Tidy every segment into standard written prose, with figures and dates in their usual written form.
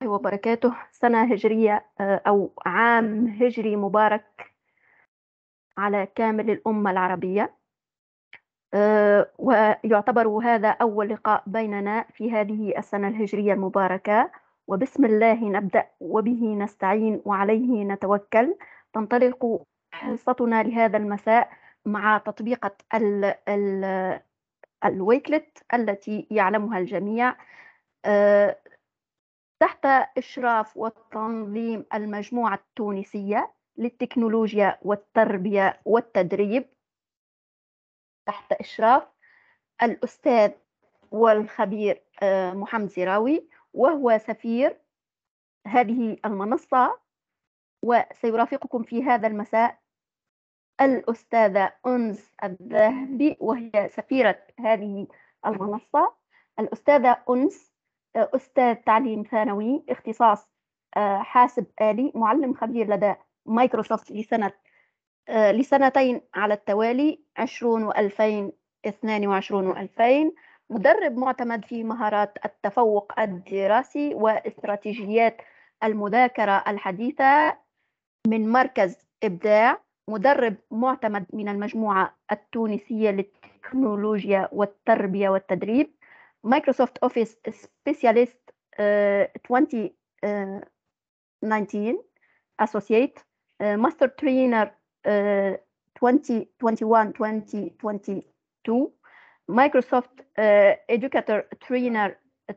وبركاته. سنة هجرية أو عام هجري مبارك على كامل الأمة العربية. ويعتبر هذا أول لقاء بيننا في هذه السنة الهجرية المباركة، وبسم الله نبدأ وبه نستعين وعليه نتوكل. تنطلق حصتنا لهذا المساء مع تطبيقة الويكلت التي يعلمها الجميع، تحت إشراف وتنظيم المجموعة التونسية للتكنولوجيا والتربية والتدريب، تحت إشراف الأستاذ والخبير محمد زراوي، وهو سفير هذه المنصة. وسيرافقكم في هذا المساء الأستاذة أنس الذهبي، وهي سفيرة هذه المنصة. الأستاذة أنس أستاذ تعليم ثانوي، اختصاص حاسب آلي، معلم خبير لدى مايكروسوفت لسنتين على التوالي، 20 و2000، 22 و2000. مدرب معتمد في مهارات التفوق الدراسي واستراتيجيات المذاكرة الحديثة من مركز إبداع. مدرب معتمد من المجموعة التونسية للتكنولوجيا والتربية والتدريب، مايكروسوفت أوفيس سبيشاليست 2019 Associate، ماستر ترينر 2021-2022، مايكروسوفت Educator Trainer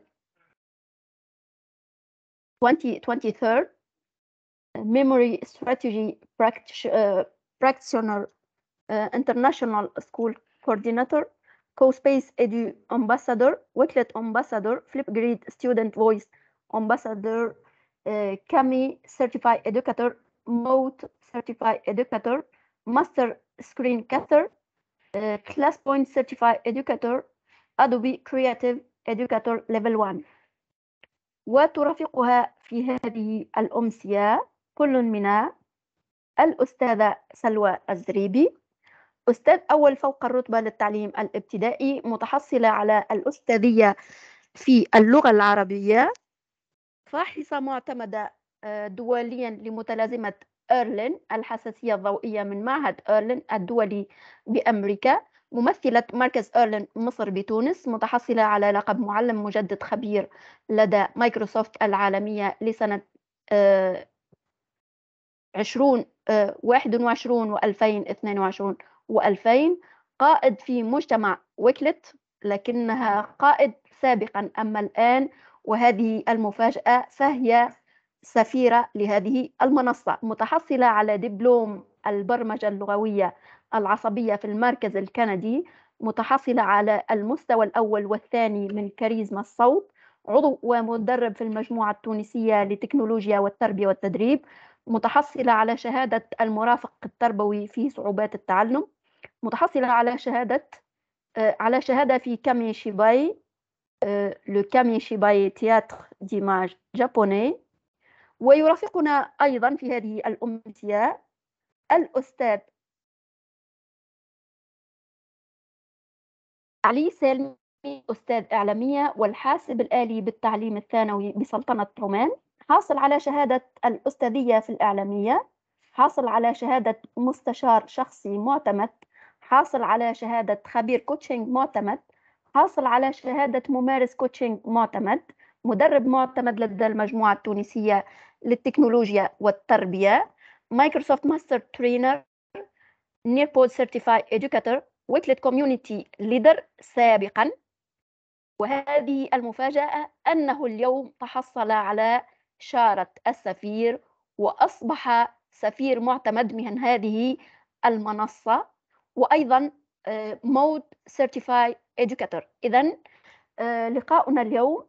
2023، Memory Strategy Practitioner International School Coordinator، CoSpace Edu Ambassador، Wakelet Ambassador، Flipgrid Student Voice Ambassador، Kami Certified Educator، Moat Certified Educator، Master Screencaster، ClassPoint Certified Educator، Adobe Creative Educator Level 1. وترافقها في هذه الأمسية كل من الأستاذة سلوى الزريبي، أستاذ أول فوق الرتبة للتعليم الابتدائي، متحصلة على الأستاذية في اللغة العربية، فاحصة معتمدة دوليا لمتلازمة إيرلين الحساسية الضوئية من معهد إيرلين الدولي بأمريكا، ممثلة مركز إيرلين مصر بتونس، متحصلة على لقب معلم مجدد خبير لدى مايكروسوفت العالمية لسنة 2021 و2022 و2000. قائد في مجتمع ويكلت، لكنها قائد سابقا أما الآن، وهذه المفاجأة، فهي سفيرة لهذه المنصة، متحصلة على دبلوم البرمجة اللغوية العصبية في المركز الكندي، متحصلة على المستوى الأول والثاني من كاريزما الصوت، عضو ومدرب في المجموعة التونسية لتكنولوجيا والتربية والتدريب، متحصلة على شهادة المرافق التربوي في صعوبات التعلم، متحصلة على شهادة في كامي شيباي، لو كامي شيباي تياتر ديماج جابوني. ويرافقنا أيضا في هذه الأمسية الأستاذ علي سالمي، أستاذ إعلامية والحاسب الآلي بالتعليم الثانوي بسلطنة عمان، حاصل على شهادة الأستاذية في الإعلامية، حاصل على شهادة مستشار شخصي معتمد، حاصل على شهادة خبير كوتشنج معتمد، حاصل على شهادة ممارس كوتشنج معتمد، مدرب معتمد لدى المجموعة التونسية للتكنولوجيا والتربية، مايكروسوفت ماستر ترينر، نيربود سيرتيفايد إدوكاتور، ويكلت كوميونيتي ليدر سابقا. وهذه المفاجأة أنه اليوم تحصل على شارة السفير، وأصبح سفير معتمد من هذه المنصة، وأيضا مود سيرتيفايد إدوكاتور. إذن لقاؤنا اليوم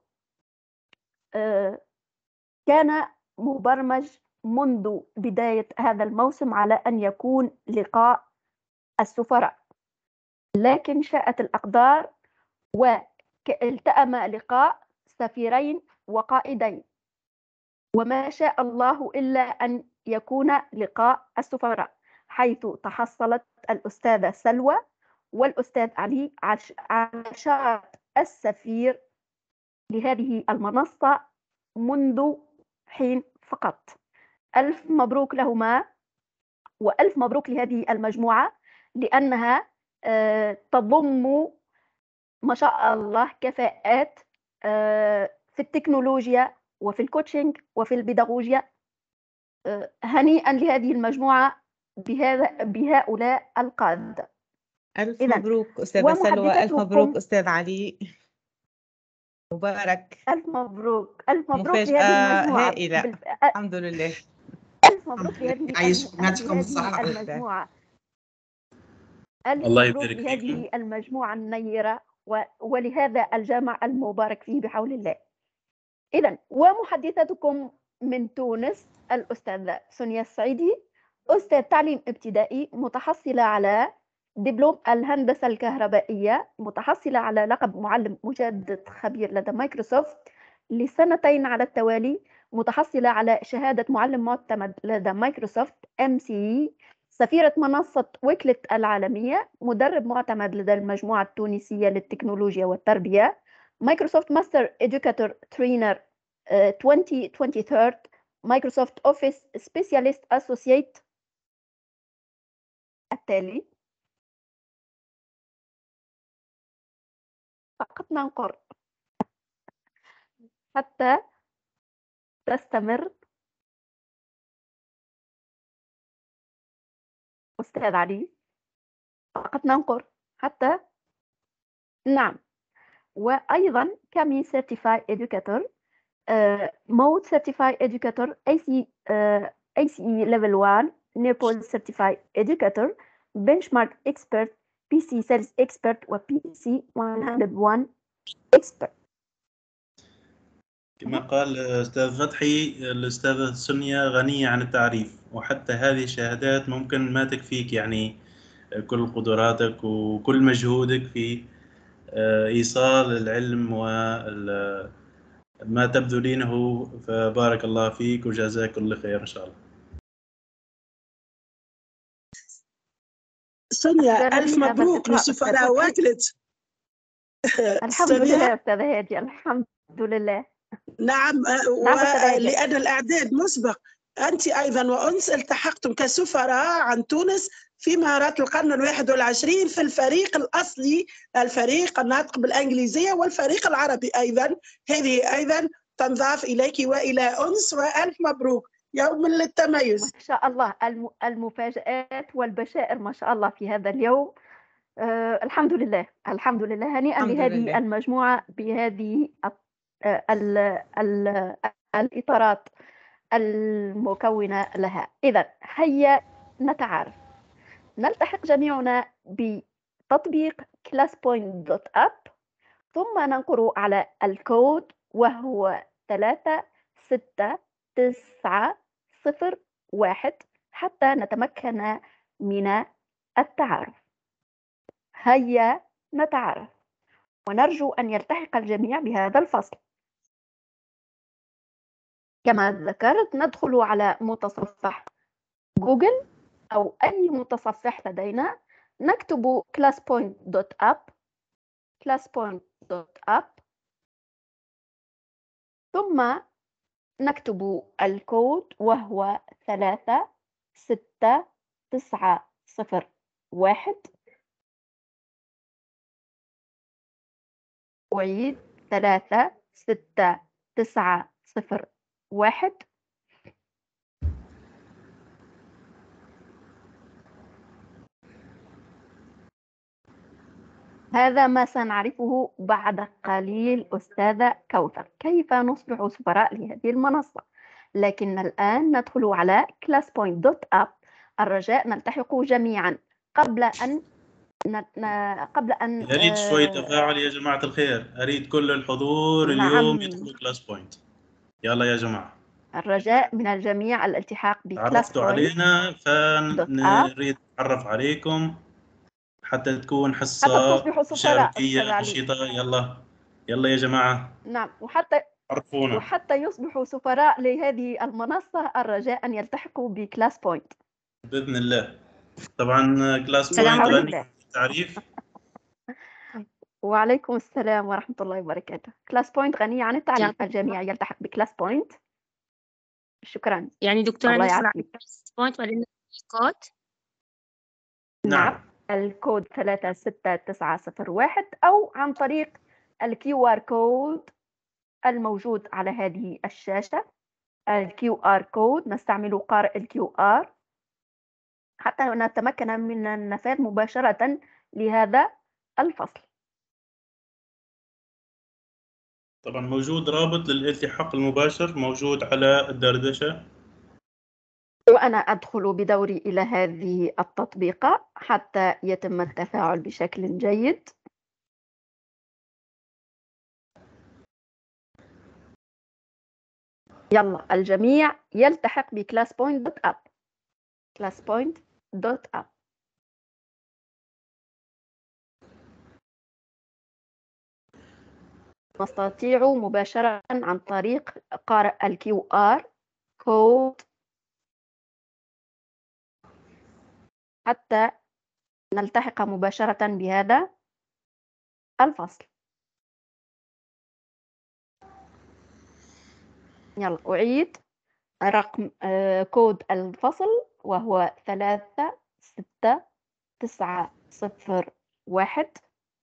كان مبرمج منذ بداية هذا الموسم على أن يكون لقاء السفراء، لكن شاءت الأقدار والتأم لقاء سفيرين وقائدين، وما شاء الله إلا أن يكون لقاء السفراء، حيث تحصلت الأستاذة سلوى والأستاذ علي على شارة السفير لهذه المنصة منذ المرشحين فقط. ألف مبروك لهما، وألف مبروك لهذه المجموعة، لأنها تضم ما شاء الله كفاءات في التكنولوجيا وفي الكوتشنج وفي البيداغوجيا. هنيئا لهذه المجموعة بهؤلاء القادة. ألف مبروك أستاذة سلوى، ألف مبروك أستاذ علي، مبارك. ألف مبروك، ألف مبروك مفاجأة لهذه المجموعة. هائلة. الحمد لله. ألف مبروك لهذه المجموعة. ألف مبروك لهذه المجموعة النيرة ولهذا الجامع المبارك فيه بحول الله. إذن ومحدثتكم من تونس الأستاذة سونيا السعيدي، أستاذ تعليم ابتدائي، متحصلة على دبلوم الهندسة الكهربائية، متحصلة على لقب معلم مجدد خبير لدى مايكروسوفت لسنتين على التوالي، متحصلة على شهادة معلم معتمد لدى مايكروسوفت MCE، سفيرة منصة ويكلت العالمية، مدرب معتمد لدى المجموعة التونسية للتكنولوجيا والتربية، مايكروسوفت ماستر إدوكاتور ترينر 2023، مايكروسوفت أوفيس سبيشاليست أسوسييت. التالي فقط ننقر حتى تستمر. أستاذ علي، فقط ننقر حتى. نعم. وأيضا كامي Certified Educator، Mode Certified Educator، ACE Level 1، Nepal Certified Educator، Benchmark Expert، PC Sales Expert، و PC 101 Expert. كما قال أستاذ فتحي، الأستاذة سونيا غنية عن التعريف، وحتى هذه الشهادات ممكن ما تكفيك يعني كل قدراتك وكل مجهودك في إيصال العلم وما تبذلينه، فبارك الله فيك وجزاك الله خير إن شاء الله. سونيا ألف مبروك لسفراء وكلت. الحمد لله أستاذ هادي، الحمد لله. نعم، ولأن الإعداد مسبق، أنت أيضا وأنس التحقتم كسفراء عن تونس في مهارات القرن 21 في الفريق الأصلي، الفريق الناطق بالإنجليزية والفريق العربي أيضا. هذه أيضا تنضاف إليك وإلى أنس، وألف مبروك، يوم للتميز. ما شاء الله، المفاجآت والبشائر ما شاء الله في هذا اليوم. الحمد لله، الحمد لله، هنيئا لهذه المجموعة بهذه الإطارات المكونة لها. إذن هيا نتعارف. نلتحق جميعنا بتطبيق classpoint.app، ثم ننقر على الكود وهو 36901 حتى نتمكن من التعارف. هيا نتعارف، ونرجو أن يلتحق الجميع بهذا الفصل. كما ذكرت، ندخل على متصفح جوجل أو أي متصفح لدينا، نكتب classpoint.app، ثم نكتب الكود وهو 36901. أعيد 36901. هذا ما سنعرفه بعد قليل أستاذة كوثر، كيف نصبح سفراء لهذه المنصة. لكن الآن ندخل على classpoint.app. الرجاء نلتحق جميعا قبل أن أريد شوي تفاعل يا جماعة الخير، أريد كل الحضور اليوم يدخلوا كلاس بوينت. يلا يا جماعة، الرجاء من الجميع الالتحاق بكلاس تعرفتوا علينا، فنريد نتعرف عليكم حتى تكون حصة مشاركية نشيطة. يلا يا جماعة. نعم، وحتى يصبحوا سفراء لهذه المنصة، الرجاء أن يلتحقوا بكلاس بوينت بإذن الله. طبعا كلاس بوينت غني عن التعريف. وعليكم السلام ورحمة الله وبركاته. كلاس بوينت غنية عن التعريف، الجميع يلتحق بكلاس بوينت. شكرا. يعني دكتورة الله ندخل على يعافيك. الكلاس بوينت وبعدين الكود. نعم، الكود 36901 أو عن طريق الكيو ار كود الموجود على هذه الشاشة. الكيو ار كود نستعمل قارئ الكيو ار حتى نتمكن من النفاذ مباشرة لهذا الفصل. طبعا موجود رابط للالتحاق المباشر موجود على الدردشة، وأنا أدخل بدوري إلى هذه التطبيقة حتى يتم التفاعل بشكل جيد. يلا الجميع يلتحق بكلاس بوينت دوت اب. كلاس بوينت دوت اب. نستطيع مباشرة عن طريق قارئ الكيو ار كود حتى نلتحق مباشرة بهذا الفصل. يلا أعيد رقم كود الفصل وهو 36901.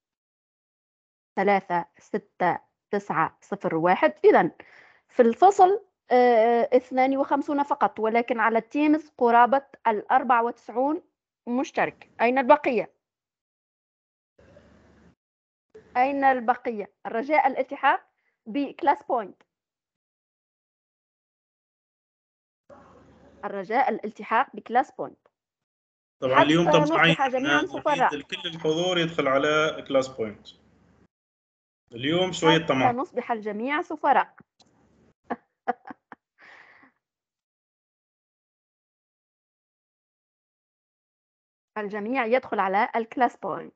36901. إذن في الفصل 52 فقط، ولكن على التيمز قرابة 94 مشترك. أين البقية؟ أين البقية؟ الرجاء الالتحاق بكلاس بوينت. الرجاء الالتحاق بكلاس بوينت. طبعا اليوم حتى طبعا نصبح جميعا سفراء. كل الحضور يدخل على كلاس بوينت. اليوم شوية حتى طمع. نصبح الجميع سفراء. الجميع يدخل على الكلاس بوينت.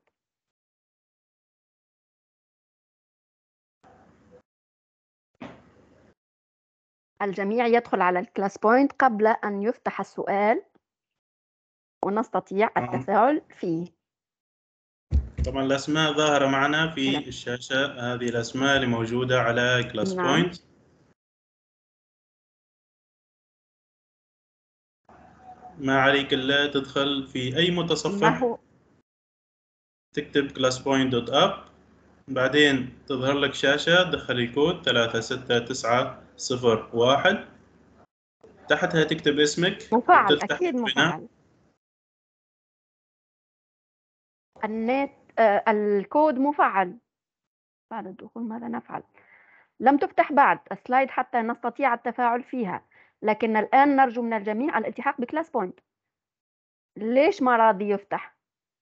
الجميع يدخل على الكلاس بوينت قبل أن يفتح السؤال ونستطيع التفاعل فيه. طبعا الأسماء ظاهرة معنا في الشاشة، هذه الأسماء اللي موجودة على كلاس بوينت. ما عليك إلا تدخل في أي متصفح تكتب classpoint.app، بعدين تظهر لك شاشة دخل الكود 36901، تحتها تكتب اسمك. مفعل أكيد مفعل. النت الكود مفعل. بعد الدخول ماذا نفعل؟ لم تفتح بعد السلايد حتى نستطيع التفاعل فيها، لكن الآن نرجو من الجميع الالتحاق بكلاس بوينت. ليش ما راضي يفتح؟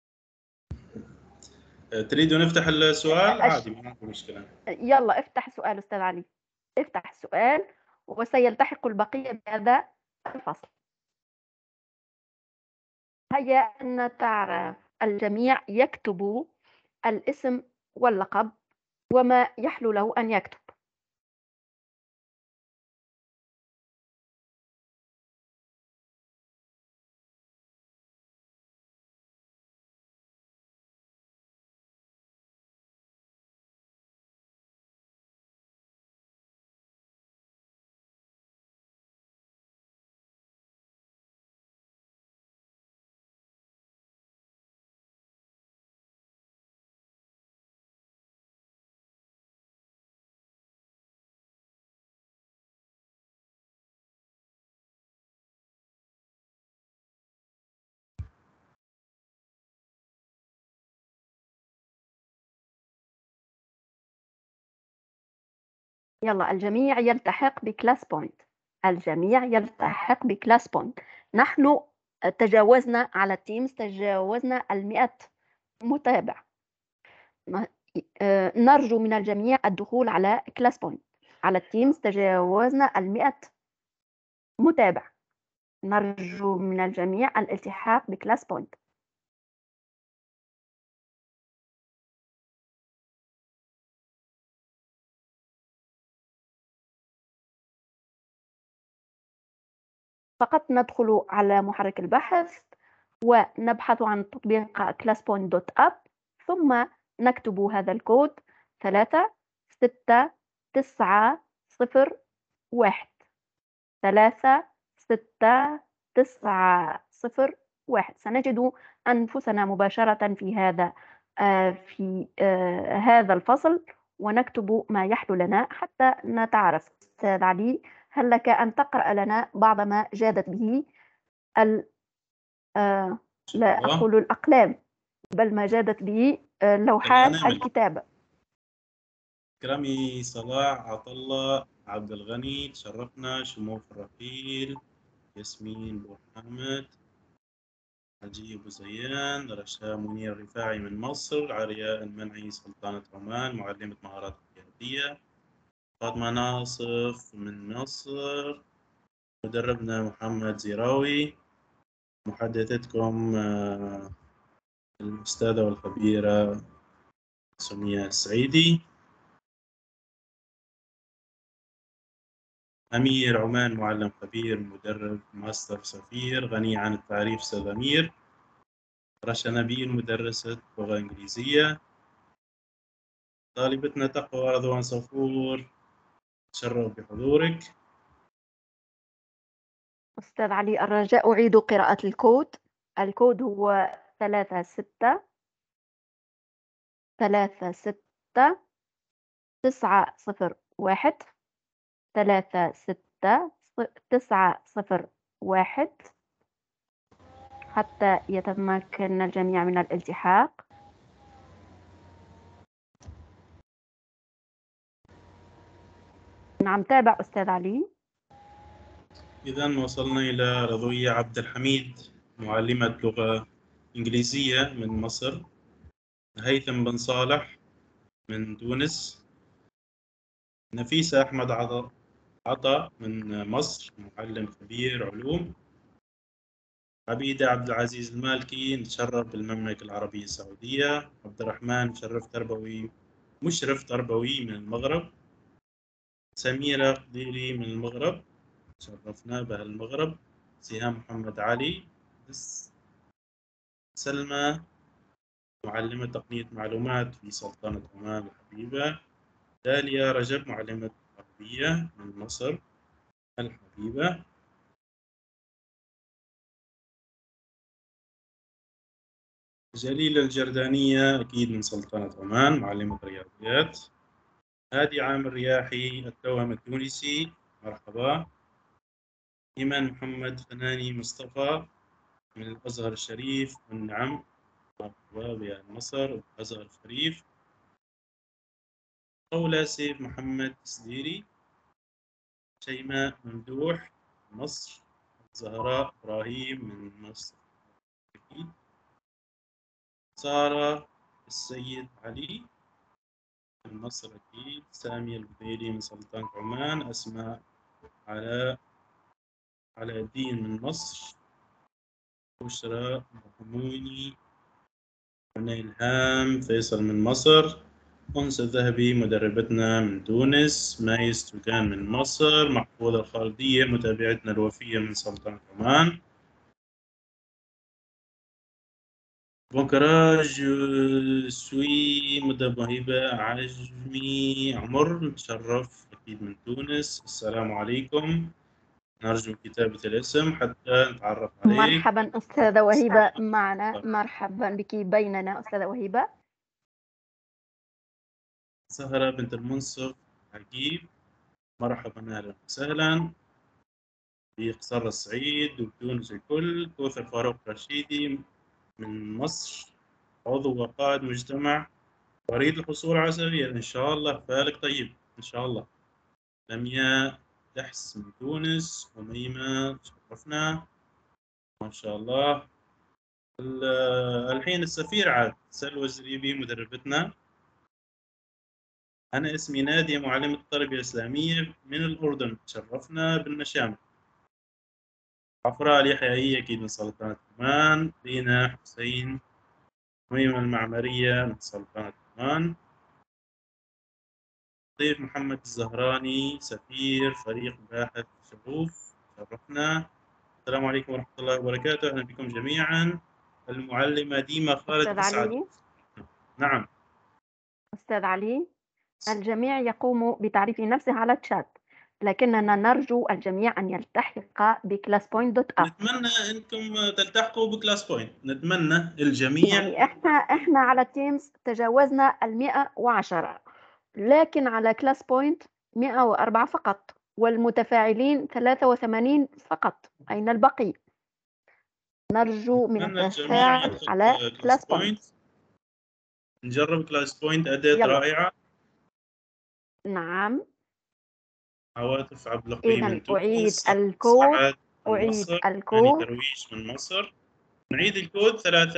تريدوا نفتح السؤال؟ عادي ما عندي مشكلة. يلا افتح السؤال أستاذ علي، افتح السؤال وسيلتحق البقية بهذا الفصل. هيا أن تعرف الجميع يكتب الاسم واللقب وما يحلو له أن يكتب. يلا الجميع يلتحق بكلاس بوينت. الجميع يلتحق بكلاس بوينت. نحن تجاوزنا على التيمز، تجاوزنا 100 متابع. نرجو من الجميع الدخول على كلاس بوينت. على التيمز تجاوزنا 100 متابع. نرجو من الجميع الالتحاق بكلاس بوينت. فقط ندخل على محرك البحث ونبحث عن تطبيق classpoint.app، ثم نكتب هذا الكود 36901. 36901. سنجد أنفسنا مباشرة في هذا الفصل ونكتب ما يحلو لنا حتى نتعرف. أستاذ علي، هل لك أن تقرأ لنا بعض ما جادت به لا أقول الأقلام، بل ما جادت به لوحات الكتابة؟ كرامي صلاح، عطلة، عبد الغني، تشرفنا. شموخ الرحيل، ياسمين بو حامد، حجي أبو زيان، رشا منير رفاعي من مصر، عرياء المنعي سلطنة عمان معلمة مهارات قيادية، فاطمة ناصف من مصر، مدربنا محمد زيراوي، محدثتكم الأستاذة والخبيرة سمية السعيدي، أمير عمان معلم خبير مدرب ماستر سفير غني عن التعريف أستاذ أمير، رشا نبيل مدرسة لغة إنجليزية، طالبتنا تقوى رضوان صفور، تشرف بحضورك. أستاذ علي، الرجاء أعيد قراءة الكود. الكود هو 36 901 36901 حتى يتمكن الجميع من الالتحاق. نعم، تابع أستاذ علي. إذن وصلنا إلى رضوية عبد الحميد معلمة لغة إنجليزية من مصر، هيثم بن صالح من تونس، نفيسة أحمد عطا من مصر معلم خبير علوم، عبيدة عبد العزيز المالكي نتشرف بالمملكة العربية السعودية، عبد الرحمن مشرف تربوي من المغرب، سميرة قديري من المغرب تشرفنا بها المغرب، سهام محمد علي، سلمى معلمة تقنية معلومات في سلطنة عمان الحبيبة، داليا رجب معلمة عربية من مصر الحبيبة، جليلة الجردانية أكيد من سلطنة عمان معلمة رياضيات، هادي عامر رياحي التوأم التونسي مرحبا، إيمان محمد فناني مصطفى من الأزهر الشريف والنعم مرحبا بأهل مصر الأزهر الشريف، قولة سيف محمد سديري، شيماء ممدوح مصر، زهراء إبراهيم من مصر أكيد، سارة السيد علي من مصر أكيد، سامية البديلي من سلطنة عمان، أسماء علاء الدين من مصر، بشرى محموني، إلهام فيصل من مصر، أنس الذهبي مدربتنا من تونس، مايس توكان من مصر، محفوظة الخالدية متابعتنا الوفية من سلطنة عمان، بونكراج سوي مدة هبة عجمي عمر نتشرف أكيد من تونس، السلام عليكم، نرجو كتابة الاسم حتى نتعرف عليك. مرحبا أستاذة وهبة معنا، مرحبا بك بيننا أستاذة وهبة. سهرة بنت المنصف عقيب، مرحبا أهلا وسهلا، في قصر الصعيد وتونس الكل، كوثر فاروق رشيدي من مصر، عضو وقائد مجتمع، أريد الحصول على سفير إن شاء الله، فالك طيب إن شاء الله، لمياء دحس من تونس، أميمة تشرفنا ما شاء الله، الحين السفير عاد سلوى الزريبي مدربتنا، أنا اسمي نادية معلمة التربية الإسلامية من الأردن تشرفنا بالنشامة، عفراء اليحيوية أكيد من سلطنة عمان، لينا حسين ميمة المعمرية من سلطنة عمان، ضيف محمد الزهراني سفير فريق باحث شغوف شرفنا، السلام عليكم ورحمة الله وبركاته، أهلا بكم جميعا، المعلمة ديما خالد أسعد. نعم أستاذ علي، الجميع يقوم بتعريف نفسه على الشات، لكننا نرجو الجميع أن يلتحق بكلاس بوينت دوت أب. نتمنى أنكم تلتحقوا بكلاس بوينت، نتمنى الجميع. يعني إحنا على تيمز تجاوزنا 110، لكن على كلاس بوينت 104 فقط، والمتفاعلين 83 فقط. أين البقي؟ نرجو من نتمنى الجميع التفاعل على يدخل كلاس بوينت. نجرب كلاس بوينت، أداة يلا. رائعة. نعم. عواطف عبد اللطيف إذا من أعيد تونس، الكود، سعاد من أعيد مصر، هاني الكود. درويش من مصر. نعيد الكود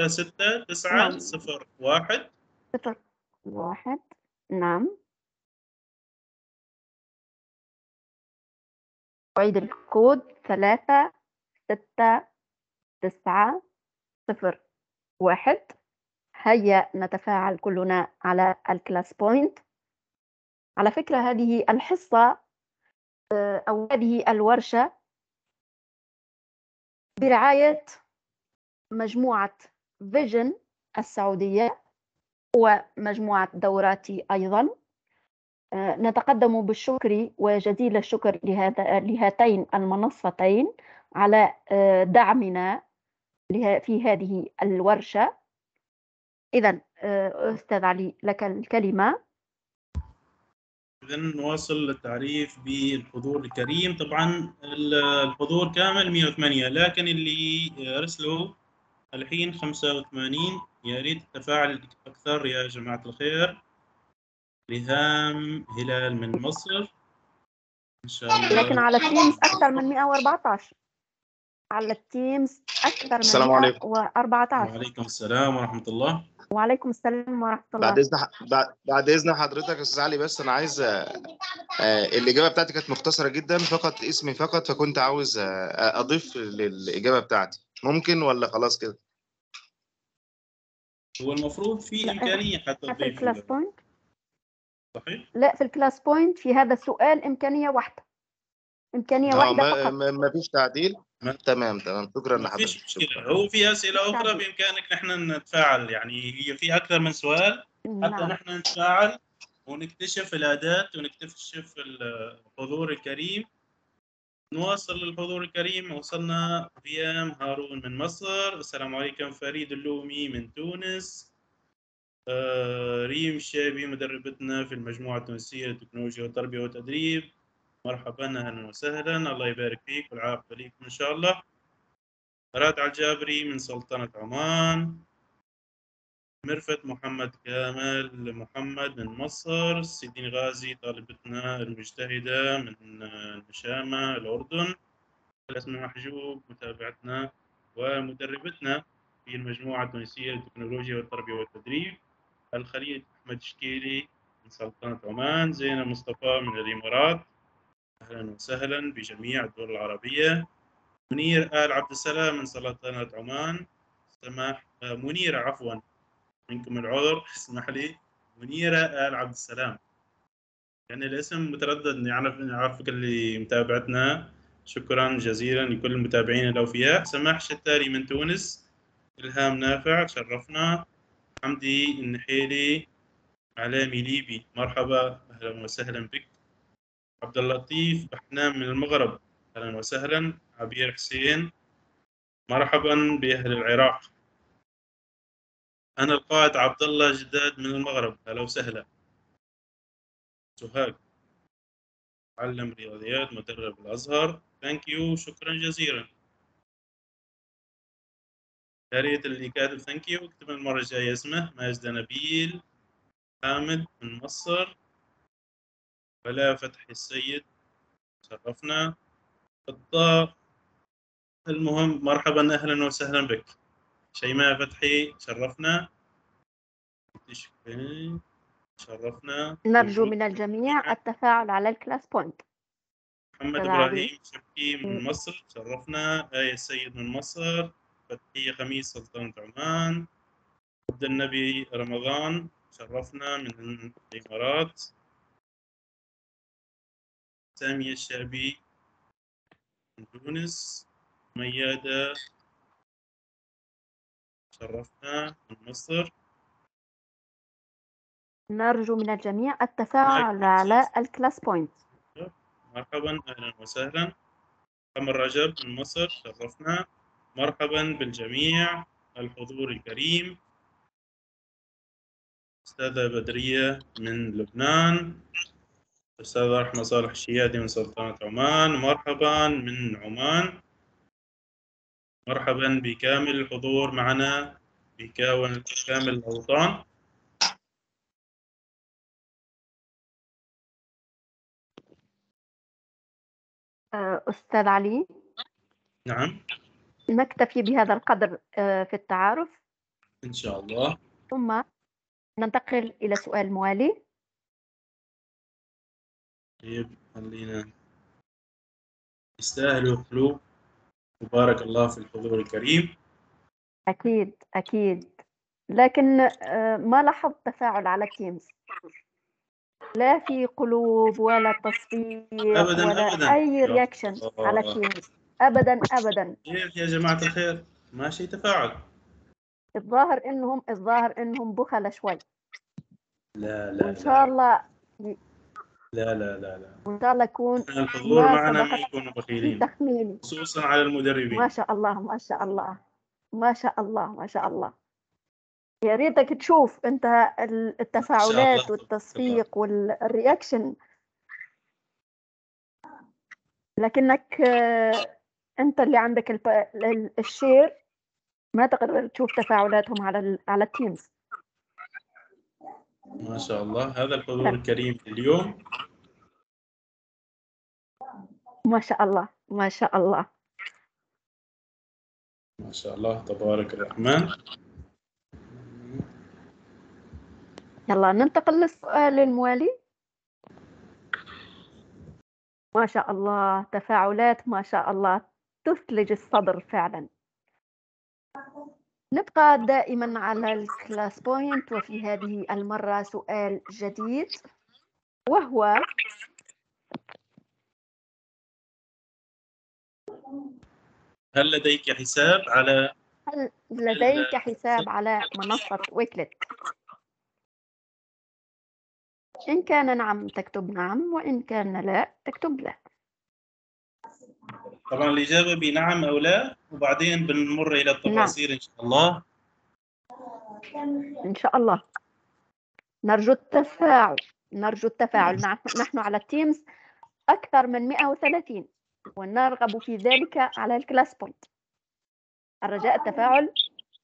36901. 01. نعم. أعيد الكود 36901. هيا نتفاعل كلنا على الكلاس بوينت. على فكرة هذه الحصة أو هذه الورشة برعاية مجموعة فيجن السعودية ومجموعة دوراتي أيضا. نتقدم بالشكر وجزيل الشكر لهاتين المنصتين على دعمنا في هذه الورشة. إذن أستاذ علي لك الكلمة. إذن نواصل التعريف بالحضور الكريم. طبعا الحضور كامل 108، لكن اللي رسلوا الحين 85. يا ريت التفاعل أكثر يا جماعة الخير. ريهام هلال من مصر إن شاء الله. لكن على التيمز أكثر من 114. على التيمز أكثر من السلام عليكم. 114. وعليكم السلام ورحمة الله. وعليكم السلام ورحمة الله. بعد إذن حضرتك يا أستاذ علي، بس أنا عايز الإجابة بتاعتي كانت مختصرة جدا، فقط اسمي فقط، فكنت عاوز أضيف للإجابة بتاعتي، ممكن ولا خلاص كده؟ هو المفروض في إمكانية حتى في تضيف الكلاس بوينت. صحيح؟ لا، في الكلاس بوينت في هذا السؤال إمكانية واحدة. إمكانية واحدة فقط. ما فيش تعديل. تمام شكرا ما لحضرتك. فيش مشكلة. هو في أسئلة أخرى بإمكانك نحن نتفاعل، يعني هي في أكثر من سؤال حتى نحن نتفاعل ونكتشف الأداة ونكتشف الحضور الكريم. نواصل الحضور الكريم. وصلنا ريم هارون من مصر. السلام عليكم. فريد اللومي من تونس. ريم الشابي مدربتنا في المجموعة التونسية للتكنولوجيا والتربية والتدريب. مرحبا، أهلا وسهلا، الله يبارك فيك والعافية ليكم إن شاء الله. رادع الجابري من سلطنة عمان. مرفت محمد كامل محمد من مصر. سيدين غازي طالبتنا المجتهدة من المشامة الأردن. الأسماء محجوب متابعتنا ومدربتنا في المجموعة التونسية للتكنولوجيا والتربية والتدريب. الخليل أحمد شكيلي من سلطنة عمان. زينب مصطفى من الإمارات. أهلا وسهلا بجميع الدول العربية. منير آل عبد السلام من سلطنة عمان. سماح منيرة، عفوا منكم العذر، اسمح لي. منيرة آل عبد السلام، يعني الاسم متردد، نعرفك اللي متابعتنا. شكرا جزيلا لكل المتابعين الأوفياء. سماح شتاري من تونس. إلهام نافع شرفنا. حمدي النحيلي علامي ليبي، مرحبا أهلا وسهلا بك. عبد اللطيف بحنام من المغرب، أهلا وسهلا. عبير حسين، مرحبا بأهل العراق. أنا القائد عبد الله جداد من المغرب، أهلا وسهلا. سوهاج، معلم رياضيات مدرب الأزهر، ثانك يو، شكرا جزيلا. يا ريت اللي كاتب ثانك يو اكتب المرة الجاية اسمه. ماجدة نبيل حامد من مصر. ولا فتحي السيد شرفنا. الطاق، المهم مرحبا أهلا وسهلا بك. شيماء فتحي شرفنا. شرفنا. نرجو من الجميع التفاعل على الكلاس بوينت. محمد إبراهيم شبكي من مصر شرفنا. آية السيد من مصر. فتحية خميس سلطنة عمان. عبد النبي رمضان شرفنا من الإمارات. سامية الشابي من تونس. ميادة شرفنا من مصر. نرجو من الجميع التفاعل على الكلاس بوينت. مرحبا، أهلا وسهلا. قمر رجب من مصر، شرفنا. مرحبا بالجميع، الحضور الكريم. أستاذة بدرية من لبنان، أستاذ أحمد صالح الشيادي من سلطنة عمان، مرحبا من عمان. مرحبا بكامل الحضور معنا، بكامل الأوطان. أستاذ علي، نعم، نكتفي بهذا القدر في التعارف إن شاء الله. ثم ننتقل إلى سؤال موالي. طيب، خلينا يستاهلوا القلوب، وبارك الله في الحضور الكريم. أكيد أكيد، لكن ما لاحظت تفاعل على التيمز، لا في قلوب ولا تصفيق أبدا ولا أبدا أي رياكشن على التيمز، أبدا أبدا. كيف يا جماعة الخير؟ ماشي تفاعل. الظاهر إنهم بخلة شوي. لا لا وإن شاء الله لا لا لا لا، وإن شاء الله يكون الحضور ما معنا ما سبقت يكونوا في بخيلين، تخميني. خصوصا على المدربين. ما شاء الله ما شاء الله ما شاء الله ما شاء الله. يا ريتك تشوف أنت التفاعلات والتصفيق والرياكشن، لكنك أنت اللي عندك الشير ما تقدر تشوف تفاعلاتهم على التيمز. ما شاء الله، هذا الحضور الكريم اليوم. ما شاء الله ما شاء الله ما شاء الله، تبارك الرحمن. يلا ننتقل للسؤال الموالي. ما شاء الله، تفاعلات ما شاء الله تثلج الصدر فعلا. نبقى دائما على الكلاس بوينت، وفي هذه المرة سؤال جديد، وهو هل لديك حساب على منصة ويكلت؟ إن كان نعم تكتب نعم، وإن كان لا تكتب لا. طبعا الإجابة بنعم أو لا، وبعدين بنمر إلى التفاصيل. نعم. إن شاء الله. إن شاء الله. نرجو التفاعل. نحن على التيمز أكثر من 130، ونرغب في ذلك على الكلاس بوينت. الرجاء التفاعل.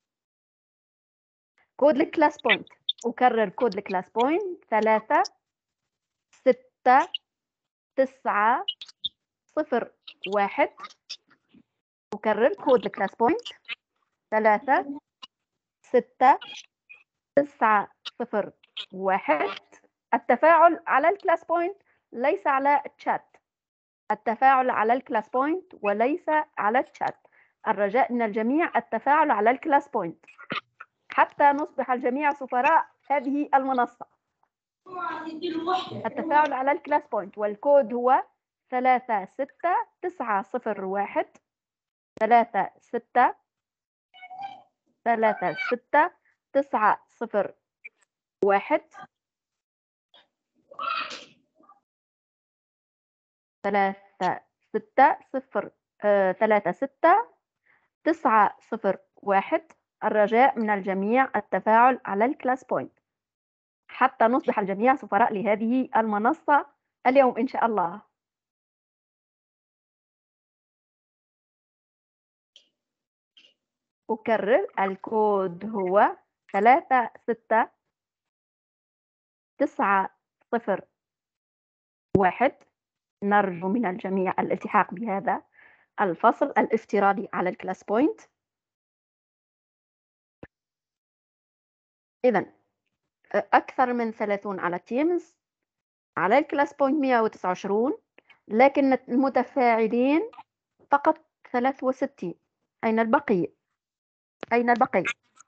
كود الكلاس بوينت، أكرر كود الكلاس بوينت 3 6 9 0 1. أكرر كود الكلاس بوينت 3 6 9 0 1. التفاعل على الكلاس بوينت ليس على الشات. التفاعل على الكلاس بوينت وليس على الشات. الرجاء من الجميع التفاعل على الكلاس بوينت حتى نصبح الجميع سفراء هذه المنصة. التفاعل على الكلاس بوينت، والكود هو 3 6 9 0 1. 3 6 9 0 1. 3 6 9 0 1. الرجاء من الجميع التفاعل على الكلاس بوينت حتى نصبح الجميع سفراء لهذه المنصة اليوم إن شاء الله. أكرر، الكود هو 3 6 9 0 1. نرجو من الجميع الالتحاق بهذا الفصل الافتراضي على الكلاس بوينت. إذن أكثر من 30 على تيمز، على الكلاس بوينت 129، لكن المتفاعلين فقط 63. أين البقية؟ أين البقية؟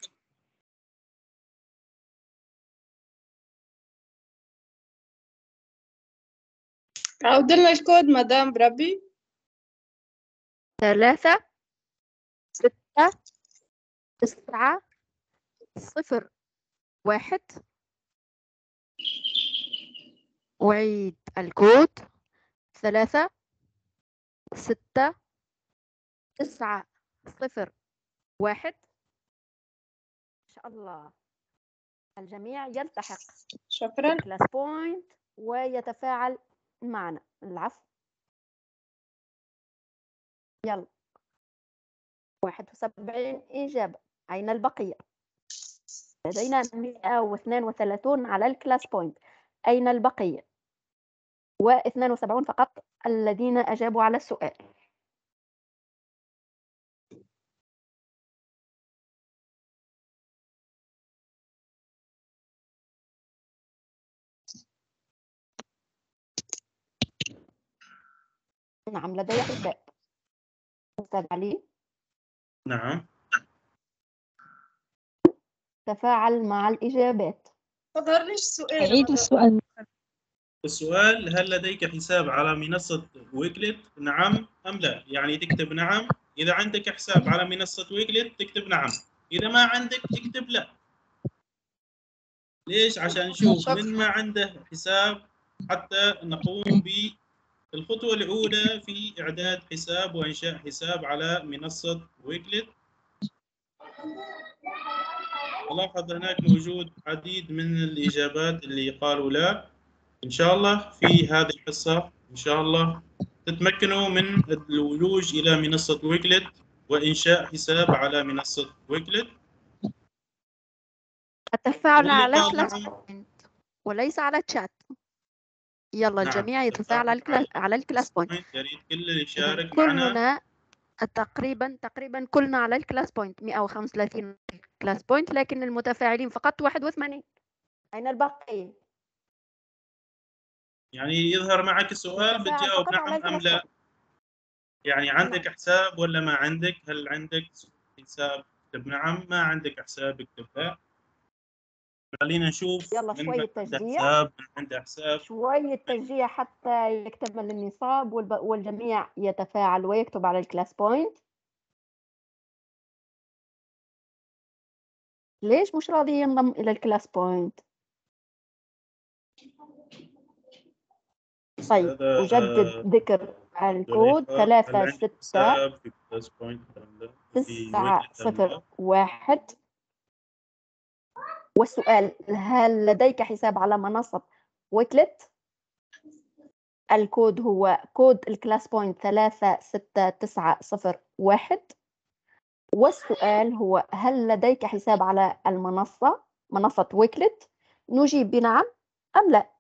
عود لنا الكود مدام بربي. 3 6 9 0 1. أعيد الكود 3 6 9 0 1. إن شاء الله الجميع يلتحق شكرا. كلاس بوينت ويتفاعل معنا. العفو. يلا 71 إجابة. أين البقية؟ لدينا 132 على الكلاس بوينت. أين البقية؟ و72 فقط الذين أجابوا على السؤال. نعم لدي حساب. أستاذ علي. نعم. تفاعل مع الإجابات. تظهرليش السؤال. عيد السؤال. السؤال: هل لديك حساب على منصة ويكلت؟ نعم أم لا؟ يعني تكتب نعم. إذا عندك حساب على منصة ويكلت تكتب نعم، إذا ما عندك تكتب لا. ليش؟ عشان نشوف من ما عنده حساب حتى نقوم بالخطوة الأولى في إعداد حساب وإنشاء حساب على منصة ويكلت. ألاحظ هناك موجود عديد من الإجابات اللي قالوا لا. إن شاء الله في هذه الحصة إن شاء الله تتمكنوا من الولوج إلى منصة ويكلت وإنشاء حساب على منصة ويكلت. التفاعل على واللي كلاس قال بوينت وليس على تشات. يلا نعم. الجميع يتفاعل على الكلاس بوينت. يا ريت كل اللي إذن يشارك معنا. كلنا تقريبا كلنا على الكلاس بوينت. 135 كلاس بوينت، لكن المتفاعلين فقط 81. أين البقية؟ يعني يظهر معك السؤال التفاعل بتجاوب فقط على نعم أم الكلاس لا. بوينت. يعني عندك حساب ولا ما عندك؟ هل عندك حساب اكتب نعم، ما عندك حساب اكتب لا. خلينا نشوف يلا من شوية عنده تشجيع. حساب من عنده حساب. شوية تشجيع حتى يكتمل النصاب والجميع يتفاعل ويكتب على الكلاس بوينت. ليش مش راضي ينضم إلى الكلاس بوينت؟ طيب أجدد ذكر الكود 3 6 9 0 1. والسؤال: هل لديك حساب على منصة ويكلت؟ الكود هو كود الكلاس بوينت 3 6 9 0 1. والسؤال هو: هل لديك حساب على منصة ويكلت؟ نجيب بنعم أم لا.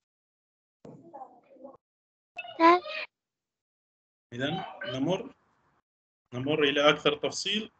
إذن نمر إلى أكثر تفصيل.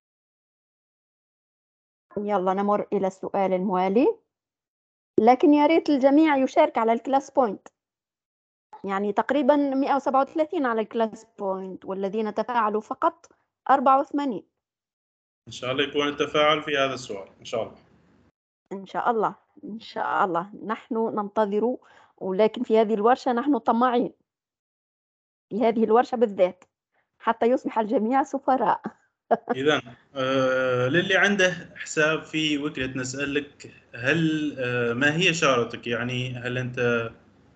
يلا نمر إلى السؤال الموالي، لكن يا ريت الجميع يشارك على الكلاس بوينت. يعني تقريبا 137 على الكلاس بوينت، والذين تفاعلوا فقط 84. إن شاء الله يكون التفاعل في هذا السؤال إن شاء الله. إن شاء الله إن شاء الله نحن ننتظر، ولكن في هذه الورشة نحن طماعين، في هذه الورشة بالذات، حتى يصبح الجميع سفراء. إذن للي عنده حساب في ويكلت نسألك: هل ما هي شارتك؟ يعني هل أنت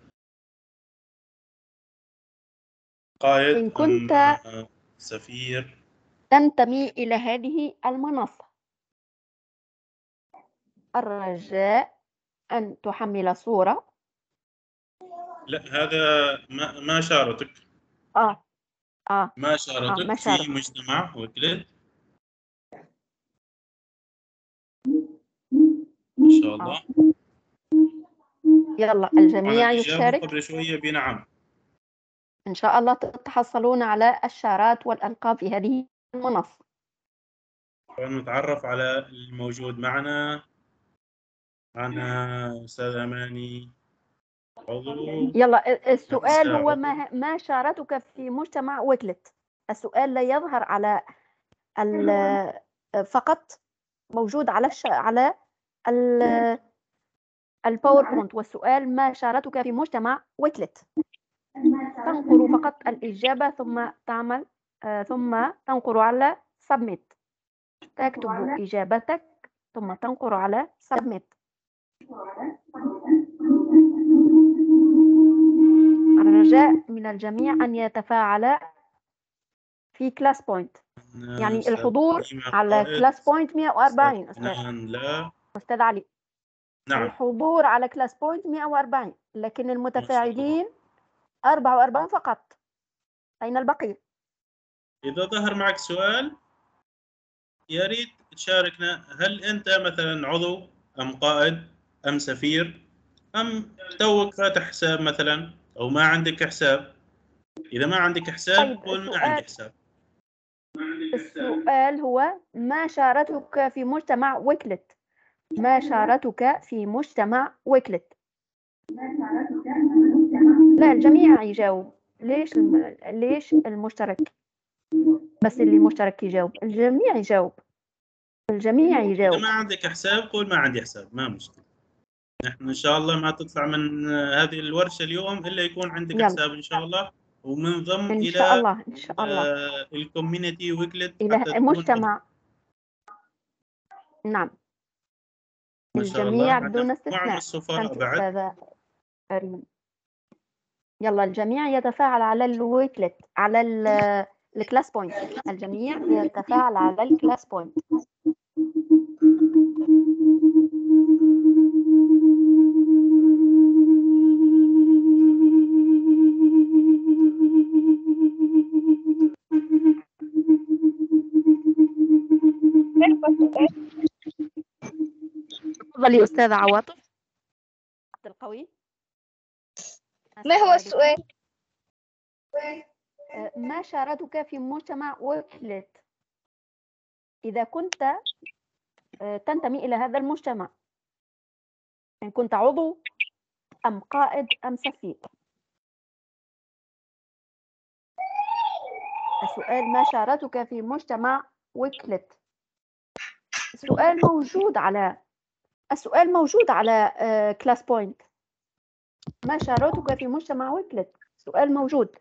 قائد إن كنت أم سفير؟ تنتمي إلى هذه المنصة، الرجاء أن تحمل صورة. لا هذا ما شارتك. ما شارتك في مجتمع ويكلت إن شاء الله. يلا الجميع يشارك. قبل شوية بنعم. إن شاء الله تتحصلون على الشارات والألقاب في هذه المنصة. نتعرف على الموجود معنا. أستاذ أماني عضو. يلا السؤال هو: ما شارتك في مجتمع ويكلت؟ السؤال لا يظهر على فقط موجود على الباوربوينت. والسؤال: ما شارتك في مجتمع ويكلت؟ تنقر فقط الإجابة ثم تنقر على submit. تكتب إجابتك ثم تنقر على submit. الرجاء من الجميع أن يتفاعل في كلاس بوينت، يعني الحضور على كلاس بوينت 140. أستاذ علي، نعم. الحضور على كلاس بوينت 140، لكن المتفاعلين 44 فقط. أين البقية؟ إذا ظهر معك سؤال يا ريت تشاركنا. هل أنت مثلا عضو أم قائد أم سفير أم توك فاتح حساب مثلا أو ما عندك حساب؟ إذا ما عندك حساب طيب، قول ما عندي حساب. السؤال هو ما شارتك في مجتمع ويكلت؟ ما شارتك في مجتمع ويكلت؟ لا، الجميع يجاوب. ليش المشترك بس اللي مشترك يجاوب؟ الجميع يجاوب، الجميع يجاوب. إذا ما عندك حساب قول ما عندي حساب، ما مشكلة. نحن إن شاء الله ما تطلع من هذه الورشة اليوم إلا يكون عندك يلا. حساب إن شاء الله، ومنضم إن إلى شاء الله إن شاء الله الكوميونيتي ويكلت إلى حتى تكون مجتمع. نعم، ما شاء الجميع الله. بدون مع استثناء. السفراء أنت بعد. أستاذة أريم. يلا الجميع يتفاعل على الويكلت، على الكلاس بوينت. الجميع يتفاعل على الكلاس بوينت. تفضلي أستاذة عواطف عبد القوي. ما هو السؤال؟ ما شارتك في مجتمع ويكلت؟ إذا كنت تنتمي إلى هذا المجتمع، إن كنت عضو أم قائد أم سفير. السؤال ما شارتك في مجتمع ويكلت. السؤال موجود على كلاس بوينت. ما شارتك في مجتمع ويكلت؟ سؤال موجود.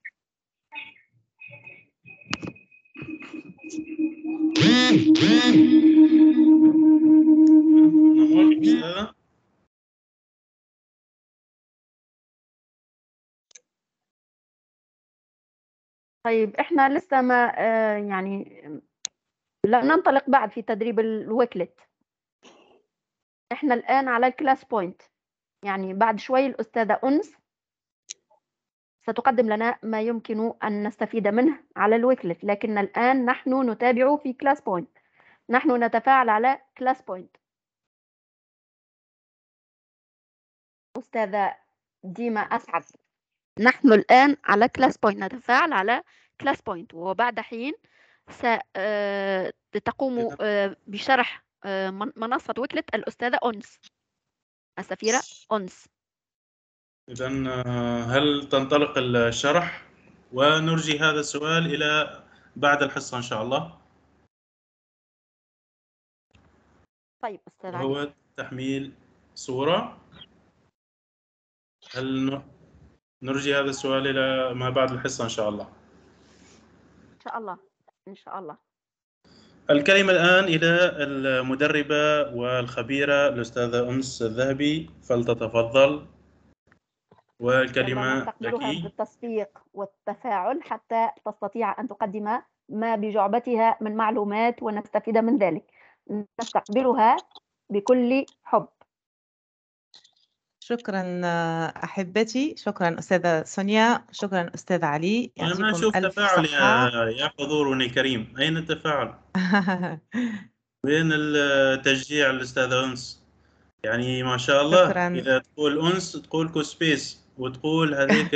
طيب احنا لسه ما يعني لا ننطلق بعد في تدريب الويكلت. احنا الآن على الكلاس بوينت، يعني بعد شوي الأستاذة أنس ستقدم لنا ما يمكن أن نستفيد منه على الويكلت، لكن الآن نحن نتابع في كلاس بوينت، نحن نتفاعل على كلاس بوينت. أستاذة ديما أسعد، نحن الآن على كلاس بوينت، نتفاعل على كلاس بوينت، وبعد حين ستقوم بشرح منصة ويكلت الأستاذة أنس، السفيرة أنس. إذن هل تنطلق الشرح ونرجي هذا السؤال إلى بعد الحصة إن شاء الله؟ طيب أستاذ علي. هو تحميل صورة. هل نرجي هذا السؤال إلى ما بعد الحصة إن شاء الله؟ إن شاء الله إن شاء الله. الكلمة الآن إلى المدربة والخبيرة الأستاذة أنس الذهبي، فلتتفضل. والكلمة نستقبلها لك. بالتصفيق والتفاعل حتى تستطيع أن تقدم ما بجعبتها من معلومات ونستفيد من ذلك. نستقبلها بكل حب. شكرا أحبتي، شكرا أستاذة سونيا، شكرا أستاذ علي. أنا ما أشوف تفاعل يا حضورني الكريم. أين التفاعل؟ وين التشجيع الأستاذة أنس؟ يعني ما شاء الله. شكرا. إذا تقول أنس تقول كوسبيس، وتقول هذيك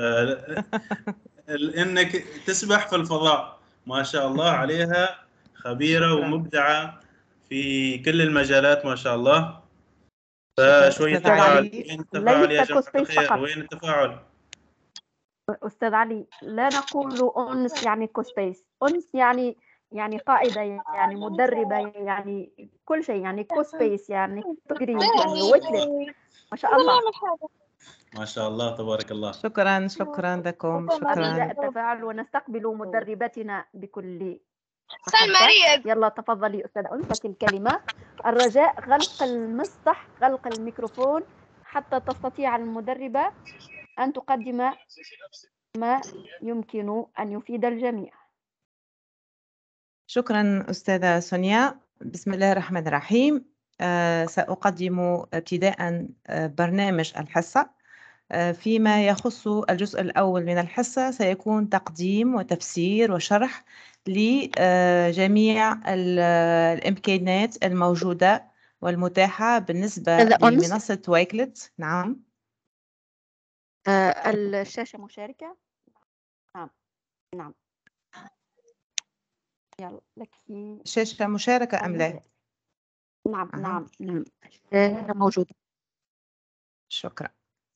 إنك تسبح في الفضاء. ما شاء الله عليها، خبيرة ومبدعة في كل المجالات ما شاء الله. فشوية تفاعل. وين التفاعل يا جماعة الخير؟ وين التفاعل؟ أستاذ علي، لا نقول أنس يعني كوسبيس. أنس يعني قائدة، يعني مدربة، يعني كل شيء، يعني كوسبيس يعني تجري، يعني ويكلت. ما شاء الله ما شاء الله تبارك الله. شكرا شكرا لكم. شكرا. التفاعل ونستقبل مدربتنا بكل سلمى. يلا تفضلي أستاذ أنس الكلمة. الرجاء غلق المسطح، غلق الميكروفون حتى تستطيع المدربة أن تقدم ما يمكن أن يفيد الجميع. شكرا أستاذة سونيا. بسم الله الرحمن الرحيم. سأقدم ابتداء برنامج الحصة. فيما يخص الجزء الأول من الحصة سيكون تقديم وتفسير وشرح لجميع الإمكانيات الموجودة والمتاحة بالنسبة لمنصة ويكلت. نعم. الشاشة مشاركة. نعم. يلا لك شاشة مشاركة أم لا؟ نعم. الشاشة موجودة. شكرا.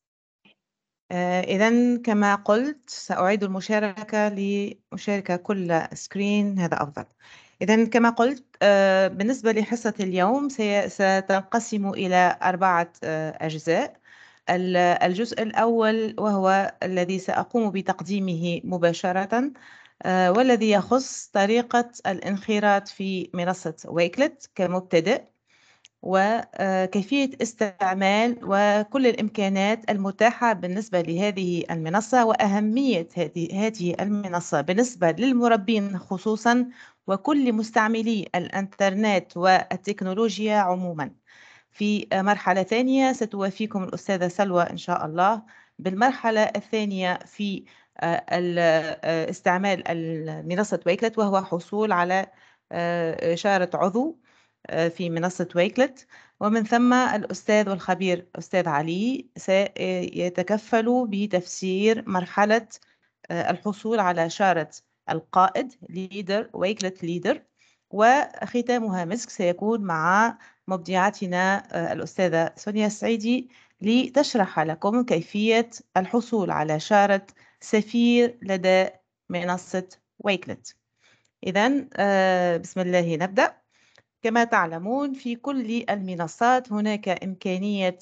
إذن كما قلت سأعيد المشاركة لمشاركة كل سكرين، هذا أفضل. إذن كما قلت بالنسبة لحصة اليوم ستنقسم إلى 4 أجزاء. الجزء الأول وهو الذي سأقوم بتقديمه مباشرة، والذي يخص طريقة الانخراط في منصة ويكلت كمبتدئ، وكيفية استعمال وكل الإمكانات المتاحة بالنسبة لهذه المنصة، وأهمية هذه المنصة بالنسبة للمربين خصوصا وكل مستعملي الإنترنت والتكنولوجيا عموما. في مرحلة ثانية ستوافيكم الأستاذة سلوى إن شاء الله بالمرحلة الثانية في استعمال منصة ويكلت، وهو حصول على إشارة عضو في منصة ويكلت. ومن ثم الأستاذ والخبير أستاذ علي سيتكفل بتفسير مرحلة الحصول على شارة القائد ليدر ويكلت ليدر، وختامها مسك سيكون مع مبدعتنا الأستاذة سونيا السعيدي لتشرح لكم كيفية الحصول على شارة سفير لدى منصة ويكلت. إذن بسم الله نبدأ. كما تعلمون في كل المنصات هناك إمكانية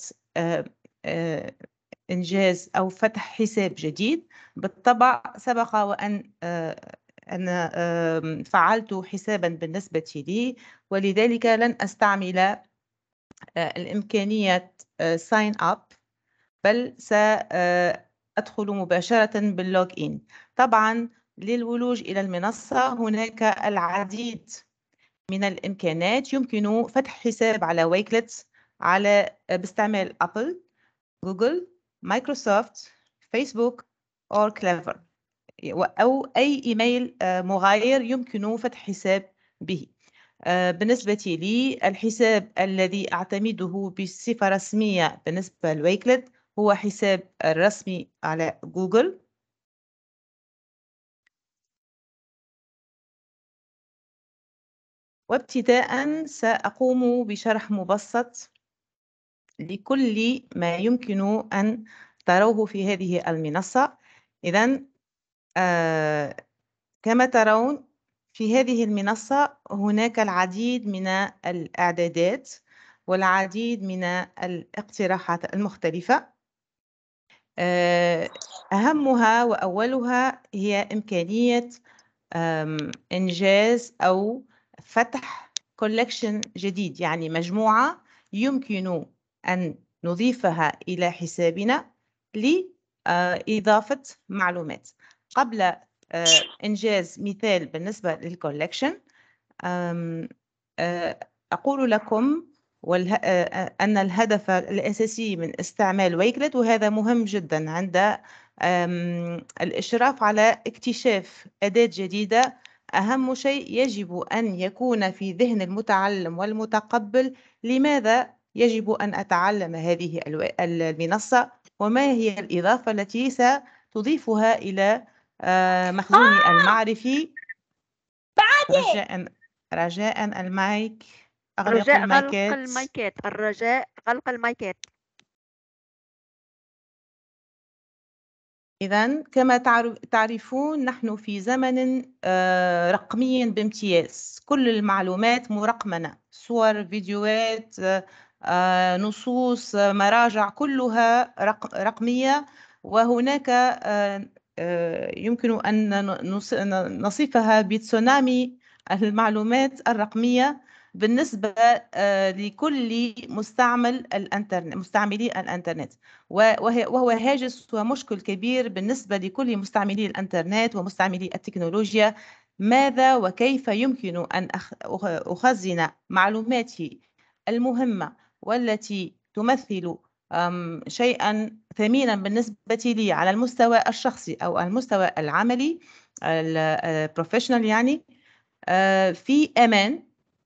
إنجاز أو فتح حساب جديد. بالطبع سبق وأن أنا فعلت حسابا بالنسبة لي، ولذلك لن أستعمل الإمكانية sign up، بل سأدخل مباشرة باللوج إن. طبعا للولوج إلى المنصة هناك العديد من الإمكانات. يمكن فتح حساب على ويكلت باستعمال أبل، جوجل، مايكروسوفت، فيسبوك أو كليفر، أو أي إيميل مغاير يمكن فتح حساب به. بالنسبة لي الحساب الذي أعتمده بصفة رسمية بالنسبة لويكلت هو حساب الرسمي على جوجل. وابتداء سأقوم بشرح مبسط لكل ما يمكن أن تروه في هذه المنصة. إذن كما ترون في هذه المنصة هناك العديد من الإعدادات والعديد من الاقتراحات المختلفة. أهمها وأولها هي إمكانية إنجاز أو فتح كولكشن جديد، يعني مجموعة يمكن أن نضيفها إلى حسابنا لإضافة معلومات. قبل إنجاز مثال بالنسبة للكولكشن، أقول لكم أن الهدف الأساسي من استعمال ويكلت، وهذا مهم جدا عند الإشراف على اكتشاف أداة جديدة، أهم شيء يجب أن يكون في ذهن المتعلم والمتقبل لماذا يجب أن أتعلم هذه المنصة، وما هي الإضافة التي ستضيفها إلى مخزوني المعرفي. رجاء المايك، أغلق المايكات. الرجاء غلق المايكات. إذن كما تعرفون نحن في زمن رقمي بامتياز. كل المعلومات مرقمنة، صور، فيديوهات، نصوص، مراجع، كلها رقمية. وهناك يمكن أن نصفها بتسونامي المعلومات الرقمية بالنسبة لكل مستعملي الإنترنت، وهو هاجس ومشكل كبير بالنسبة لكل مستعملي الإنترنت ومستعملي التكنولوجيا. ماذا وكيف يمكن أن أخزن معلوماتي المهمة والتي تمثل شيئا ثمينا بالنسبة لي على المستوى الشخصي أو المستوى العملي البروفيشنال، يعني في أمان،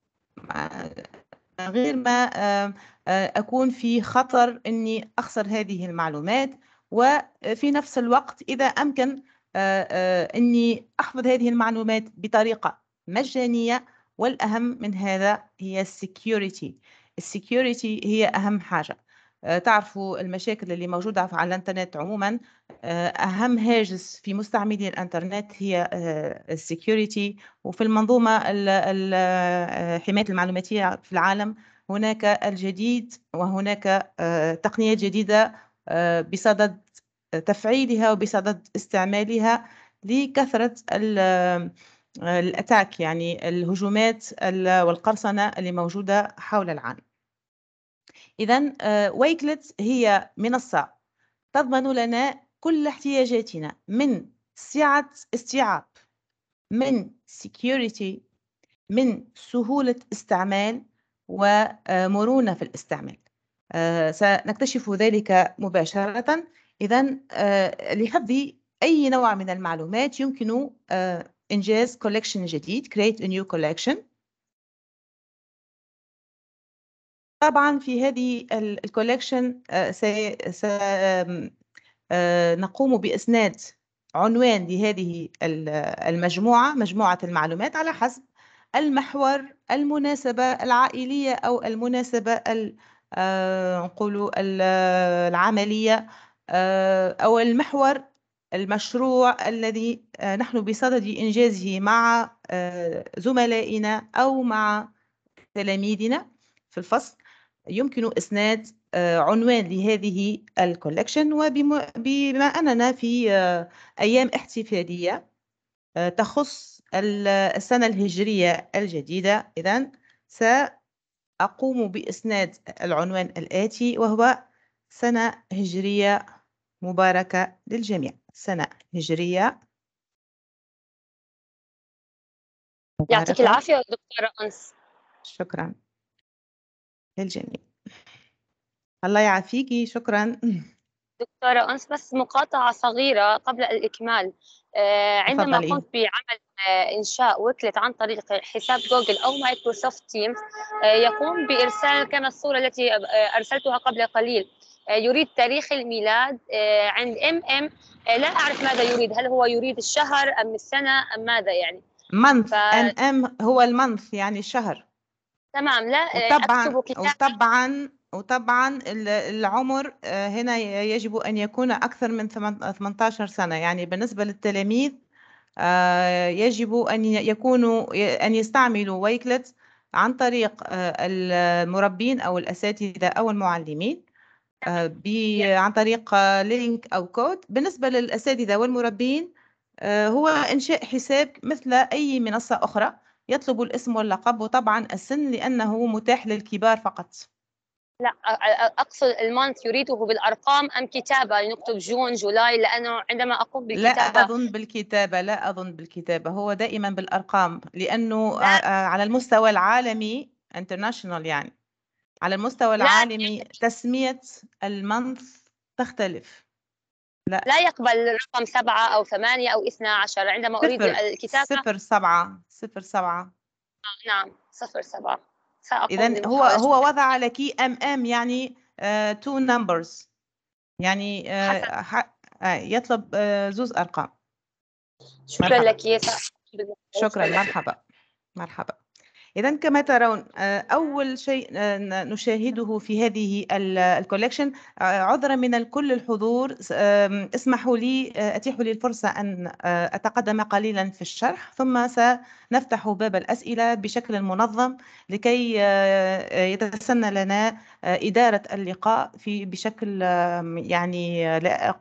غير ما أكون في خطر أني أخسر هذه المعلومات، وفي نفس الوقت إذا أمكن أني أحفظ هذه المعلومات بطريقة مجانية. والأهم من هذا هي السكيورتي. السكيورتي هي أهم حاجة. تعرفوا المشاكل اللي موجودة على الإنترنت عموما، أهم هاجس في مستعملي الإنترنت هي السكيورتي. وفي المنظومة حماية المعلوماتية في العالم هناك الجديد، وهناك تقنيات جديدة بصدد تفعيلها وبصدد استعمالها لكثرة الأتاك، يعني الهجومات والقرصنة اللي موجودة حول العالم. إذن ويكلت هي منصة تضمن لنا كل احتياجاتنا من سعة استيعاب، من security، من سهولة استعمال ومرونة في الاستعمال. سنكتشف ذلك مباشرة. إذن لحفظ أي نوع من المعلومات يمكن إنجاز collection جديد، create a new collection. طبعا في هذه الكولكشن نقوم بإسناد عنوان لهذه المجموعة، مجموعة المعلومات، على حسب المحور، المناسبة العائلية أو المناسبة نقولوا العملية، أو المحور المشروع الذي نحن بصدد إنجازه مع زملائنا أو مع تلاميذنا في الفصل. يمكن إسناد عنوان لهذه الكولكشن. وبما أننا في أيام احتفالية تخص السنة الهجرية الجديدة، إذن سأقوم بإسناد العنوان الآتي، وهو سنة هجرية مباركة للجميع. سنة هجرية مباركة. يعطيك العافية دكتورة أنس. شكرا للجميع. الله يعافيكي. شكرا دكتورة أنس، بس مقاطعة صغيرة قبل الإكمال. عندما تفضلي. قمت بعمل إنشاء ويكلت عن طريق حساب جوجل أو مايكروسوفت تيمز، يقوم بإرسال كما الصورة التي أرسلتها قبل قليل. يريد تاريخ الميلاد عند لا أعرف ماذا يريد، هل هو يريد الشهر أم السنة أم ماذا يعني؟ month هو المنث يعني الشهر. تمام. لا أكتب كتاب. وطبعا العمر هنا يجب أن يكون أكثر من 18 سنة. يعني بالنسبة للتلاميذ يجب أن يستعملوا ويكلت عن طريق المربين أو الأساتذة أو المعلمين عن طريق لينك أو كود. بالنسبة للأساتذة والمربين هو إنشاء حساب مثل أي منصة أخرى، يطلب الاسم واللقب وطبعا السن لأنه متاح للكبار فقط. لا أقصد المانث يريده بالأرقام أم كتابة، نكتب جون جولاي، لأنه عندما أقوم بالكتابة لا أظن بالكتابة، هو دائما بالأرقام، لأنه على المستوى العالمي international، يعني على المستوى العالمي تسمية المانث تختلف. لا يقبل رقم 7 أو 8 أو 12 عندما أريد الكتابة. 07. نعم 07. إذن هو وضع لك يعني two numbers، يعني يطلب زوز أرقام. شكرا لك يا شكرا. مرحبا. إذن كما ترون أول شيء نشاهده في هذه الكولكشن، عذرا من كل الحضور، اسمحوا لي أتيحوا لي الفرصة أن أتقدم قليلا في الشرح، ثم سنفتح باب الأسئلة بشكل منظم لكي يتسنى لنا إدارة اللقاء بشكل يعني لائق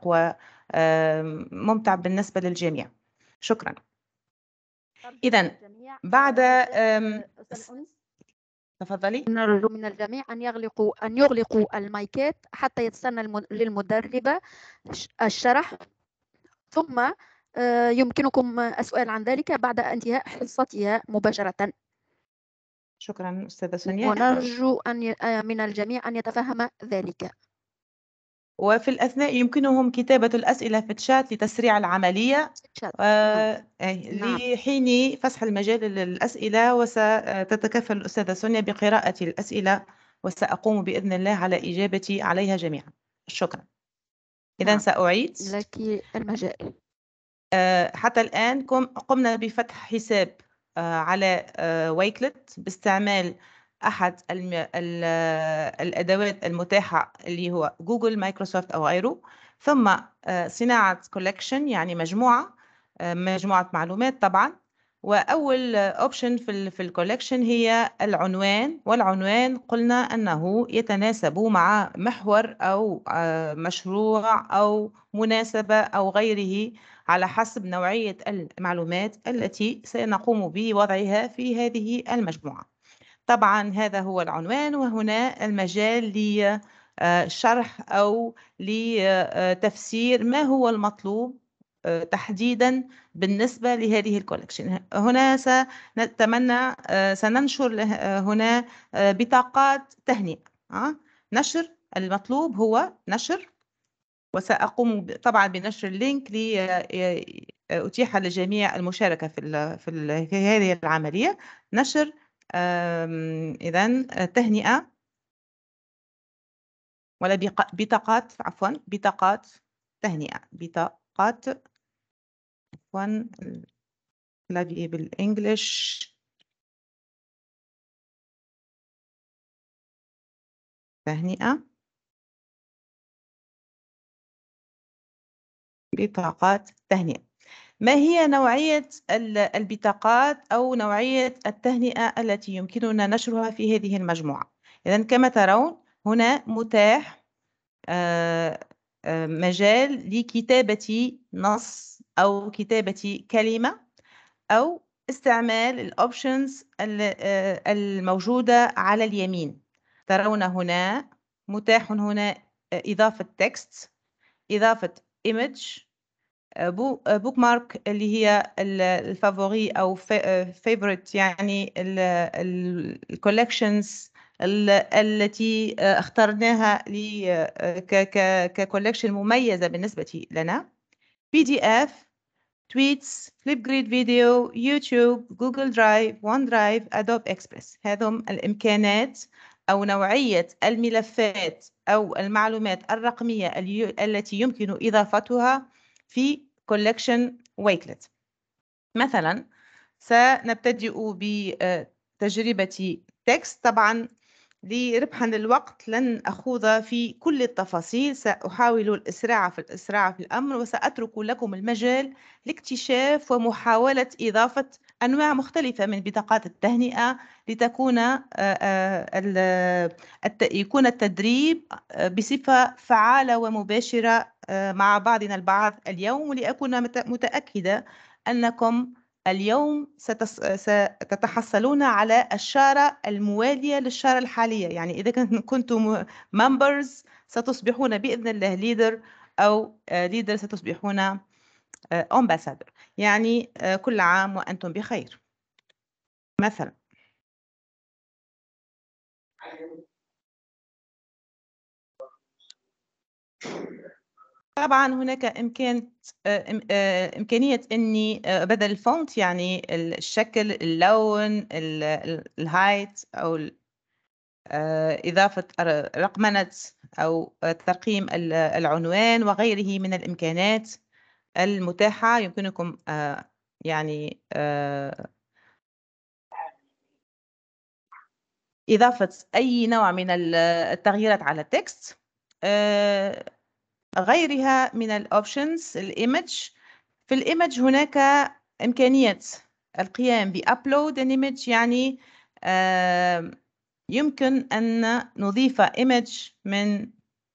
وممتع بالنسبة للجميع. شكرا. إذن بعد تفضلي. نرجو من الجميع أن يغلقوا المايكات حتى يتسنى للمدربة الشرح، ثم يمكنكم السؤال عن ذلك بعد انتهاء حصتها مباشرة. شكرا أستاذة سونيا. ونرجو من الجميع أن يتفهم ذلك. وفي الأثناء يمكنهم كتابة الأسئلة في الشات لتسريع العملية لحين فسح المجال للأسئلة، وستتكفل الأستاذة سونيا بقراءة الأسئلة وسأقوم بإذن الله على إجابتي عليها جميعا. شكرا. إذن سأعيد لك المجال. حتى الآن قمنا بفتح حساب على ويكلت باستعمال أحد الأدوات المتاحة اللي هو جوجل، مايكروسوفت أو غيره، ثم صناعة كولكشن يعني مجموعة معلومات طبعا. وأول أوبشن في الكولكشن هي العنوان، والعنوان قلنا أنه يتناسب مع محور أو مشروع أو مناسبة أو غيره على حسب نوعية المعلومات التي سنقوم بوضعها في هذه المجموعة. طبعا هذا هو العنوان، وهنا المجال لشرح أو لتفسير ما هو المطلوب تحديدا بالنسبة لهذه الكولكشن. هنا سننشر هنا بطاقات تهنئة. نشر المطلوب هو نشر، وسأقوم طبعا بنشر اللينك لأتيح للجميع المشاركة في هذه العملية. نشر إذن تهنئة ولا بطاقات، عفوا بطاقات تهنئة، بطاقات عفوا كلافي بالإنجليش، تهنئة، بطاقات تهنئة. ما هي نوعية البطاقات أو نوعية التهنئة التي يمكننا نشرها في هذه المجموعة؟ إذن كما ترون هنا متاح مجال لكتابة نص أو كتابة كلمة أو استعمال الأوبشنز الموجودة على اليمين. ترون هنا متاح هنا إضافة تكست، إضافة image، بوك مارك اللي هي الفافوري أو favorite يعني الكولكشنز التي اخترناها ككولكشن مميزة بالنسبة لنا. PDF، تويتس، فليب جريد فيديو، يوتيوب، جوجل درايف، وان درايف، أدوب إكسبريس. هذم الإمكانات أو نوعية الملفات أو المعلومات الرقمية التي يمكن إضافتها في كولكشن ويكلت. مثلا سنبتدئ بتجربة تكست. طبعا لربحا للوقت لن أخوض في كل التفاصيل، سأحاول الإسراع في الأمر، وسأترك لكم المجال لاكتشاف ومحاولة إضافة أنواع مختلفة من بطاقات التهنئة لتكون يكون التدريب بصفة فعالة ومباشرة مع بعضنا البعض اليوم، ولأكون متأكدة أنكم اليوم ستتحصلون على الشارة الموالية للشارة الحالية. يعني إذا كنتم members ستصبحون بإذن الله leader، أو leader ستصبحون ambassador. يعني كل عام وأنتم بخير مثلا. طبعا هناك إمكانية أني بدل الفونت يعني الشكل، اللون، الهايت، أو إضافة رقمنة أو ترقيم العنوان وغيره من الإمكانات المتاحة. يمكنكم يعني إضافة أي نوع من التغييرات على التكست. غيرها من الأوبشنز، الإيمج. في الإيمج هناك إمكانية القيام بأبلود الإيمج، يعني يمكن أن نضيف إيمج من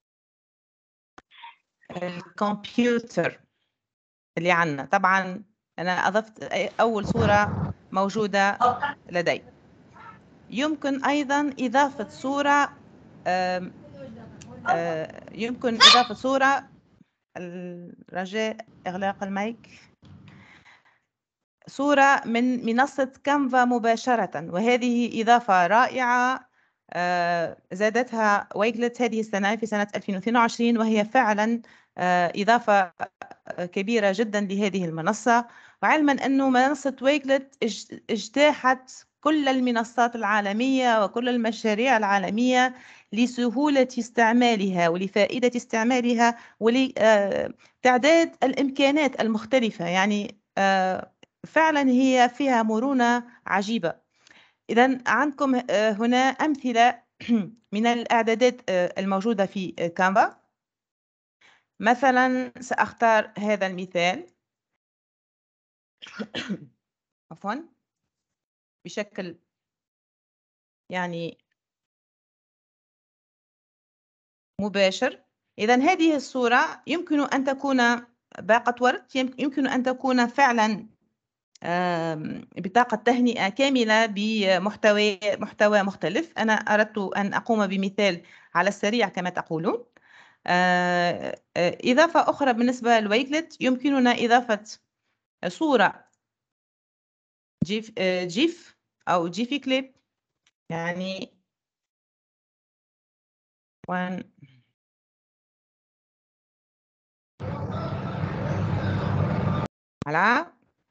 الكمبيوتر اللي عندنا. طبعا أنا أضفت أول صورة موجودة لدي. يمكن أيضا إضافة صورة يمكن إضافة صورة. الرجاء إغلاق المايك. صورة من منصة كانفا مباشرة، وهذه إضافة رائعة زادتها ويكلت هذه السنة في سنة 2022، وهي فعلا إضافة كبيرة جدا لهذه المنصة. وعلما أنه منصة ويكلت اجتاحت كل المنصات العالمية وكل المشاريع العالمية لسهولة استعمالها ولفائدة استعمالها ولتعداد الإمكانات المختلفة، يعني فعلا هي فيها مرونة عجيبة. إذن عندكم هنا أمثلة من الإعدادات الموجودة في كانفا. مثلا سأختار هذا المثال عفوا بشكل يعني مباشر. إذن هذه الصورة يمكن أن تكون باقة ورد، يمكن أن تكون فعلا بطاقة تهنئة كاملة بمحتوى مختلف. أنا أردت أن أقوم بمثال على السريع كما تقولون. إضافة أخرى بالنسبة لويكلت، يمكننا إضافة صورة جيف أو جيفي كليب، يعني على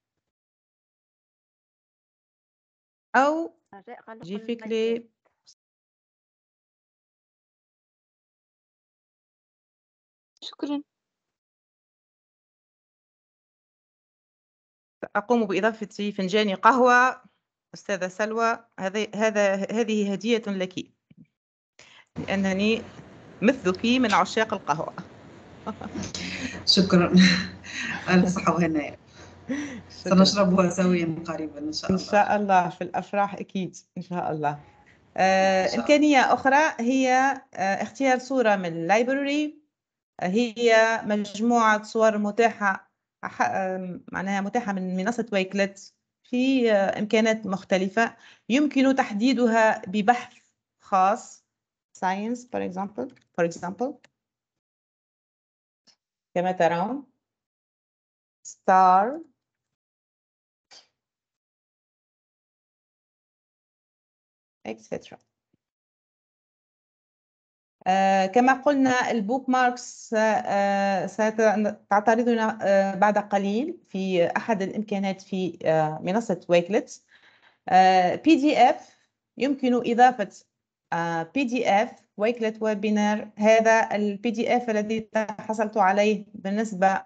أو جيفي كليب. شكرا. أقوم بإضافة فنجان قهوة أستاذة سلوى. هذه هدية لك لأنني مثلك من عشاق القهوة. شكرا. ألف صحة وهناء. سنشربها سويا قريبا إن شاء الله. إن شاء الله في الأفراح أكيد إن شاء الله. إمكانية أخرى هي اختيار صورة من اللايبراري. هي مجموعة صور متاحة معناها متاحة من منصة ويكلت في إمكانات مختلفة، يمكن تحديدها ببحث خاص science for example كما ترون star etc. كما قلنا البوك ماركس ستعترضنا بعد قليل في أحد الإمكانات في منصة ويكلت. PDF يمكن إضافة PDF ويكلت ويبينار. هذا PDF الذي حصلت عليه بالنسبة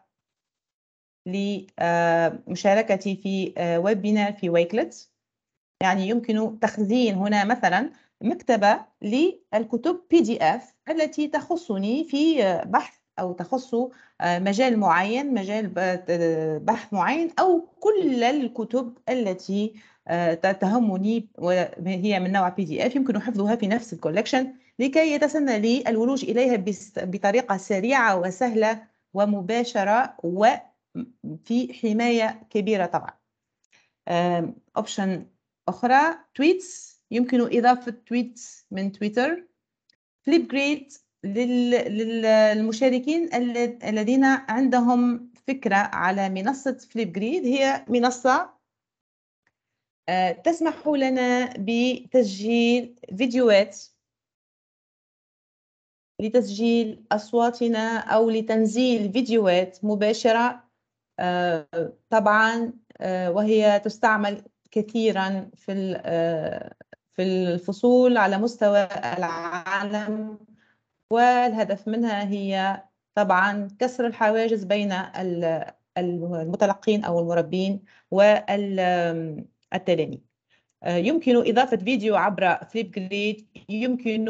لمشاركتي في ويبينار في ويكلت، يعني يمكن تخزين هنا مثلا مكتبة للكتب PDF التي تخصني في بحث أو تخص مجال معين، مجال بحث معين، أو كل الكتب التي تهمني وهي من نوع PDF يمكن حفظها في نفس الكولكشن لكي يتسنى لي الولوج إليها بطريقة سريعة وسهلة ومباشرة وفي حماية كبيرة طبعا. أوبشن أخرى تويتس، يمكن إضافة تويتس من تويتر. فليب جريد للمشاركين الذين عندهم فكرة على منصة فليب جريد. هي منصة تسمح لنا بتسجيل فيديوهات لتسجيل أصواتنا أو لتنزيل فيديوهات مباشرة طبعا، وهي تستعمل كثيرا في الفصول على مستوى العالم، والهدف منها هي طبعا كسر الحواجز بين المتلقين أو المربين والتلاميذ. يمكن إضافة فيديو عبر فليب جريد، يمكن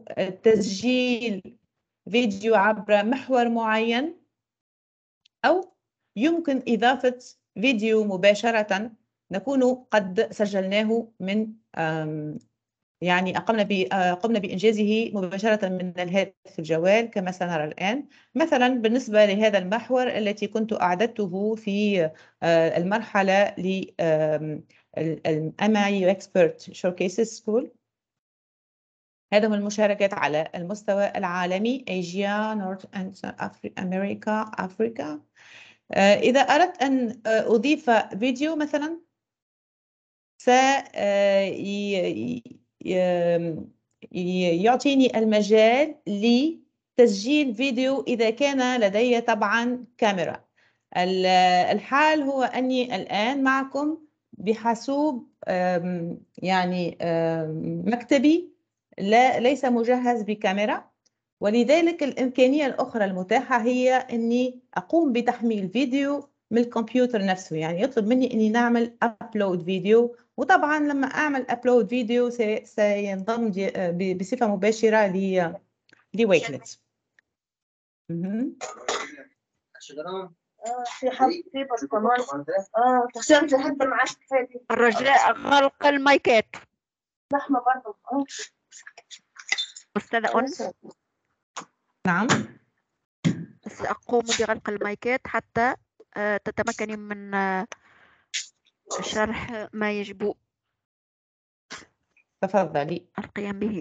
تسجيل فيديو عبر محور معين، أو يمكن إضافة فيديو مباشرة نكون قد سجلناه من يعني قمنا بإنجازه مباشرة من الهاتف الجوال كما سنرى الآن. مثلا بالنسبة لهذا المحور التي كنت أعددته في المرحلة ل MI Expert Showcases School. هذه المشاركات على المستوى العالمي Asia, North and America, Africa. إذا أردت أن أضيف فيديو مثلا يعطيني المجال لتسجيل فيديو إذا كان لدي طبعا كاميرا. الحال هو أني الآن معكم بحاسوب يعني مكتبي ليس مجهز بكاميرا، ولذلك الإمكانية الأخرى المتاحة هي أني أقوم بتحميل فيديو من الكمبيوتر نفسه. يعني يطلب مني أني نعمل أبلود فيديو، وطبعا لما أعمل أبلود فيديو سينضم بصفة مباشرة لويكلت. الرجاء غلق المايكات. أستاذة أنس. نعم. سأقوم بغلق المايكات حتى تتمكني من شرح ما يجب تفضلي القيام به.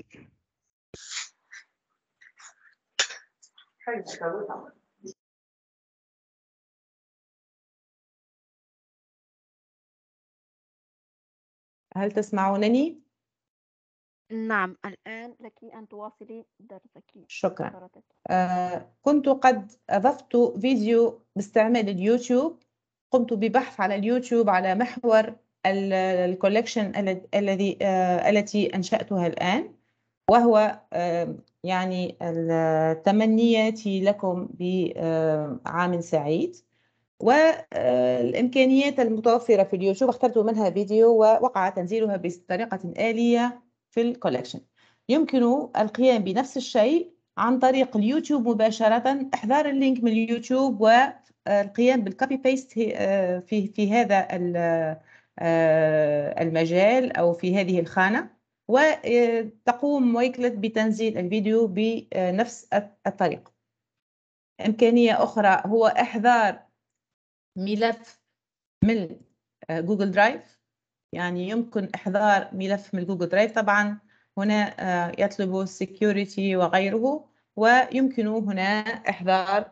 هل تسمعونني؟ نعم، الآن لك أن تواصلي درسك. شكرا. كنت قد أضفت فيديو باستعمال اليوتيوب. قمت ببحث على اليوتيوب على محور الكولكشن التي أنشأتها الآن، وهو يعني تمنياتي لكم بعام سعيد. والإمكانيات المتوفرة في اليوتيوب اخترت منها فيديو ووقع تنزيلها بطريقة آلية في الكولكشن. يمكن القيام بنفس الشيء عن طريق اليوتيوب مباشرة، إحضار اللينك من اليوتيوب والقيام بالكوبي بيست في هذا المجال أو في هذه الخانة، وتقوم ويكلت بتنزيل الفيديو بنفس الطريقة. إمكانية أخرى هو إحضار ملف من جوجل درايف. يعني يمكن إحضار ملف من جوجل درايف، طبعا هنا يطلب security وغيره، ويمكن هنا إحضار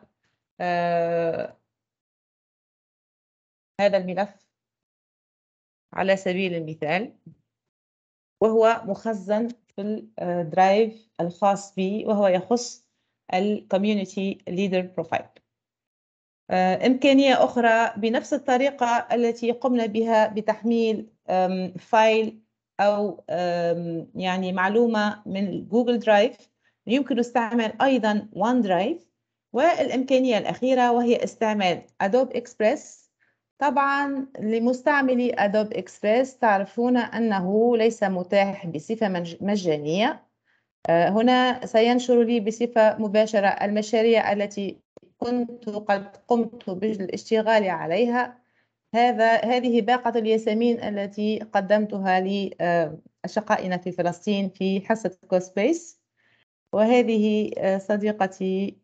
هذا الملف على سبيل المثال، وهو مخزن في الدرايف الخاص بي، وهو يخص الكوميونيتي ليدر بروفايل. إمكانية أخرى بنفس الطريقة التي قمنا بها بتحميل فايل أو يعني معلومة من جوجل درايف، يمكن استعمال أيضا وان درايف. والإمكانية الأخيرة وهي استعمال أدوب إكسبريس. طبعا لمستعملي أدوب إكسبريس تعرفون أنه ليس متاح بصفة مجانية. هنا سينشر لي بصفة مباشرة المشاريع التي كنت قد قمت بالاشتغال عليها. هذه باقة الياسمين التي قدمتها لأشقائنا في فلسطين في حصة كوسبيس، وهذه صديقتي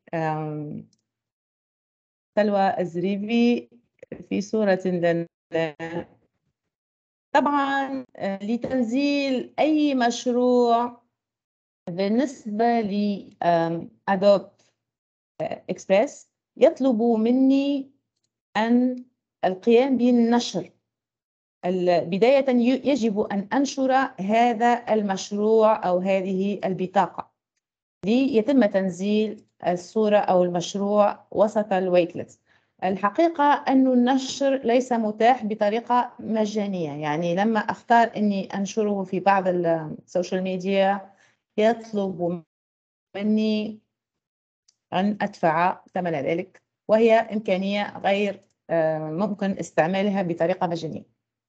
سلوى الزريبي في صورة لنا. طبعا لتنزيل أي مشروع بالنسبة لأدوب إكسبريس يطلب مني أن القيام بالنشر. بداية يجب أن أنشر هذا المشروع أو هذه البطاقة ليتم تنزيل الصورة أو المشروع وسط الويكلت. الحقيقة أن النشر ليس متاح بطريقة مجانية. يعني لما أختار أني أنشره في بعض السوشيال ميديا يطلب مني أن أدفع ثمن ذلك، وهي إمكانية غير ممكن استعمالها بطريقة مجانية.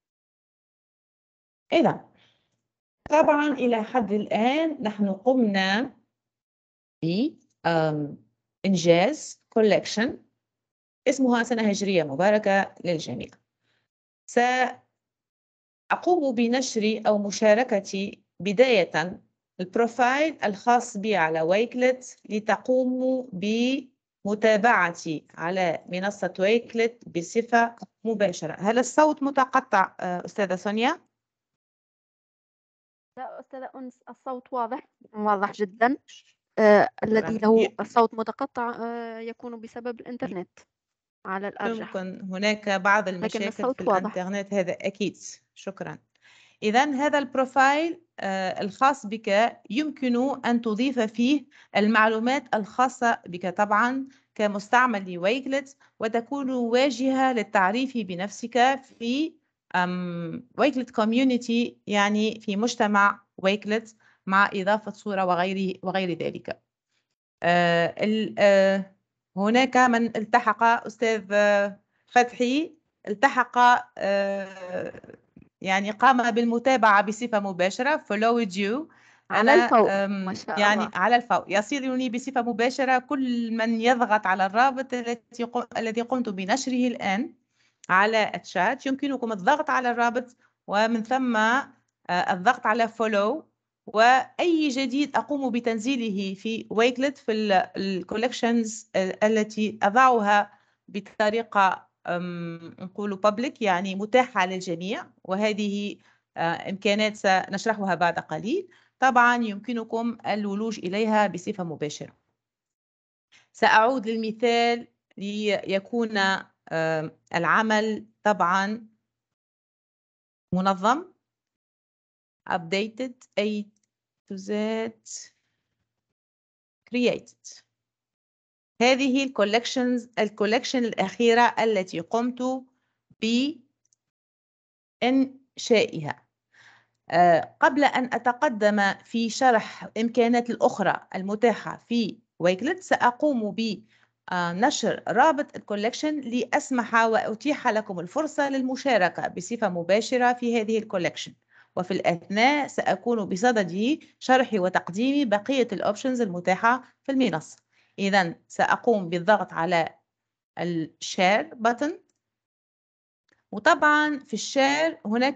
إذا طبعا إلى حد الآن نحن قمنا بإنجاز كولكشن اسمها سنة هجرية مباركة للجميع. سأقوم بنشر أو مشاركتي بداية البروفايل الخاص بي على ويكلت لتقوموا بمتابعتي على منصة ويكلت بصفة مباشرة. هل الصوت متقطع أستاذة سونيا؟ لا أستاذة أنس، الصوت واضح جدا. الذي شكراً. له الصوت متقطع يكون بسبب الإنترنت على الأرجح، يمكن هناك بعض لكن المشاكل الصوت في واضح. الإنترنت، هذا أكيد. شكرا. إذا هذا البروفايل الخاص بك يمكن أن تضيف فيه المعلومات الخاصة بك طبعا كمستعمل لويكلت، وتكون واجهة للتعريف بنفسك في ويكلت كوميونيتي، يعني في مجتمع ويكلت، مع إضافة صورة وغير ذلك. هناك من التحق، أستاذ فتحي التحق، يعني قام بالمتابعة بصفة مباشرة، followed you. على الفور ما شاء يعني الله. على الفور يصلني بصفة مباشرة كل من يضغط على الرابط الذي قمت بنشره الآن على الشات. يمكنكم الضغط على الرابط ومن ثم الضغط على follow، وأي جديد أقوم بتنزيله في ويكلت في الكولكشنز التي أضعها بطريقة نقول public، يعني متاحة للجميع، وهذه إمكانات سنشرحها بعد قليل. طبعا يمكنكم الولوج إليها بصفة مباشرة. سأعود للمثال ليكون العمل طبعا منظم، updated A to Z created. هذه الكولكشن الأخيرة التي قمت بإنشائها. قبل أن أتقدم في شرح الإمكانات الأخرى المتاحة في ويكلت، سأقوم بنشر رابط الكولكشن لأسمح وأتيح لكم الفرصة للمشاركة بصفة مباشرة في هذه الكولكشن، وفي الأثناء سأكون بصدد شرح وتقديم بقية الأوبشنز المتاحة في المنصة. إذن سأقوم بالضغط على الشير بutton، وطبعا في الشير هناك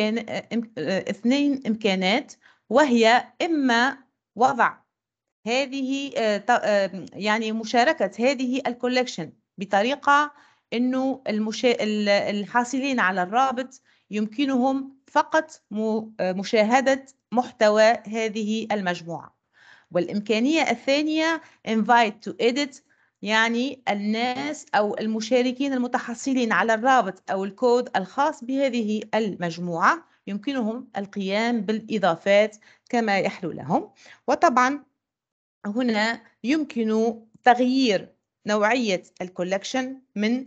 اثنين إمكانات، وهي إما وضع هذه يعني مشاركة هذه الكولكشن بطريقة إنه الحاصلين على الرابط يمكنهم فقط مشاهدة محتوى هذه المجموعة. والإمكانية الثانية invite to edit، يعني الناس أو المشاركين المتحصلين على الرابط أو الكود الخاص بهذه المجموعة يمكنهم القيام بالإضافات كما يحلو لهم. وطبعا هنا يمكن تغيير نوعية الكولكشن من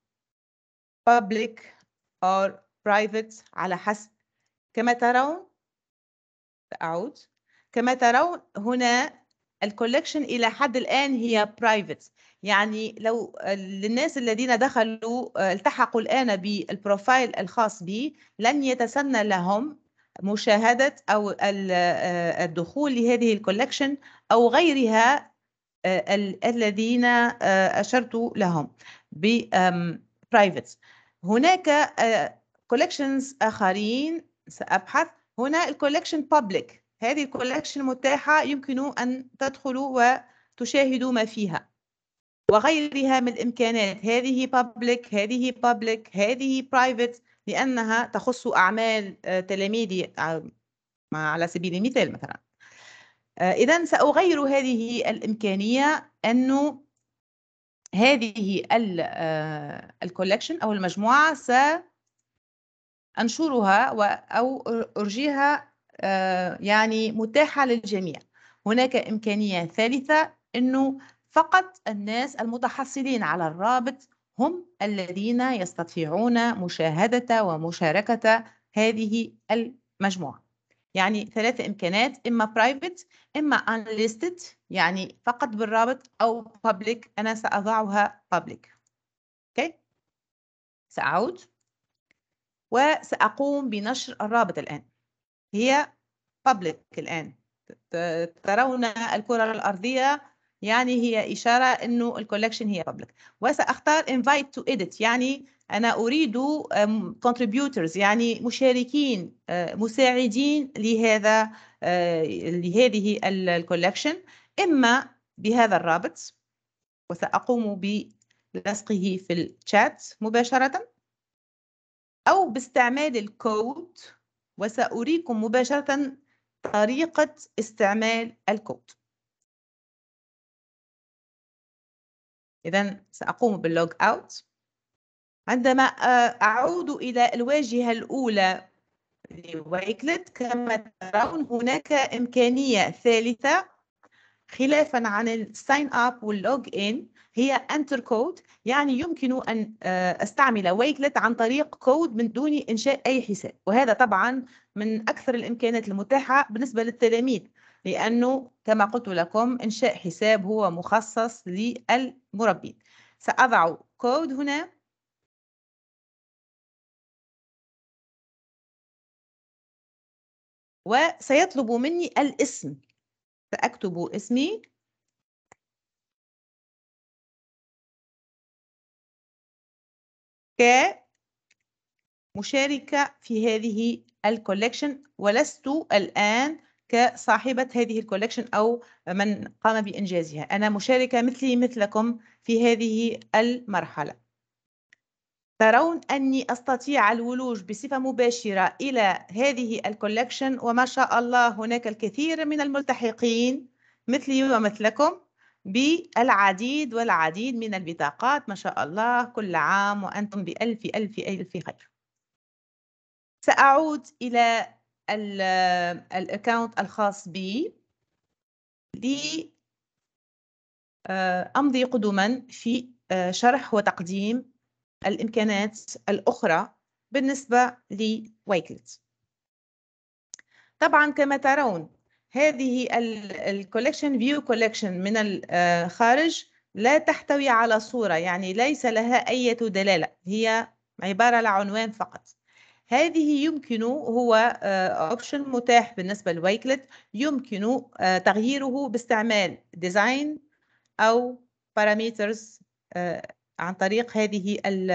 public or private على حسب. كما ترون، أعود، كما ترون هنا الكولكشن إلى حد الآن هي برايفت، يعني لو للناس الذين دخلوا التحقوا الآن بالبروفايل الخاص بي لن يتسنى لهم مشاهدة أو الدخول لهذه الكولكشن أو غيرها الذين أشرت لهم برايفت. هناك كولكشنز آخرين سأبحث. هنا الكولكشن بابليك، هذه الكولكشن متاحة، يمكن أن تدخلوا وتشاهدوا ما فيها، وغيرها من الإمكانات. هذه بابليك، هذه بابليك، هذه برايفت، لأنها تخص أعمال تلاميذي على سبيل المثال مثلا. إذن سأغير هذه الإمكانية، أنه هذه الكولكشن أو المجموعة سأنشرها أو أرجيها يعني متاحة للجميع. هناك إمكانية ثالثة، أنه فقط الناس المتحصلين على الرابط هم الذين يستطيعون مشاهدة ومشاركة هذه المجموعة. يعني ثلاث إمكانات، إما private، إما unlisted يعني فقط بالرابط، أو public أنا سأضعها public. أوكي، سأعود وسأقوم بنشر الرابط الآن. هي public الآن، ترون الكرة الأرضية يعني هي إشارة إنه الكولكشن هي public. وسأختار invite to edit، يعني أنا أريد contributors، يعني مشاركين مساعدين لهذه الكولكشن، إما بهذا الرابط وسأقوم بلصقه في الشات مباشرة، أو باستعمال الكود وسأريكم مباشرة طريقة استعمال الكود. إذن سأقوم باللوج أوت. عندما أعود إلى الواجهة الأولى لويكلت، كما ترون هناك إمكانية ثالثة خلافا عن الساين اب واللوج ان، هي انتر كود، يعني يمكن أن أستعمل ويكلت عن طريق كود من دون إنشاء أي حساب. وهذا طبعا من أكثر الإمكانيات المتاحة بالنسبة للتلاميذ، لأنه كما قلت لكم إنشاء حساب هو مخصص للمربين. سأضع كود هنا وسيطلب مني الاسم، سأكتب اسمي كمشاركة في هذه الكولكشن، ولست الآن كصاحبة هذه الكولكشن أو من قام بإنجازها، أنا مشاركة مثلي مثلكم في هذه المرحلة. ترون أني أستطيع الولوج بصفة مباشرة إلى هذه الكولكشن، وما شاء الله هناك الكثير من الملتحقين مثلي ومثلكم بالعديد والعديد من البطاقات. ما شاء الله، كل عام وأنتم بألف ألف ألف خير. سأعود إلى الأكاونت الخاص بي لأمضي قدما في شرح وتقديم الإمكانات الأخرى بالنسبة لويكلت. طبعا كما ترون هذه الكولكشن فيو كولكشن من الخارج لا تحتوي على صورة، يعني ليس لها أي دلالة، هي عبارة عن عنوان فقط. هذه يمكن، هو اوبشن متاح بالنسبة لويكلت، يمكن تغييره باستعمال ديزاين أو بارامترز عن طريق هذه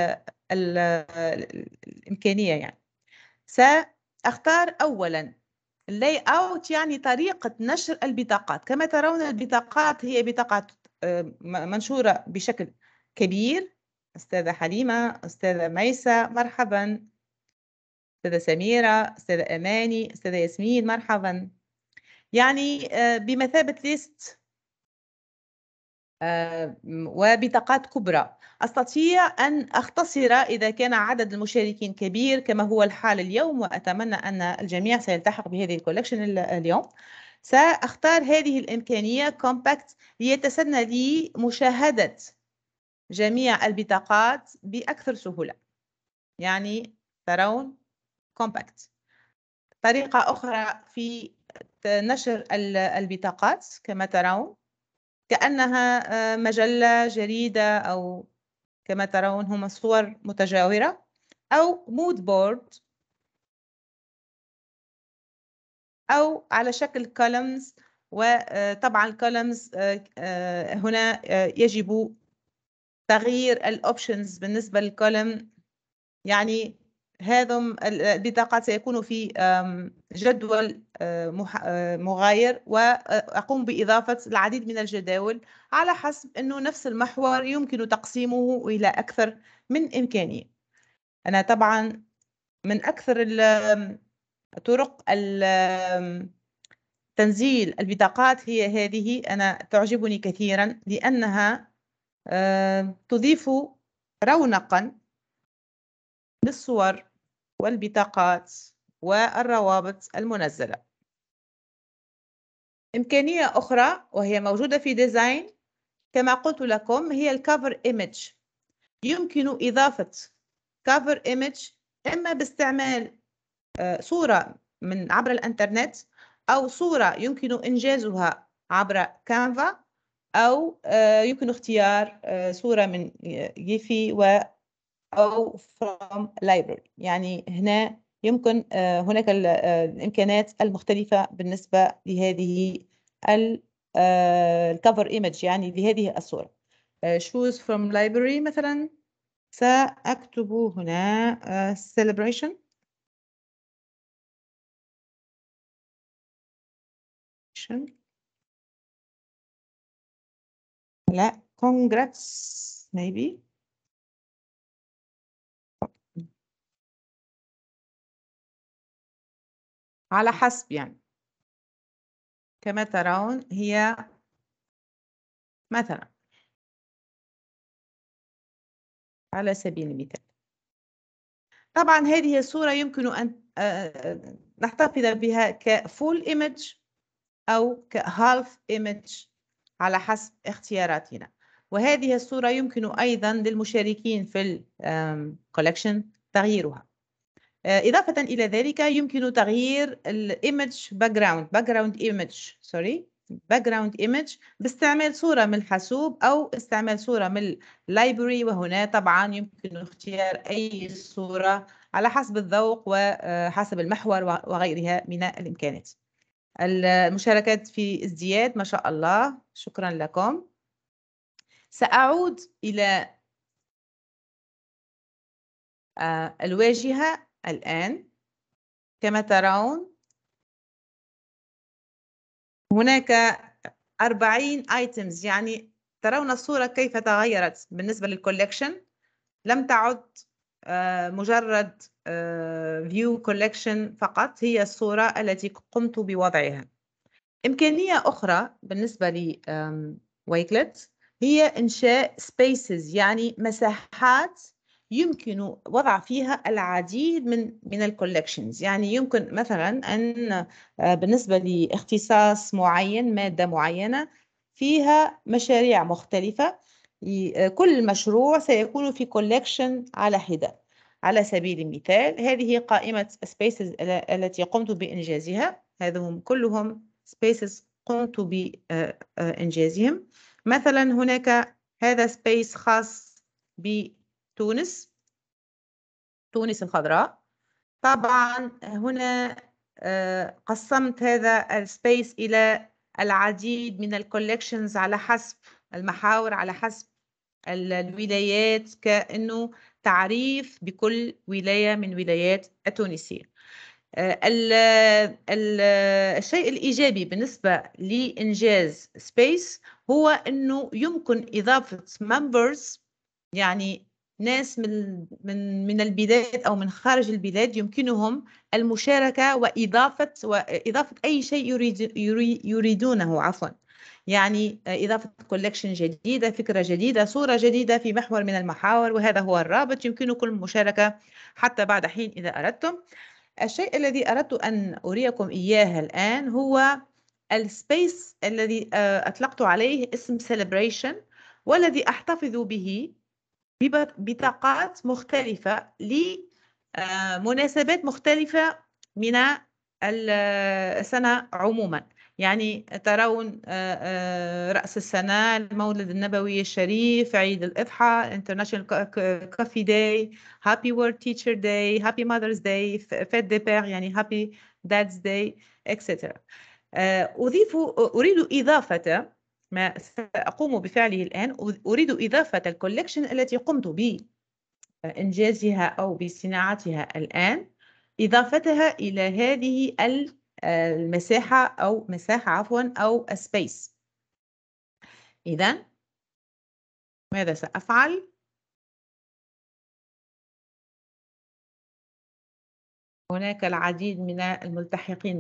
الإمكانية. يعني سأختار أولا اللاي اوت، يعني طريقة نشر البطاقات. كما ترون البطاقات هي بطاقات منشورة بشكل كبير. أستاذة حليمة، أستاذة ميسة، مرحبا. أستاذة سميرة، أستاذة أماني، أستاذة ياسمين، مرحبا. يعني بمثابة ليست وبطاقات كبرى. أستطيع أن أختصر إذا كان عدد المشاركين كبير كما هو الحال اليوم، وأتمنى أن الجميع سيلتحق بهذه الكولكشن اليوم. سأختار هذه الإمكانية كومباكت ليتسنى لي مشاهدة جميع البطاقات بأكثر سهولة. يعني ترون كومباكت. طريقة أخرى في نشر البطاقات كما ترون كأنها مجلة، جريدة، أو كما ترون هما صور متجاورة، أو مود بورد، أو على شكل كولمز. وطبعا الكولمز هنا يجب تغيير الأوبشنز بالنسبة للكولم، يعني هذا البطاقات سيكون في جدول مغاير، وأقوم بإضافة العديد من الجداول على حسب أنه نفس المحور يمكن تقسيمه إلى أكثر من إمكانية. أنا طبعا من أكثر طرق تنزيل البطاقات هي هذه، أنا تعجبني كثيرا لأنها تضيف رونقا للصور والبطاقات والروابط المنزلة. إمكانية أخرى وهي موجودة في ديزاين كما قلت لكم هي الكفر إيميج. يمكن إضافة كفر إيميج إما باستعمال صورة من عبر الإنترنت، أو صورة يمكن إنجازها عبر كانفا، أو يمكن اختيار صورة من جيفي أو from library. يعني هنا يمكن هناك الإمكانات المختلفة بالنسبة لهذه الكفر ايمج يعني لهذه الصورة. choose from library مثلا سأكتب هنا celebration لا congrats maybe على حسب يعني كما ترون هي مثلا على سبيل المثال. طبعا هذه الصورة يمكن أن نحتفظ بها كفول ايمج أو كهالف ايمج على حسب اختياراتنا. وهذه الصورة يمكن أيضا للمشاركين في الكولكشن تغييرها. إضافة إلى ذلك يمكن تغيير الإيمج باكجراوند إيمج باستعمال صورة من الحاسوب أو استعمال صورة من اللايبرري، وهنا طبعا يمكن اختيار أي صورة على حسب الذوق وحسب المحور وغيرها من الإمكانات. المشاركات في ازدياد ما شاء الله، شكرا لكم. سأعود إلى الواجهة الآن. كما ترون هناك 40 items، يعني ترون الصورة كيف تغيرت بالنسبة للكولكشن. لم تعد مجرد view collection فقط، هي الصورة التي قمت بوضعها. إمكانية أخرى بالنسبة لي ويكلت هي إنشاء spaces، يعني مساحات يمكن وضع فيها العديد من الكولكشنز. يعني يمكن مثلا أن بالنسبة لاختصاص معين، مادة معينة فيها مشاريع مختلفة، كل مشروع سيكون في كولكشن على حدة. على سبيل المثال هذه قائمة spaces التي قمت بإنجازها، هذهم كلهم spaces قمت بإنجازهم. مثلا هناك هذا space خاص بتونس الخضراء. طبعا هنا قسمت هذا السبيس إلى العديد من الكولكشنز على حسب المحاور، على حسب الولايات، كأنه تعريف بكل ولاية من ولايات التونسية. الشيء الإيجابي بالنسبة لإنجاز سبيس هو أنه يمكن إضافة members، يعني ناس من البلاد أو من خارج البلاد يمكنهم المشاركة وإضافة أي شيء يريدونه عفوا، يعني إضافة كولكشن جديدة، فكرة جديدة، صورة جديدة في محور من المحاور، وهذا هو الرابط. يمكنكم المشاركة حتى بعد حين إذا أردتم. الشيء الذي أردت أن أريكم إياه الآن هو السبيس الذي أطلقت عليه اسم celebration، والذي أحتفظ به ببطاقات مختلفة لمناسبات مختلفة من السنة عموما. يعني ترون رأس السنة، المولد النبوي الشريف، عيد الأضحى، International Coffee Day، Happy World Teacher Day، Happy Mother's Day، Fête des Pères يعني Happy Dad's Day etc. أريد إضافة ما سأقوم بفعله الآن، أريد إضافة الكولكشن التي قمت بإنجازها أو بصناعتها الآن، إضافتها إلى هذه المساحة أو مساحة عفوا أو سبيس. إذن ماذا سأفعل؟ هناك العديد من الملتحقين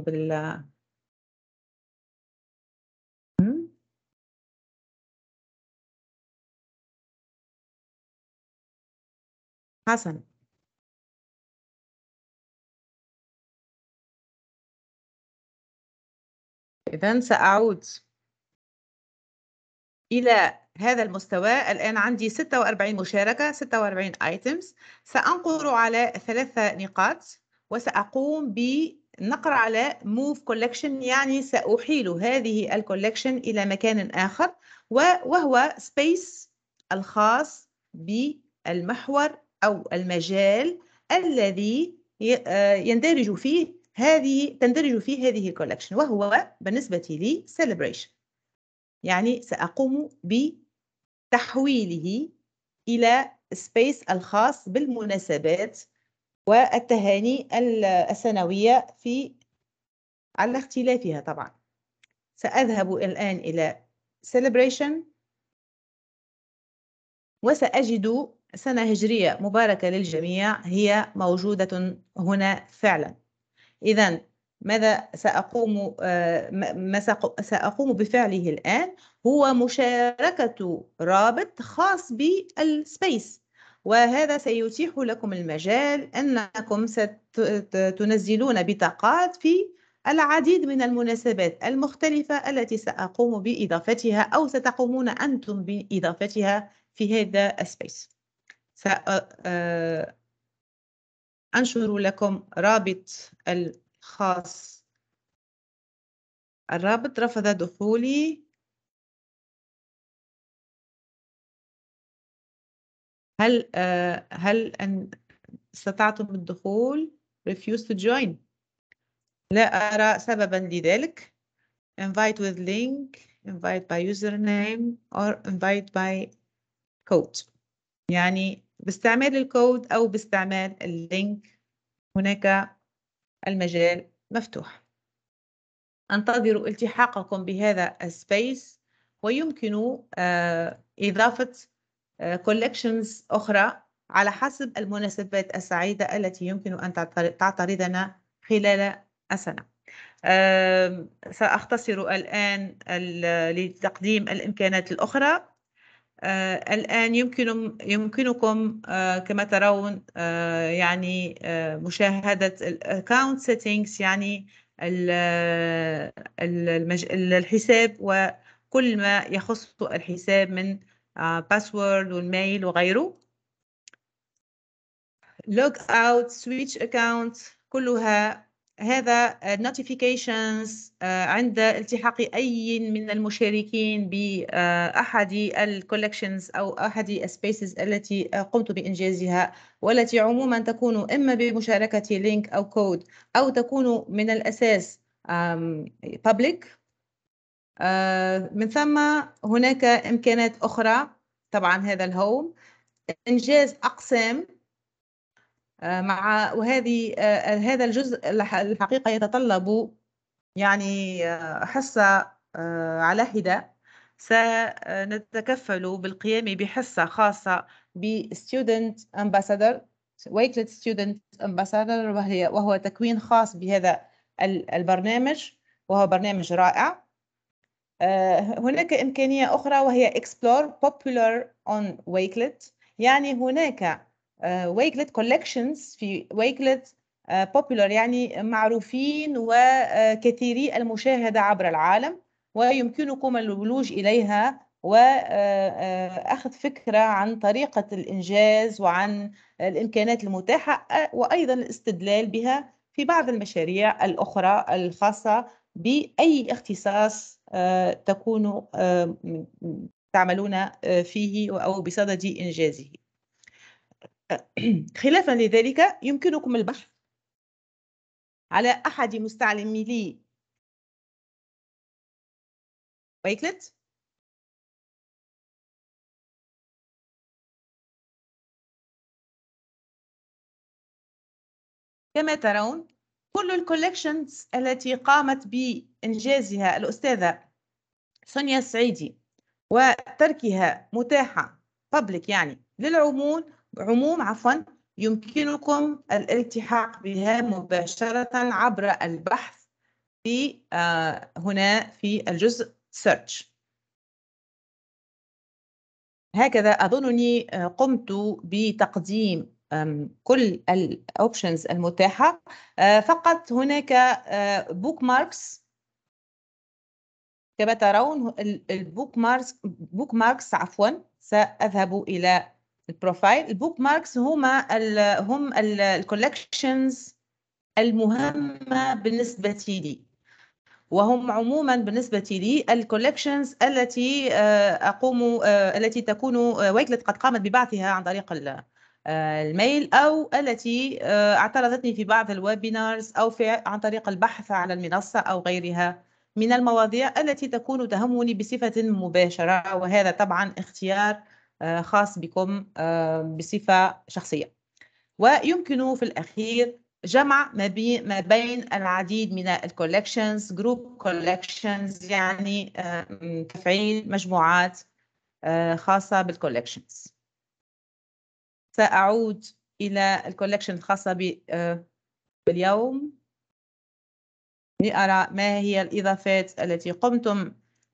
حسنا. إذن سأعود إلى هذا المستوى. الآن عندي 46 مشاركة، 46 items. سأنقر على 3 نقاط وسأقوم بالنقر على move collection، يعني سأحيل هذه الكولكشن إلى مكان آخر، وهو space الخاص بالمحور أو المجال الذي تندرج فيه هذه الكولكشن، وهو بالنسبة لي celebration. يعني سأقوم بتحويله إلى سبيس الخاص بالمناسبات والتهاني السنوية على اختلافها طبعا. سأذهب الآن إلى celebration وسأجد سنة هجرية مباركة للجميع هي موجودة هنا فعلا. إذن ماذا سأقوم بفعله الآن هو مشاركة رابط خاص بالسبيس، وهذا سيتيح لكم المجال أنكم ستنزلون بطاقات في العديد من المناسبات المختلفة التي سأقوم بإضافتها أو ستقومون أنتم بإضافتها في هذا السبيس. أنشر لكم رابط الخاص. الرابط رفض دخولي. هل استطعتم الدخول؟ refuse to join. لا أرى سببا لذلك. invite with link, invite by username or invite by code. يعني باستعمال الكود أو باستعمال اللينك هناك المجال مفتوح. أنتظر التحاقكم بهذا السبيس، ويمكن إضافة collections أخرى على حسب المناسبات السعيدة التي يمكن أن تعترضنا خلال السنة. سأختصر الآن لتقديم الإمكانات الأخرى. الآن يمكنكم كما ترون يعني مشاهدة الأكاونت سيتينجز، يعني الحساب وكل ما يخص الحساب من باسورد والميل وغيره. لوج اوت، سويتش اكاونت، كلها هذا notifications عند التحاق أي من المشاركين بأحد الكولكشنز أو أحد السبيسز التي قمت بإنجازها، والتي عموما تكون إما بمشاركة لينك أو كود أو تكون من الأساس public. من ثم هناك إمكانات أخرى، طبعا هذا الهوم، إنجاز أقسام هذا الجزء الحقيقة يتطلب يعني حصة على حدة. سنتكفل بالقيام بحصة خاصة Student Ambassador، Wakelet Student Ambassador، وهو تكوين خاص بهذا البرنامج، وهو برنامج رائع. هناك إمكانية أخرى وهي Explore Popular on Wakelet، يعني هناك Wakelet Collections في Wakelet Popular، يعني معروفين وكثيري المشاهدة عبر العالم، ويمكنكم الولوج إليها وأخذ فكرة عن طريقة الإنجاز وعن الإمكانات المتاحة، وأيضا الاستدلال بها في بعض المشاريع الأخرى الخاصة بأي اختصاص تكونوا تعملون فيه أو بصدد إنجازه. خلافا لذلك يمكنكم البحث على أحد مستعملي Wakelet كما ترون كل الكولكشنز التي قامت بإنجازها الأستاذة سونيا السعيدي وتركها متاحة public يعني للعموم يمكنكم الالتحاق بها مباشرة عبر البحث في هنا في الجزء search. هكذا أظنني قمت بتقديم كل الأوبشنز المتاحة. فقط هناك بوك ماركس كما ترون. البوك ماركس عفوا، سأذهب إلى البروفايل. البوك ماركس هم الكولكشنز المهمة بالنسبة لي، وهم عموما بالنسبة لي الكولكشنز التي تكون ويكلت قد قامت ببعثها عن طريق الميل، أو التي اعترضتني في بعض الويبينارز، أو عن طريق البحث على المنصة أو غيرها من المواضيع التي تكون تهمني بصفة مباشرة، وهذا طبعا اختيار خاص بكم بصفة شخصية. ويمكن في الأخير جمع ما بين العديد من الكولكشنز، جروب كولكشنز، يعني تفعيل مجموعات خاصة بالكولكشنز. سأعود إلى الكولكشن الخاصة باليوم لأرى ما هي الإضافات التي قمتم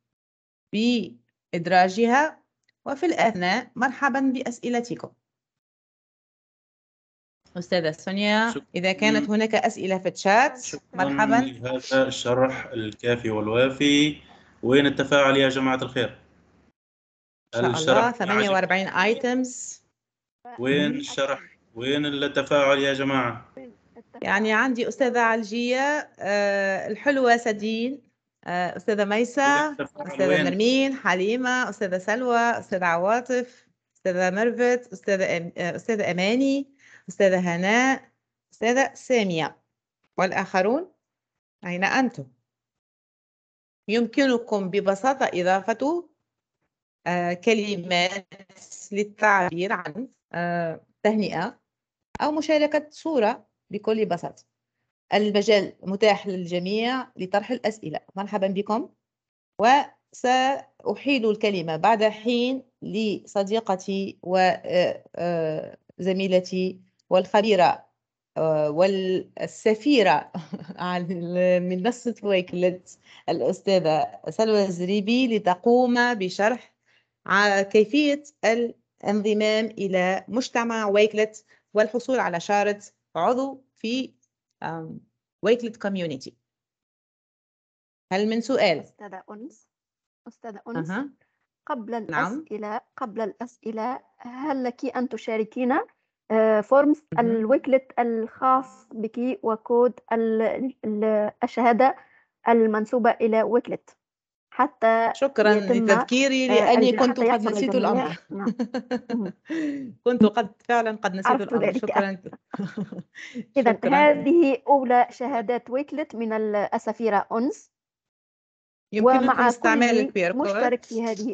بإدراجها، وفي الأثناء مرحبا بأسئلتكم. أستاذة سونيا، إذا كانت هناك أسئلة في الشات مرحبا. هذا الشرح الكافي والوافي. وين التفاعل يا جماعة الخير؟ إن شاء الله 48 ايتمز. وين الشرح؟ وين التفاعل يا جماعة؟ يعني عندي أستاذة علجية، الحلوة سدين، أستاذة ميسة، أستاذة نرمين، حليمة، أستاذة سلوى، أستاذة عواطف، أستاذة ميرفت، أستاذة أماني، أستاذة هناء، أستاذة سامية، والآخرون أين أنتم؟ يمكنكم ببساطة إضافة كلمات للتعبير عن تهنئة أو مشاركة صورة بكل بساطة. المجال متاح للجميع لطرح الأسئلة. مرحبا بكم. وسأحيل الكلمة بعد حين لصديقتي وزميلتي والخبيرة والسفيرة من منصة ويكلت الأستاذة سلوى الزريبي لتقوم بشرح كيفية الانضمام إلى مجتمع ويكلت والحصول على شارة عضو في ويكلت كوميونيتي. هل من سؤال؟ أستاذة أنس قبل الأسئلة هل لك أن تشاركينا فورمز الويكلت الخاص بك وكود الشهادة المنسوبة إلى ويكلت حتى شكرا لتذكيري لأني كنت قد نسيت الأمر. كنت فعلا قد نسيت الأمر. شكرا. إذا هذه أولى شهادات ويكلت من السفيرة أنس، يمكنكم استعمال الكوير كود. مشترك في هذه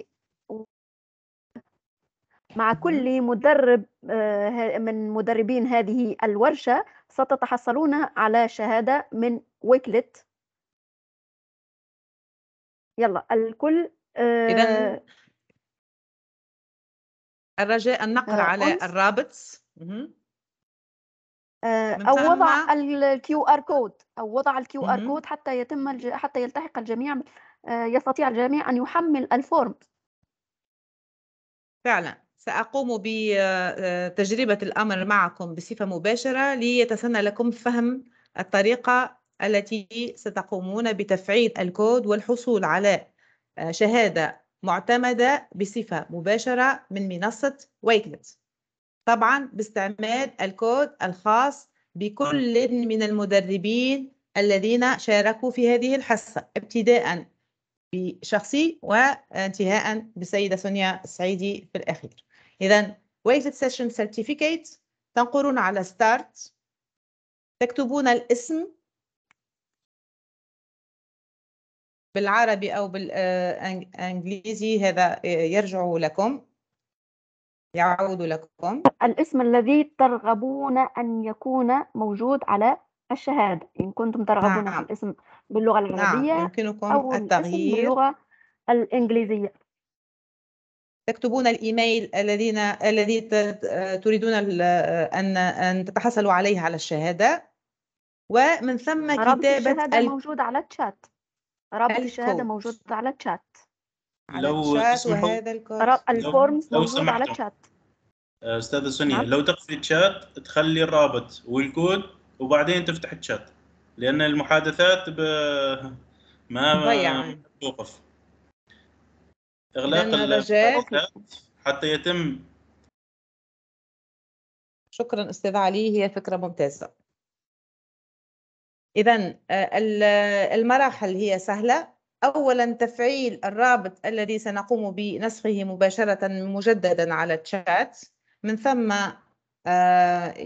مع كل مدرب من مدربين هذه الورشة ستتحصلون على شهادة من ويكلت. يلا الكل إذن الرجاء النقر على الرابط أو وضع الكيو ار كود حتى يلتحق الجميع، يستطيع الجميع أن يحمل الفورم. فعلا سأقوم بتجربة الأمر معكم بصفة مباشرة ليتسنى لكم فهم الطريقة التي ستقومون بتفعيل الكود والحصول على شهادة معتمدة بصفة مباشرة من منصة ويكلت، طبعا باستعمال الكود الخاص بكل من المدربين الذين شاركوا في هذه الحصة، ابتداء بشخصي وانتهاء بالسيدة سونيا السعيدي في الأخير. إذن ويكلت سيشن سيرتيفيكيت، تنقرون على ستارت، تكتبون الاسم بالعربي أو بالإنجليزي، هذا يعود لكم الاسم الذي ترغبون أن يكون موجود على الشهادة، إن كنتم ترغبون في الاسم باللغة العربية يمكنكم أو الاسم باللغة الإنجليزية. تكتبون الإيميل الذي تريدون أن تتحصلوا عليه على الشهادة، ومن ثم رابط كتابة الشهادة موجود على الشات. رابط الشهادة موجود على الشات. لو تسمحوا الفورمز موجود على الشات. أستاذة سونيا، لو تقفل الشات تخلي الرابط والكود وبعدين تفتح الشات، لأن المحادثات ما توقف. إغلاق الشات حتى يتم. شكرا أستاذ علي، هي فكرة ممتازة. إذن المراحل هي سهلة. أولا تفعيل الرابط الذي سنقوم بنسخه مباشرة مجددا على الشات، من ثم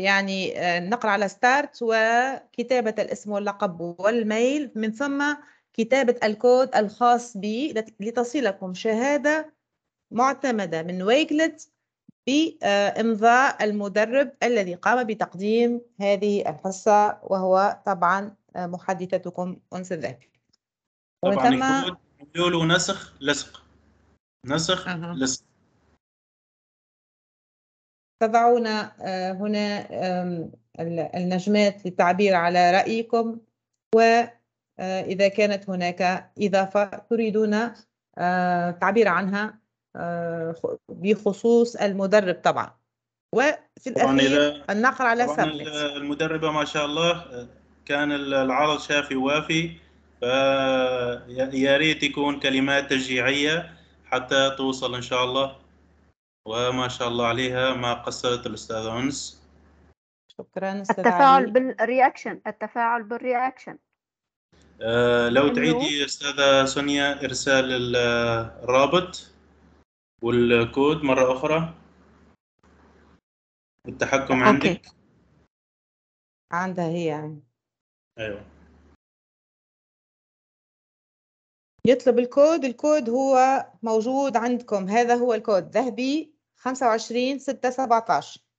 يعني نقر على ستارت وكتابة الاسم واللقب والميل، من ثم كتابة الكود الخاص بي لتصلكم شهادة معتمدة من ويكلت بإمضاء المدرب الذي قام بتقديم هذه الحصة، وهو طبعا محدثتكم أنس الذهبي. طبعا الكود يقولوا نسخ لصق، نسخ لصق. تضعون هنا النجمات للتعبير على رأيكم، وإذا كانت هناك إضافة تريدون التعبير عنها بخصوص المدرب طبعا. وفي الأخير النقر على سبميت. المدربة ما شاء الله كان العرض شافي وافي، فيا ريت يكون كلمات تشجيعية حتى توصل إن شاء الله. وما شاء الله عليها ما قصرت الأستاذة أنس. شكرا أستاذ التفاعل علي. بالرياكشن، التفاعل بالرياكشن. لو تعيدي أستاذة سونيا إرسال الرابط والكود مرة أخرى. التحكم عندك. عندها هي يعني. أيوة. يطلب الكود هو موجود عندكم. هذا هو الكود ذهبي 25/6/17.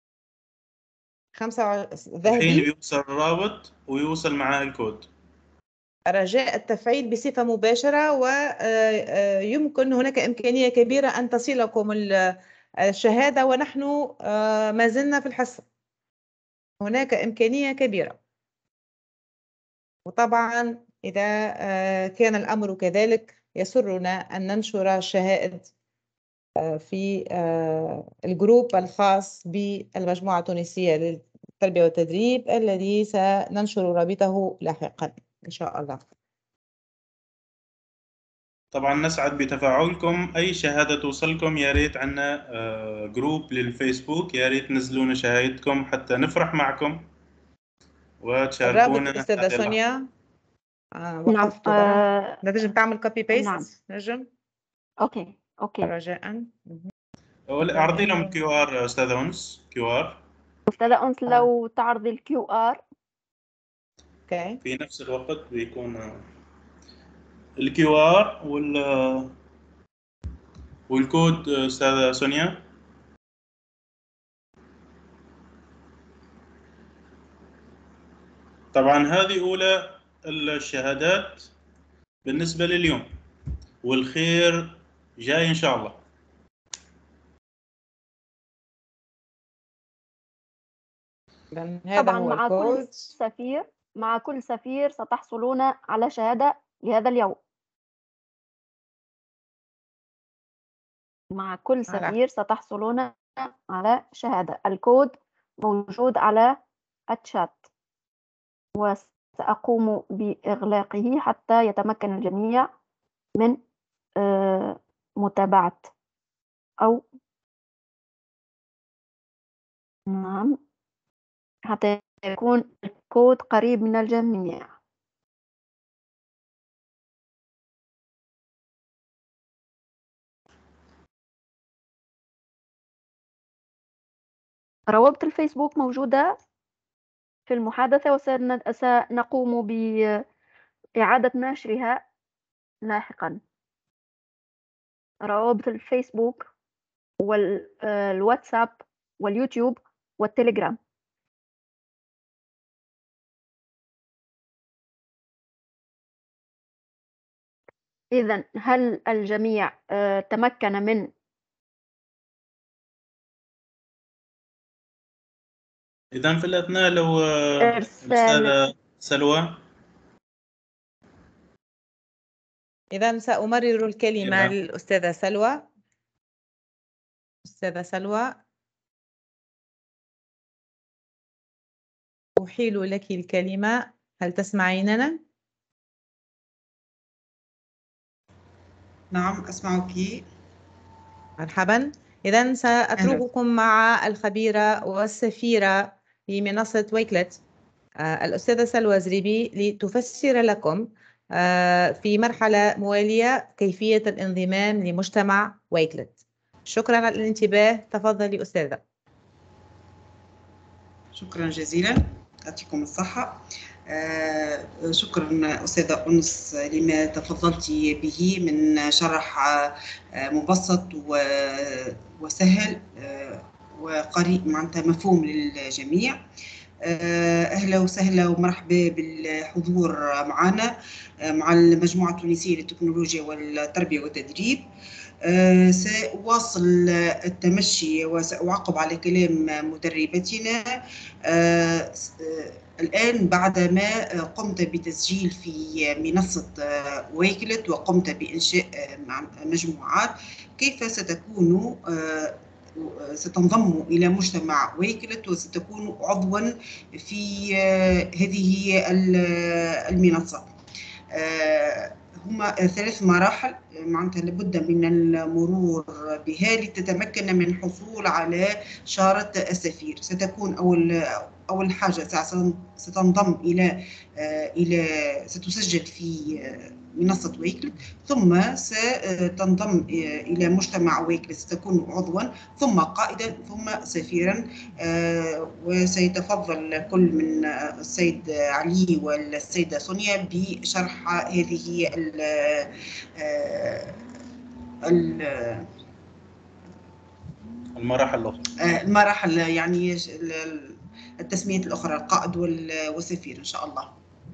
ذهبي. الحين بيوصل الرابط ويوصل معاه الكود. رجاء التفعيل بصفة مباشرة، ويمكن هناك إمكانية كبيرة أن تصلكم الشهادة ونحن ما زلنا في الحصة. هناك إمكانية كبيرة، وطبعا إذا كان الأمر كذلك يسرنا أن ننشر الشهائد في الجروب الخاص بالمجموعة التونسية للتربية والتدريب الذي سننشر رابطه لاحقا إن شاء الله. طبعا نسعد بتفاعلكم. أي شهادة توصلكم يا ريت عنا جروب للفيسبوك، يا ريت تنزلون شهادتكم حتى نفرح معكم وتشاركونا. الرابط أستاذة سونيا وقفته. نجم تعمل كوبي بيست؟ نعم. نجم. أوكي رجاء. أعطي لهم QR أستاذة أنس. QR أستاذة أنس لو تعرضي QR. اوكي. في نفس الوقت بيكون QR والكود أستاذة سونيا. طبعا هذه أولى الشهادات بالنسبة لليوم، والخير جاي إن شاء الله. طبعا مع كل سفير ستحصلون على شهادة لهذا اليوم. مع كل سفير ستحصلون على شهادة. الكود موجود على الشات، وسأقوم بإغلاقه حتى يتمكن الجميع من متابعة أو نعم حتى يكون الكود قريب من الجميع. روابط الفيسبوك موجودة في المحادثة، وسنقوم بإعادة نشرها لاحقا. روابط الفيسبوك والواتساب واليوتيوب والتليجرام. إذن هل الجميع تمكن من إذن في الأثناء لو الأستاذة سلوى. إذن سأمرر الكلمة للأستاذة سلوى. أستاذة سلوى، أحيل لك الكلمة. هل تسمعيننا؟ نعم أسمعك. مرحبا. إذن سأترككم مع الخبيرة والسفيرة في منصة ويكلت الأستاذة سلوى زريبي لتفسر لكم في مرحلة موالية كيفية الانضمام لمجتمع ويكلت. شكرا على الانتباه. تفضلي أستاذة. شكرا جزيلا، يعطيكم الصحة. شكرا أستاذة أنس لما تفضلت به من شرح مبسط وسهل وقريب معناتها مفهوم للجميع. أهلا وسهلا ومرحبا بالحضور معنا مع المجموعة التونسية للتكنولوجيا والتربية والتدريب. سأواصل التمشي وسأعقب على كلام مدربتنا. الآن بعدما قمت بتسجيل في منصة ويكلت وقمت بإنشاء مجموعات، كيف ستنضم إلى مجتمع ويكلت وستكون عضواً في هذه المنصة. هما 3 مراحل معناتها لابد من المرور بها لتتمكن من الحصول على شارة السفير. ستكون أول حاجة ستنضم ستسجل في منصة ويكلت، ثم ستنضم إلى مجتمع ويكلت، ستكون عضواً ثم قائداً ثم سفيراً. وسيتفضل كل من السيد علي والسيدة سونيا بشرح هذه المراحل الأخرى. المراحل يعني التسمية الأخرى، القائد والسفير إن شاء الله.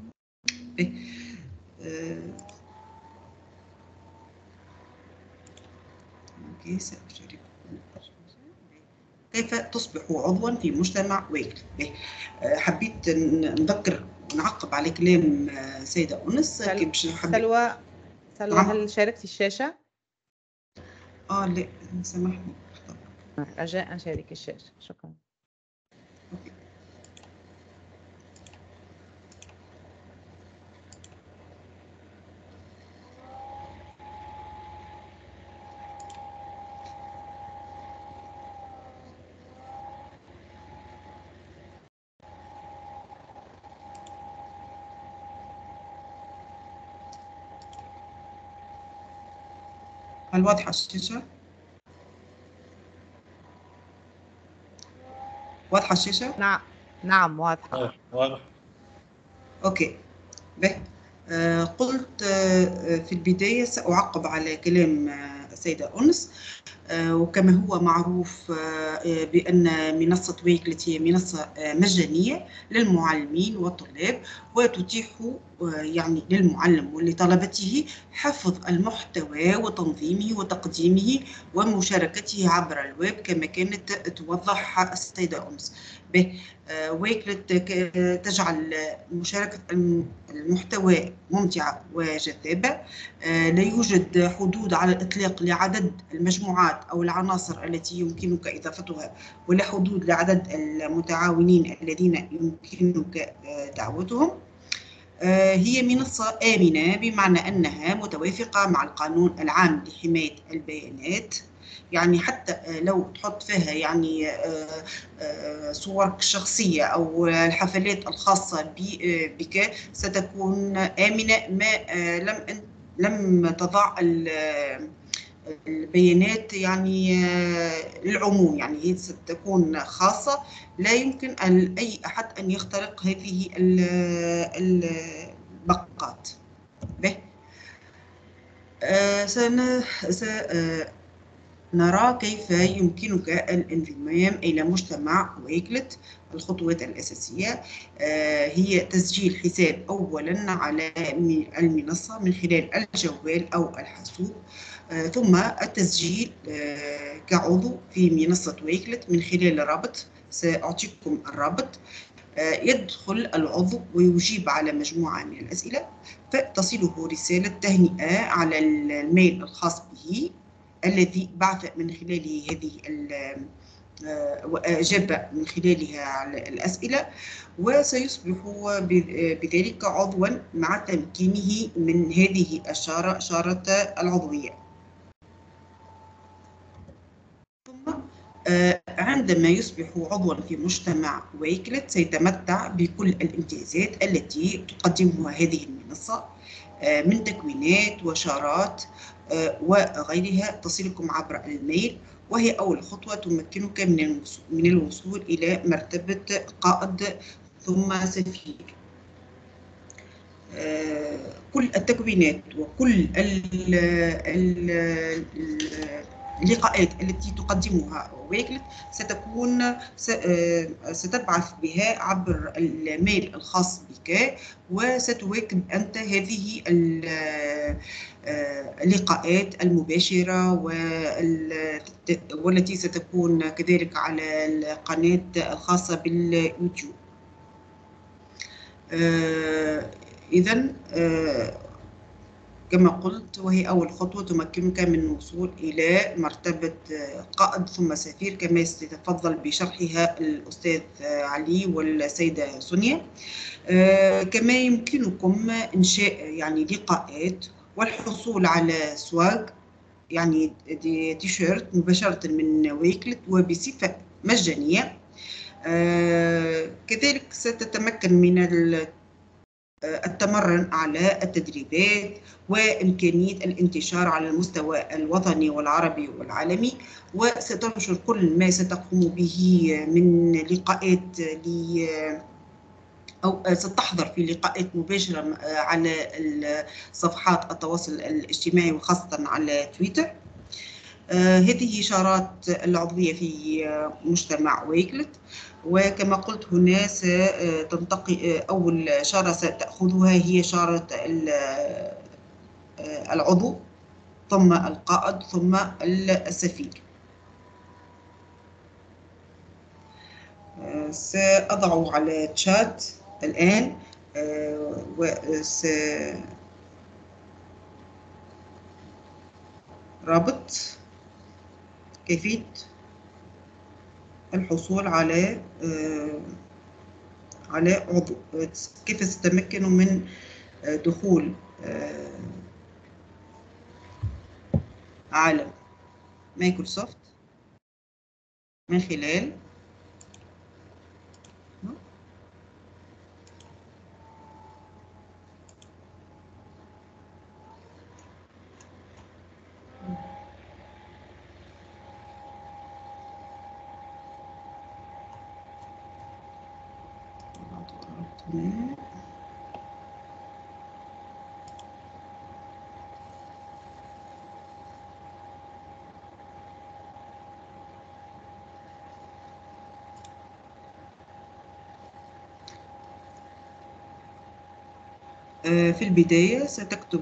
كيف تصبح عضوا في مجتمع ويكلت؟ حبيت نذكر ونعقب على كلام سيدة أنس. سلوى هل شاركتي الشاشة؟ لا سامحني، رجاء شارك الشاشة، شكرا. هل واضحة الشاشة؟ واضحة الشاشة؟ نعم واضحة. واضح. أوكي. قلت في البداية سأعقب على كلام السيدة أنس. وكما هو معروف بأن منصة ويكلت هي منصة مجانية للمعلمين والطلاب، وتتيح يعني للمعلم ولطلبته حفظ المحتوى وتنظيمه وتقديمه ومشاركته عبر الويب كما كانت توضح السيدة أنس. ويكلت تجعل مشاركة المحتوى ممتعة وجذابة. لا يوجد حدود على الإطلاق لعدد المجموعات أو العناصر التي يمكنك إضافتها، ولا حدود لعدد المتعاونين الذين يمكنك دعوتهم. هي منصة آمنة بمعنى أنها متوافقة مع القانون العام لحماية البيانات، يعني حتى لو تحط فيها يعني صورك الشخصية أو الحفلات الخاصة بك ستكون آمنة ما لم تضع البيانات يعني للعموم، يعني هي ستكون خاصة، لا يمكن أي أحد أن يخترق هذه الباقات. نرى كيف يمكنك الانضمام إلى مجتمع ويكلت. الخطوات الأساسية هي تسجيل حساب أولاً على المنصة من خلال الجوال أو الحاسوب، ثم التسجيل كعضو في منصة ويكلت من خلال الرابط. سأعطيكم الرابط. يدخل العضو ويجيب على مجموعة من الأسئلة، فتصله رسالة تهنئة على الميل الخاص به الذي بعث من خلاله هذه وأجاب من خلالها على الأسئلة، وسيصبح بذلك عضواً مع تمكينه من هذه شارة العضوية. ثم عندما يصبح عضواً في مجتمع ويكلت سيتمتع بكل الامتيازات التي تقدمها هذه المنصة من تكوينات وشارات وغيرها تصلكم عبر الميل، وهي أول خطوة تمكنك من الوصول إلى مرتبة قائد ثم سفير. كل التكوينات وكل اللقاءات التي تقدمها ويكلت ستبعث بها عبر الميل الخاص بك، وستواكب أنت هذه اللقاءات المباشرة والتي ستكون كذلك على القناة الخاصة باليوتيوب. إذن كما قلت، وهي أول خطوة تمكنك من الوصول إلى مرتبة قائد ثم سفير، كما سيتفضل بشرحها الأستاذ علي والسيدة سونيا. كما يمكنكم إنشاء يعني لقاءات والحصول على سواق، يعني تيشيرت مباشرة من ويكلت وبصفة مجانية. كذلك ستتمكن من التمرن على التدريبات وإمكانية الانتشار على المستوى الوطني والعربي والعالمي، وستنشر كل ما ستقوم به من لقاءات أو ستحضر في لقاءات مباشرة على صفحات التواصل الاجتماعي وخاصة على تويتر. هذه إشارات العضوية في مجتمع ويكلت. وكما قلت هنا ستنتقي أول شارة ستأخذها هي شارة العضو، ثم القائد، ثم السفير. سأضع على تشات الآن رابط كيفية الحصول على عضو، كيف ستتمكنوا من دخول عالم مايكروسوفت من خلال في البداية ستكتب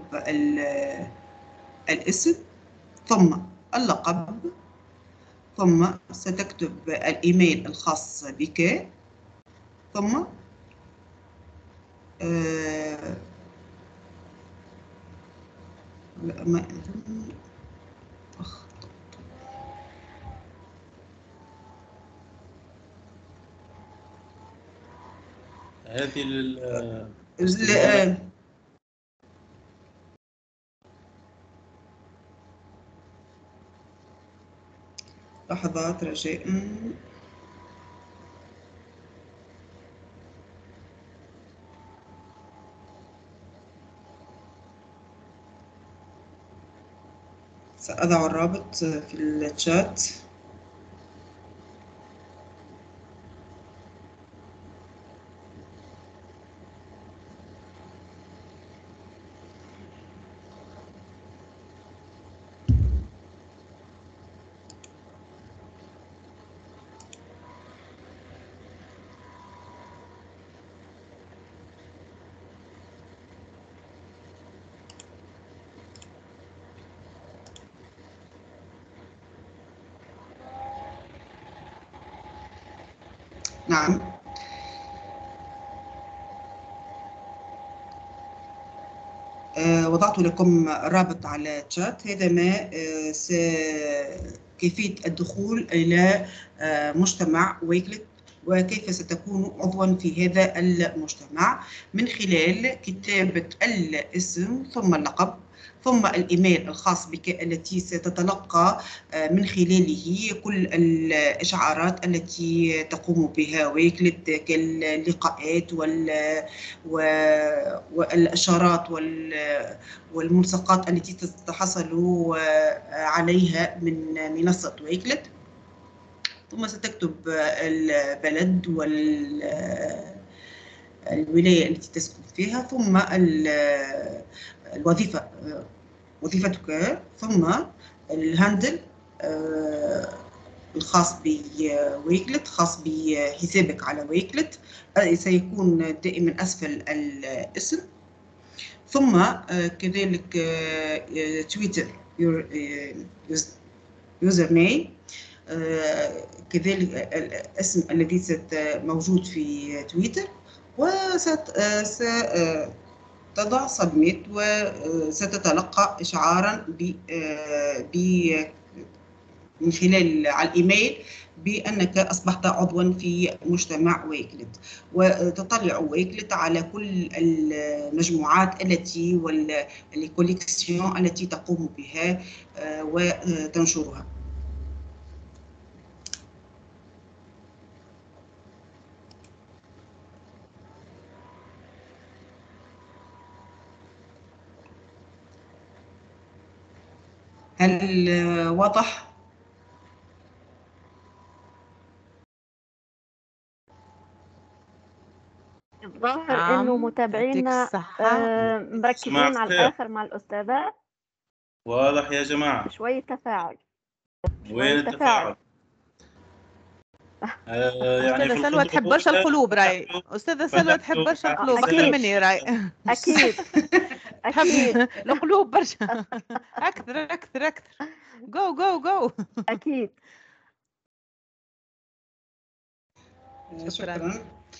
الاسم، ثم اللقب، ثم ستكتب الإيميل الخاص بك، ثم هذه لحظات رجاء. سأضع الرابط في الشات. نعم، وضعت لكم الرابط على تشات. هذا ما كيفية الدخول إلى مجتمع ويكلت، وكيف ستكون عضوا في هذا المجتمع من خلال كتابة الاسم، ثم اللقب، ثم الإيميل الخاص بك التي ستتلقى من خلاله كل الإشعارات التي تقوم بها ويكلت كاللقاءات والإشارات والملصقات التي تتحصل عليها من منصة ويكلت. ثم ستكتب البلد الولاية التي تسكن فيها، ثم الوظيفة وظيفتك، ثم الهاندل الخاص بويكلت، خاص بحسابك على ويكلت، سيكون دائما أسفل الاسم، ثم كذلك تويتر يوزر نيم، كذلك الاسم الذي موجود في تويتر، وستضع سبميت وستتلقى إشعارا من خلال على الإيميل بأنك أصبحت عضواً في مجتمع ويكلت، وتطلع ويكلت على كل المجموعات التي والكوليكسيون التي تقوم بها وتنشرها. هل واضح؟ الظاهر انه متابعينا مركزين على الاخر مع الاستاذة. واضح يا جماعة؟ شوية تفاعل. وين التفاعل؟ يعني أستاذة سلوى تحب برشا القلوب راي. أستاذة سلوى تحب برشا القلوب أكثر مني راي. أكيد أكيد القلوب برشا. أكثر أكثر أكثر. جو جو جو. أكيد. شكرا.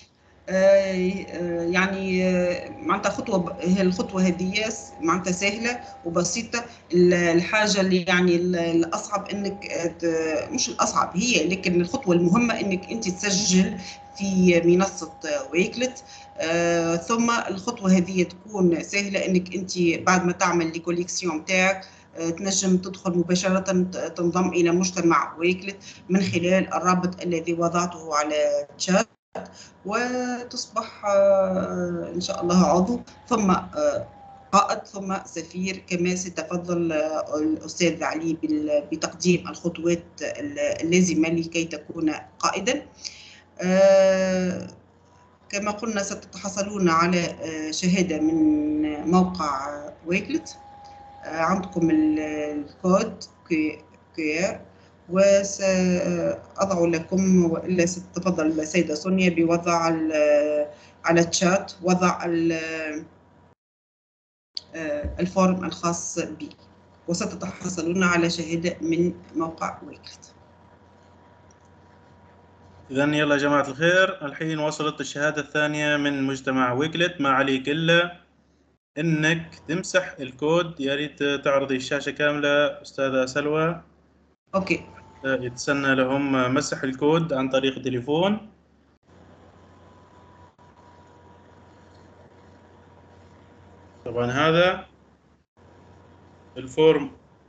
يعني معناتها هي الخطوة هذه معناتها سهلة وبسيطة. الحاجة اللي يعني الأصعب إنك مش الأصعب هي، لكن الخطوة المهمة إنك أنت تسجل في منصة ويكلت، ثم الخطوة هذه تكون سهلة إنك أنت بعد ما تعمل الكوليكسيون بتاعك تنجم تدخل مباشرة تنضم إلى مجتمع ويكلت من خلال الرابط الذي وضعته على تشات، وتصبح إن شاء الله عضو، ثم قائد، ثم سفير، كما ستفضل الأستاذ علي بتقديم الخطوات اللازمة لكي تكون قائدا. كما قلنا ستتحصلون على شهادة من موقع ويكلت، عندكم الكود QR، وسأضع لكم، وإلا ستتفضل السيدة سونيا بوضع على الشات وضع الفورم الخاص بي، وستتحصلون على شهادة من موقع ويكلت. إذن يلا يا جماعة الخير، الحين وصلت الشهادة الثانية من مجتمع ويكلت. ما عليك إلا إنك تمسح الكود. يا ريت تعرضي الشاشة كاملة أستاذة سلوى. أوكي. يتسنى لهم مسح الكود عن طريق التليفون. طبعا هذا الفورم،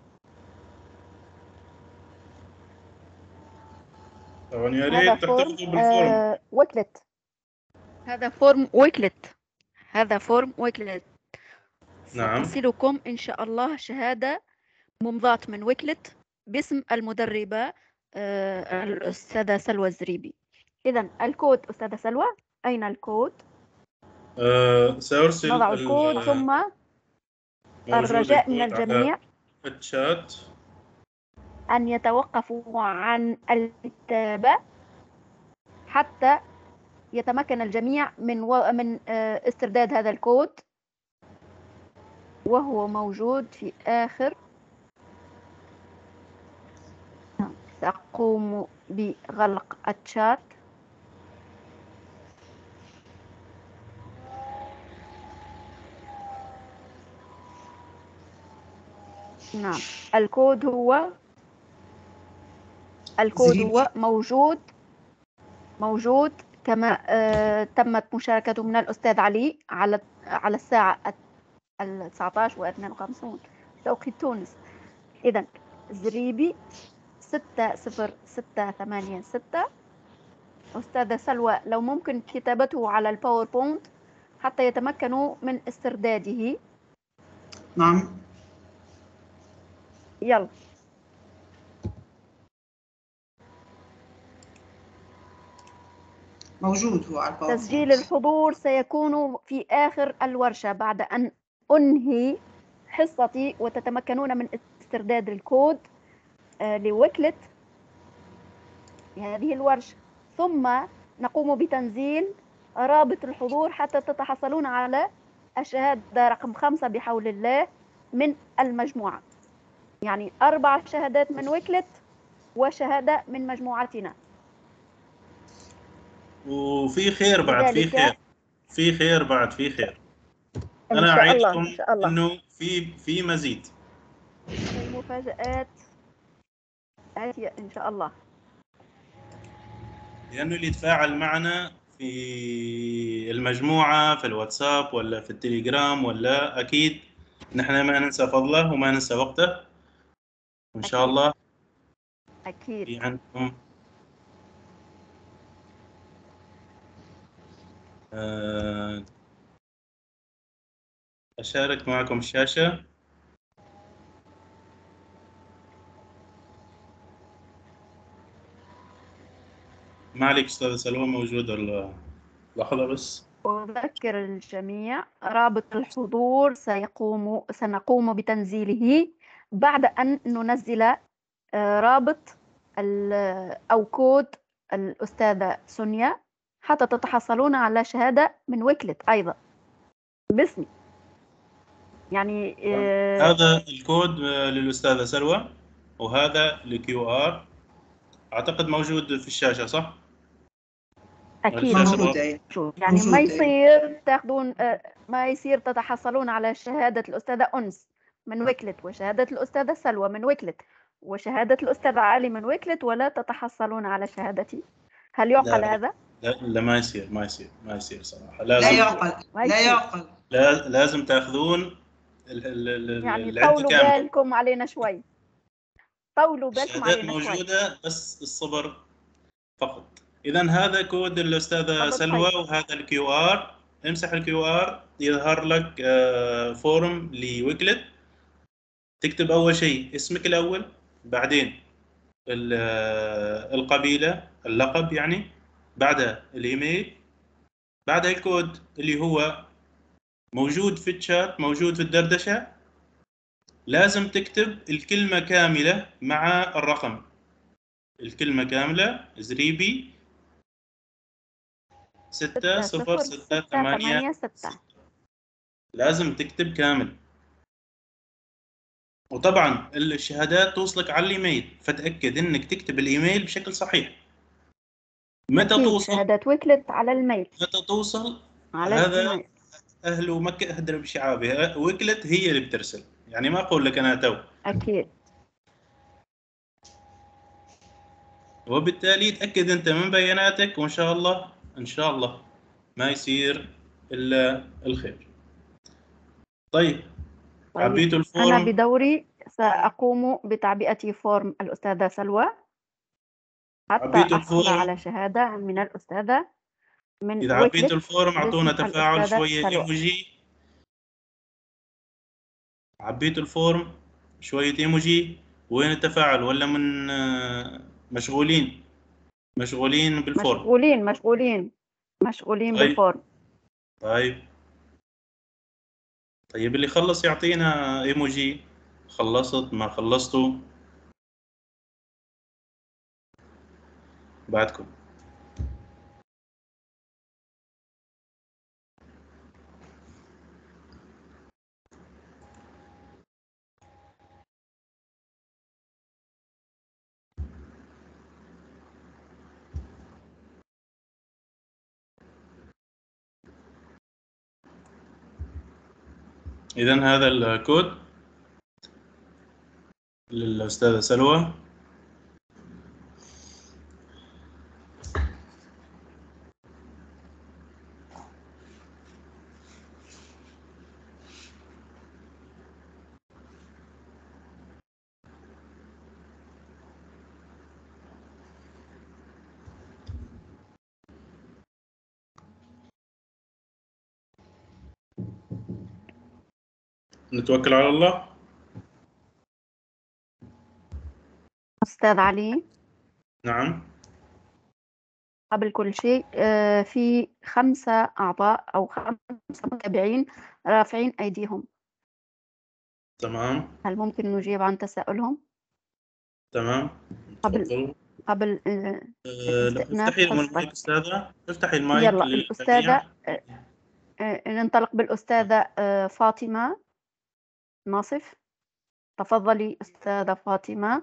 طبعا يا ريت تحتفظوا بالفورم. ويكلت. هذا فورم ويكلت. هذا فورم ويكلت. نعم. ستصلكم إن شاء الله شهادة ممضاة من ويكلت باسم المدربة الأستاذة سلوى الزريبي. إذن الكود أستاذة سلوى، أين الكود؟ سأرسل نضع الكود، ثم الرجاء من الجميع الشات أن يتوقفوا عن الكتابة حتى يتمكن الجميع من استرداد هذا الكود، وهو موجود في آخر. سأقوم بغلق الشات. نعم، الكود هو موجود كما تمت مشاركته من الأستاذ علي على الساعة 19:52 توقيت تونس. إذن زريبي 60686. أستاذة سلوى، لو ممكن كتابته على الباوربوينت حتى يتمكنوا من استرداده. نعم. يلا. موجود هو على الباوربوينت. تسجيل الحضور سيكون في آخر الورشة بعد أن أنهي حصتي، وتتمكنون من استرداد الكود لويكلت هذه الورشة، ثم نقوم بتنزيل رابط الحضور حتى تتحصلون على الشهادة رقم 5 بحول الله من المجموعة، يعني 4 شهادات من ويكلت وشهادة من مجموعتنا. وفي خير بعد، في لذلك خير، في خير بعد، في خير. إن أنا شاء الله إن أعيدكم شاء الله إنه في مزيد. المفاجآت آتية إن شاء الله. لأنه اللي يتفاعل معنا في المجموعة في الواتساب ولا في التليجرام ولا أكيد نحن ما ننسى فضله وما ننسى وقته إن شاء أكيد. الله. أكيد. في عندكم أشارك معكم الشاشة. ما عليك أستاذة سلوى، موجودة لحظة بس. أذكر الجميع رابط الحضور سنقوم بتنزيله بعد أن ننزل رابط أو كود الأستاذة سونيا حتى تتحصلون على شهادة من ويكلت أيضا باسمي. يعني هذا الكود للأستاذة سلوى، وهذا الQR أعتقد موجود في الشاشة صح؟ أكيد موجود. يعني ما يصير تاخذون ما يصير تتحصلون على شهادة الأستاذة أنس من ويكلت وشهادة الأستاذة سلوى من ويكلت وشهادة الأستاذ علي من ويكلت ولا تتحصلون على شهادتي. هل يعقل هذا؟ لا ما يصير، ما يصير صراحة. لا يعقل، لا يعقل. لازم تاخذون يعني العدة طولوا كاملة. بالكم علينا شوي، طولوا بالكم الشهادات علينا شوي. موجودة بس الصبر فقط. إذا هذا كود الأستاذة سلوى وهذا الQR. امسح الQR يظهر لك فورم لويكلت. تكتب أول شيء اسمك الأول، بعدين القبيلة، اللقب يعني، بعدها الإيميل، بعدها الكود اللي هو موجود في الشات، موجود في الدردشة. لازم تكتب الكلمة كاملة مع الرقم، الكلمة كاملة زريبي 60686. لازم تكتب كامل. وطبعا الشهادات توصلك على الإيميل، فتأكد إنك تكتب الإيميل بشكل صحيح. متى توصل شهادات ويكلت على الميل؟ متى توصل على هذا الميل. أهل مكة أهدر بشعابها. ويكلت هي اللي بترسل، يعني ما أقول لك أنا تو. أكيد. وبالتالي تأكد أنت من بياناتك، وإن شاء الله إن شاء الله ما يصير إلا الخير. طيب. عبيتوا الفورم؟ أنا بدوري سأقوم بتعبئة فورم الأستاذة سلوى حتى أحصل على شهادة من الأستاذة من إذا عبيتوا الفورم أعطونا تفاعل شوية إيموجي. عبيتوا الفورم شوية إيموجي. وين التفاعل؟ ولا من مشغولين بالفورم؟ مشغولين طيب. بالفورم. طيب اللي خلص يعطينا إيموجي. خلصت، ما خلصتوا بعدكم. إذن هذا الكود للأستاذة سلوى. نتوكل على الله. أستاذ علي. نعم. قبل كل شيء في 5 أعضاء أو 5 متابعين رافعين أيديهم. تمام هل ممكن نجيب عن تساؤلهم تمام. تفضلوا. قبل لو استئناف افتحي المايك حصتك؟ أستاذة، افتحي المايك يلا الأستاذة للجميع. ننطلق بالأستاذة فاطمة ناصف. تفضلي أستاذة فاطمة،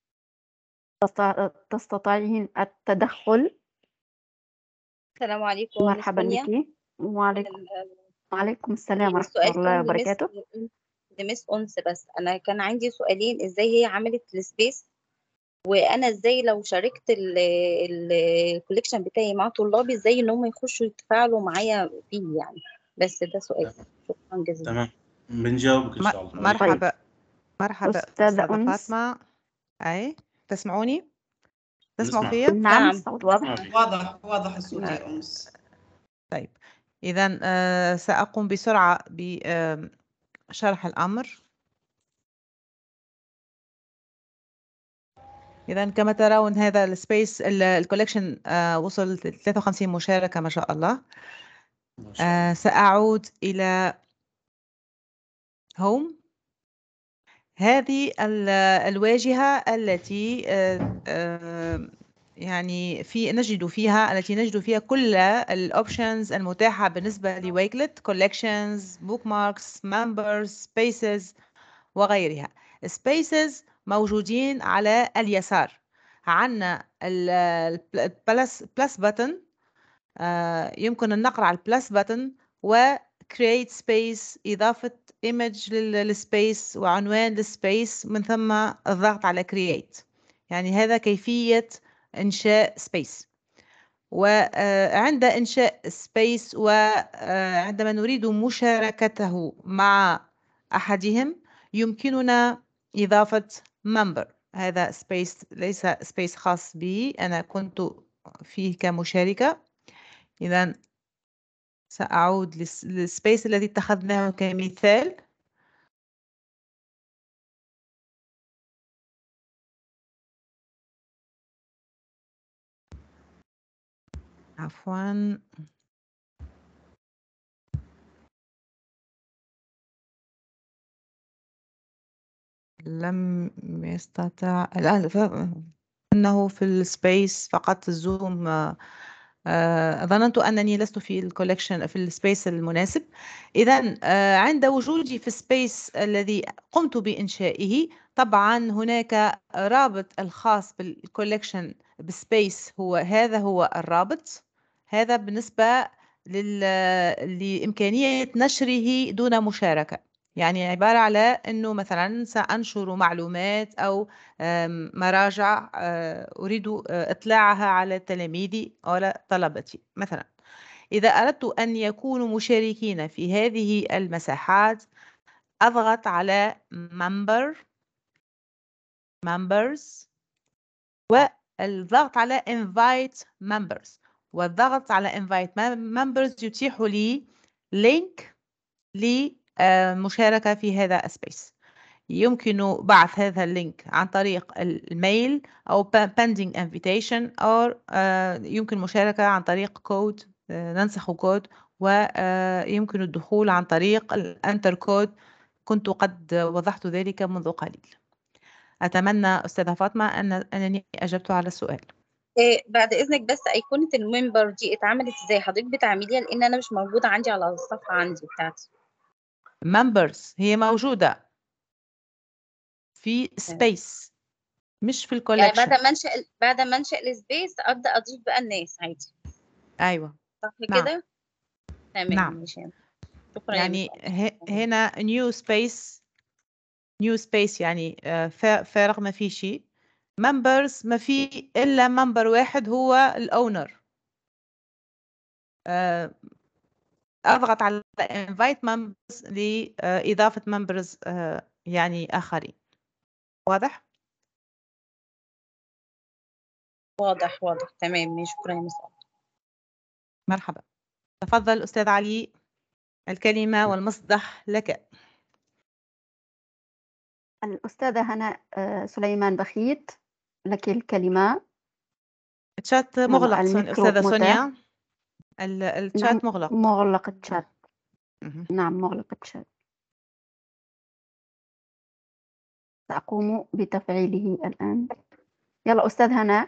تستطيعين التدخل. السلام عليكم مس مرحبا سونيا. بك. وعليكم السلام ورحمة السؤال الله كان وبركاته. لمس أنس، بس أنا كان عندي سؤالين. إزاي هي عملت السبيس، وأنا إزاي لو شاركت الكوليكشن بتاعي مع طلابي إزاي إن هم يخشوا يتفاعلوا معايا فيه يعني. بس ده سؤال. شكرا جزيلا. تمام بنجاوبك إن شاء الله. مرحبا. مرحبا أستاذة أستاذة أنس. فاطمة. أي تسمعوني؟ تسمعوا نسمع. فيا؟ نعم، نعم. الصوت واضح. ما في. واضح الصوت يا أنس. طيب إذا سأقوم بسرعة بشرح الأمر. إذا كما ترون هذا السبيس الكوليكشن وصل 53 مشاركة ما شاء الله. ما شاء الله. سأعود إلى هوم. هذه الواجهة التي يعني نجد فيها كل الاوبشنز المتاحة بالنسبة لويكلت: collections, bookmarks, members, spaces وغيرها. spaces موجودين على اليسار. عندنا البلس بutton، يمكن النقر على البلس بutton و create space، إضافة image للسبيس وعنوان للسبيس، من ثم الضغط على create. يعني هذا كيفية إنشاء سبيس. وعند إنشاء سبيس وعندما نريد مشاركته مع أحدهم يمكننا إضافة member. هذا سبيس ليس سبيس خاص بي، أنا كنت فيه كمشاركة. إذا سأعود للسبيس الذي اتخذناه كمثال. عفوا، لم يستطع الآن أنه في السبيس فقط الزوم. ظننت أنني لست في الكولكشن في السبيس المناسب. إذا عند وجودي في السبيس الذي قمت بإنشائه، طبعا هناك رابط الخاص بالكولكشن بالسبيس، هذا هو الرابط. هذا بالنسبة لإمكانية نشره دون مشاركة. يعني عبارة على أنه مثلا سأنشر معلومات أو مراجع أريد إطلاعها على تلاميذي أو طلبتي مثلا. إذا أردت أن يكونوا مشاركين في هذه المساحات، أضغط على members والضغط على invite members. والضغط على invite members يتيح لي لينك لمشاركة في هذا السبيس. يمكن بعث هذا اللينك عن طريق الميل أو pending invitation، أو يمكن مشاركة عن طريق كود، ننسخ كود، ويمكن الدخول عن طريق الانتر كود. كنت قد وضحت ذلك منذ قليل. أتمنى أستاذة فاطمة أنني أجبت على السؤال. بعد إذنك، بس أيقونة الممبر دي اتعملت إزاي؟ حضرتك بتعمليها لأن أنا مش موجودة عندي على الصفحة عندي بتاعتي. members هي موجودة في سبيس مش في الكولكشن. يعني بعد ما انشأ السبيس ابدا اضيف بقى الناس عادي. ايوه صح نعم. كده؟ تمام. نعم. ماشي. شكرا. يعني هنا new space يعني فارغ ما في شيء. members ما في الا member واحد هو الاونر. اضغط على invite members لاضافه members يعني اخرين. واضح؟ واضح. تمام. شكرا يا مساء. مرحبا. تفضل أستاذ علي، الكلمة والمصدح لك. الأستاذة هناء سليمان بخيت، لك الكلمة. الشات مغلق الميكرو أستاذة متاح. سونيا. نعم، الشات مغلق. مغلق الشات. مهم. نعم مغلق الشات. سأقوم بتفعيله الآن. يلا أستاذ هناء.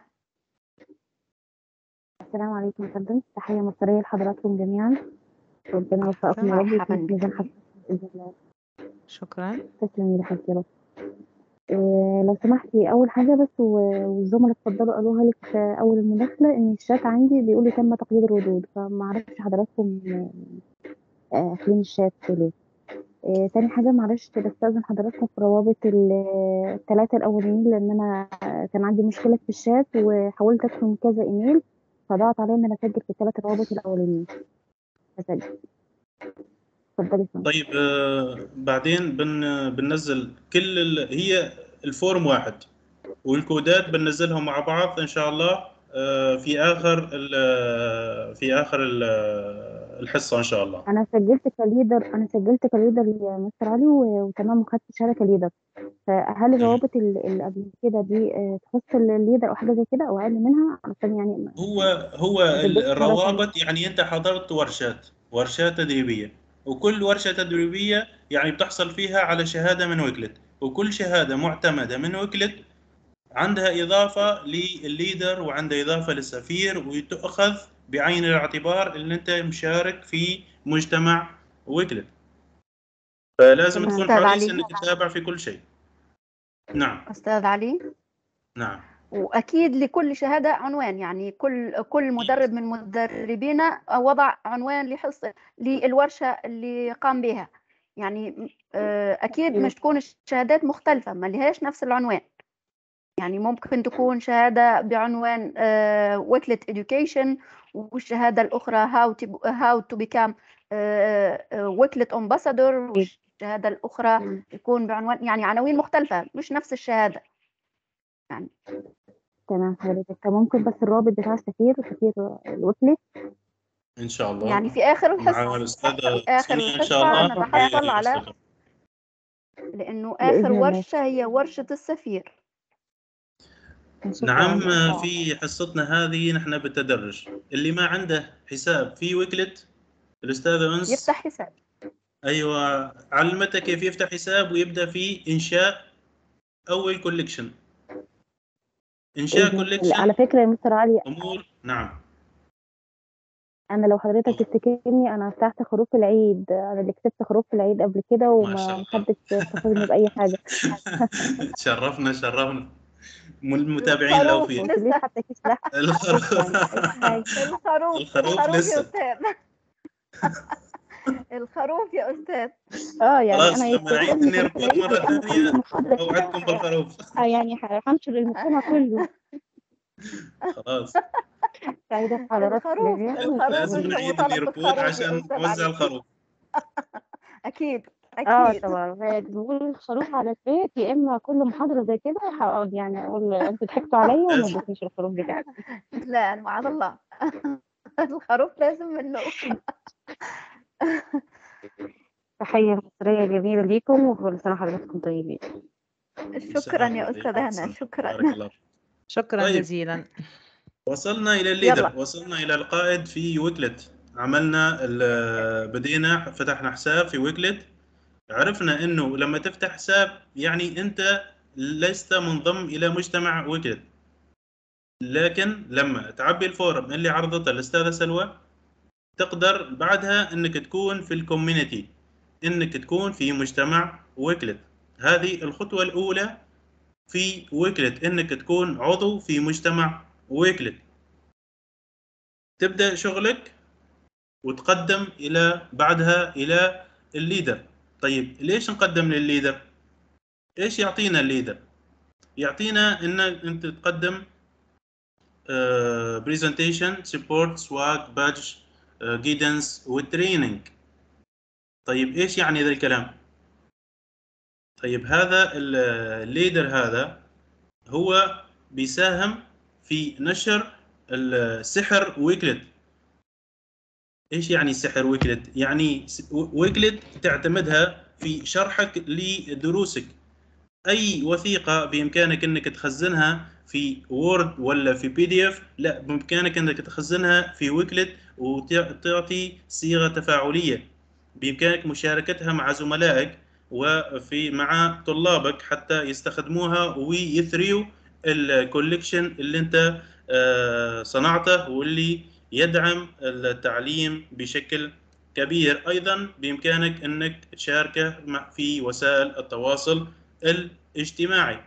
السلام عليكم يا فندم، تحية مصرية لحضراتكم جميعا، ربنا يوفقكم يا رب مرحبا ويكون في ميزان بك. حسنات بإذن الله. شكرا. تسلمي يا حبيبتي يا رب. لو سمحتي أول حاجة بس والزملاء اتفضلوا قالوها لك في أول المداخلة إن الشات عندي بيقول لي تم تقييد الردود، فما أعرفش حضراتكم قافلين الشات ليه. تاني حاجة معلش بستأذن حضراتكم في روابط الثلاثة الأولانيين، لأن أنا كان عندي مشكلة في الشات وحاولت أدخل من كذا إيميل فضغط عليا إن أنا أسجل في الثلاث روابط الأولانيين. أسجل. اتفضلي يا فندم. طيب بعدين بننزل هي الفورم واحد والكودات بننزلهم مع بعض ان شاء الله في اخر الحصه ان شاء الله. أنا سجلت كليدر يا مستر علي وتمام، وخدت شهادة كليدر. فهل الروابط اللي قبل كده دي تخص الليدر أو حاجة زي كده أو أقل منها؟ عشان يعني هو الروابط يعني انت حضرت ورشات تدريبيه، وكل ورشه تدريبيه يعني بتحصل فيها على شهاده من ويكلت، وكل شهاده معتمده من ويكلت عندها إضافة للليدر وعندها إضافة للسفير، وتأخذ بعين الاعتبار إن أنت مشارك في مجتمع ويكلت، فلازم تكون أستاذ حريص علي. إنك تتابع في كل شيء. نعم. أستاذ علي. نعم. وأكيد لكل شهادة عنوان، يعني كل مدرب من مدربينا وضع عنوان لحصة للورشة اللي قام بها، يعني أكيد مش تكون الشهادات مختلفة، ما لهاش نفس العنوان. يعني ممكن تكون شهادة بعنوان ويكلت education، والشهادة الأخرى how to become ويكلت ambassador، والشهادة الأخرى يكون بعنوان يعني عناوين مختلفة مش نفس الشهادة يعني. تمام حضرتك. طب ممكن بس الرابط بتاع سفير الويكلت إن شاء الله يعني في آخر مع الحصة، الأستاذة في آخر سونيا إن شاء الحصة الله نتحصل على، بيصلها. لأنه آخر بإذن الله. ورشة هي ورشة السفير. نعم. في حصتنا هذه نحن بالتدرج، اللي ما عنده حساب في ويكلت الأستاذة أنس يفتح حساب. أيوة، علمته كيف يفتح حساب ويبدأ في إنشاء أول كوليكشن. إنشاء كوليكشن على فكرة يا مستر علي، أمور. نعم. أنا لو حضرتك تفتكرني أنا فتحت خروف العيد، أنا اللي كتبت خروف العيد قبل كده ما شاء وما الله. حدش افتكرني بأي حاجة. شرفنا المتابعين لو في ليه حتى كيس لحم الخروف. الخروف يا لسه. أستاذ. الخروف يا أستاذ. يعني خلاص أنا لما نعيد النيربوت مرة ثانية أوعدكم بالخروف. يعني هنشر المجتمع كله. خلاص سعيدة حضرتك. لازم نعيد النيربوت عشان نوزع الخروف. أكيد طبعا بنقول الخروف على البيت، يا إما كل محاضرة زي كده هقعد يعني أقول أنتوا ضحكتوا عليا وما ادتنيش الخروف بتاعي. لا معاذ الله. الخروف لازم منه. تحية مصرية جميلة ليكم وكل سنة وحضراتكم طيبين. شكرا يا أستاذة هنا. شكرا طيب. جزيلا. وصلنا إلى الليدر، وصلنا إلى القائد في ويكلت. عملنا بدينا فتحنا حساب في ويكلت، عرفنا إنه لما تفتح حساب يعني أنت لست منضم إلى مجتمع ويكلت، لكن لما تعبي الفورم اللي عرضته الأستاذة سلوى تقدر بعدها إنك تكون في الكوميونيتي، إنك تكون في مجتمع ويكلت. هذه الخطوة الأولى في ويكلت، إنك تكون عضو في مجتمع ويكلت. تبدأ شغلك وتقدم بعدها إلى الليدر. طيب ليش نقدم للليدر؟ إيش يعطينا الليدر؟ يعطينا إن أنت تقدم presentation, support, swag, badge, guidance والتريننج. طيب إيش يعني ذا الكلام؟ طيب هذا الليدر هذا هو بيساهم في نشر السحر ويكلت. إيش يعني سحر ويكلت؟ يعني ويكلت تعتمدها في شرحك لدروسك. أي وثيقة بإمكانك أنك تخزنها في وورد ولا في PDF، لا، بإمكانك أنك تخزنها في ويكلت وتعطي صيغة تفاعلية، بإمكانك مشاركتها مع زملائك مع طلابك حتى يستخدموها ويثريوا الكوليكشن اللي أنت صنعته واللي يدعم التعليم بشكل كبير. أيضا بإمكانك أنك تشاركه في وسائل التواصل الاجتماعي.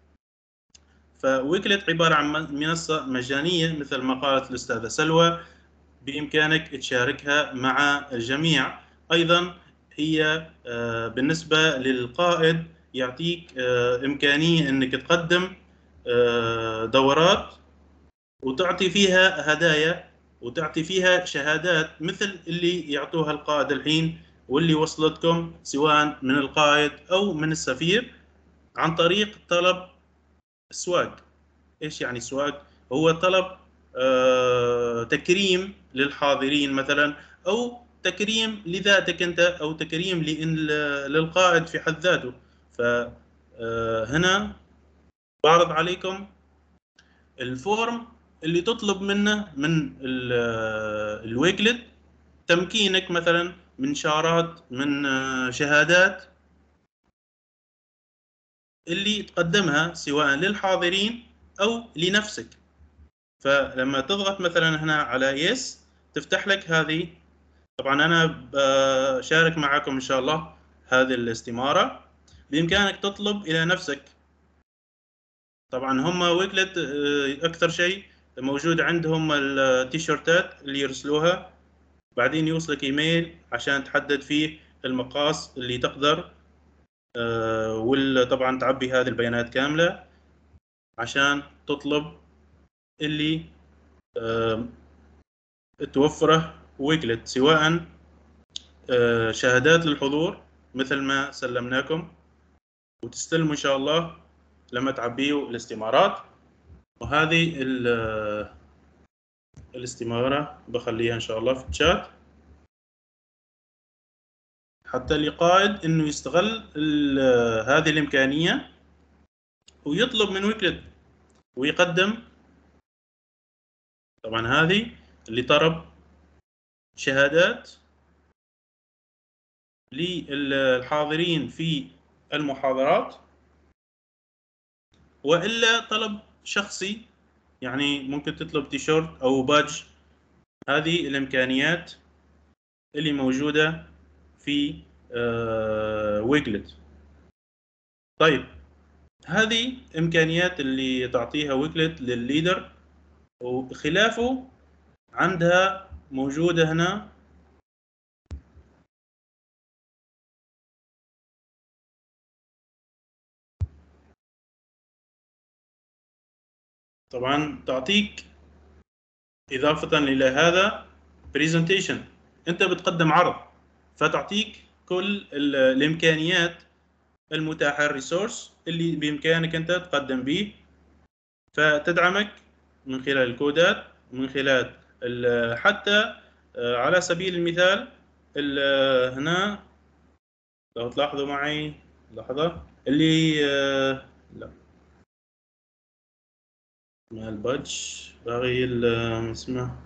فويكلت عبارة عن منصة مجانية مثل ما قالت الأستاذة سلوى، بإمكانك تشاركها مع الجميع. أيضا هي بالنسبة للقائد يعطيك إمكانية أنك تقدم دورات وتعطي فيها هدايا وتعطي فيها شهادات مثل اللي يعطوها القائد الحين واللي وصلتكم سواء من القائد أو من السفير عن طريق طلب سواق. إيش يعني سواق؟ هو طلب تكريم للحاضرين مثلا، أو تكريم لذاتك أنت، أو تكريم للقائد في حد ذاته. فهنا بعرض عليكم الفورم اللي تطلب منه من الويكلت تمكينك مثلا من شارات، من شهادات اللي تقدمها سواء للحاضرين أو لنفسك. فلما تضغط مثلا هنا على يس تفتح لك هذه. طبعا أنا بشارك معكم إن شاء الله هذه الاستمارة. بإمكانك تطلب إلى نفسك. طبعا هم ويكلت أكثر شيء موجود عندهم التيشيرتات اللي يرسلوها، بعدين يوصلك إيميل عشان تحدد فيه المقاس اللي تقدر، وطبعا تعبي هذه البيانات كاملة عشان تطلب اللي توفره ويكلت، سواء شهادات للحضور مثل ما سلمناكم وتستلموا إن شاء الله لما تعبيوا الاستمارات. وهذه الاستمارة بخليها إن شاء الله في الشات حتى القائد إنه يستغل هذه الإمكانية ويطلب من ويكلت ويقدم. طبعا هذه اللي طلب شهادات للحاضرين في المحاضرات، وإلا طلب شخصي يعني ممكن تطلب تيشيرت أو باج. هذه الإمكانيات اللي موجودة في ويكلت. طيب هذه إمكانيات اللي تعطيها ويكلت للليدر، وخلافه عندها موجودة هنا طبعا تعطيك إضافة إلى هذا بريزنتيشن. أنت بتقدم عرض فتعطيك كل الإمكانيات المتاحة، الريسورس اللي بإمكانك أنت تقدم به، فتدعمك من خلال الكودات، من خلال حتى على سبيل المثال هنا لو تلاحظوا معي لحظة اللي لا مع البادج باغي اسمه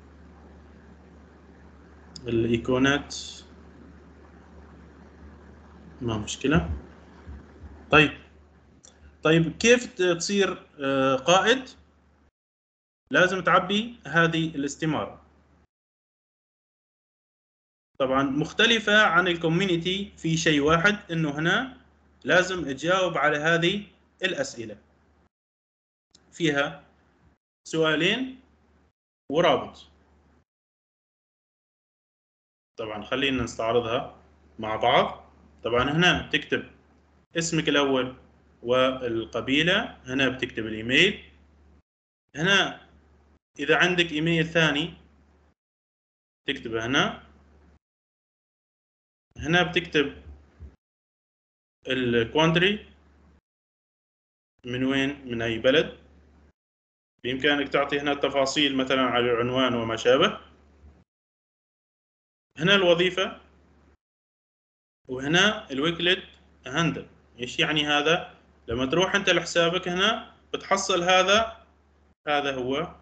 الإيقونات، ما مشكلة. طيب كيف تصير قائد؟ لازم تعبي هذه الاستمارة. طبعا مختلفة عن الكوميونيتي في شيء واحد، إنه هنا لازم تجاوب على هذه الأسئلة، فيها سؤالين ورابط. طبعا خلينا نستعرضها مع بعض. طبعا هنا تكتب اسمك الأول والقبيلة، هنا بتكتب الإيميل، هنا إذا عندك إيميل ثاني تكتبه هنا بتكتب الكوانتري من وين، من أي بلد. بإمكانك تعطي هنا التفاصيل مثلا على العنوان وما شابه. هنا الوظيفة، وهنا الويكلت هاندل. إيش يعني هذا؟ لما تروح أنت لحسابك هنا بتحصل هذا هو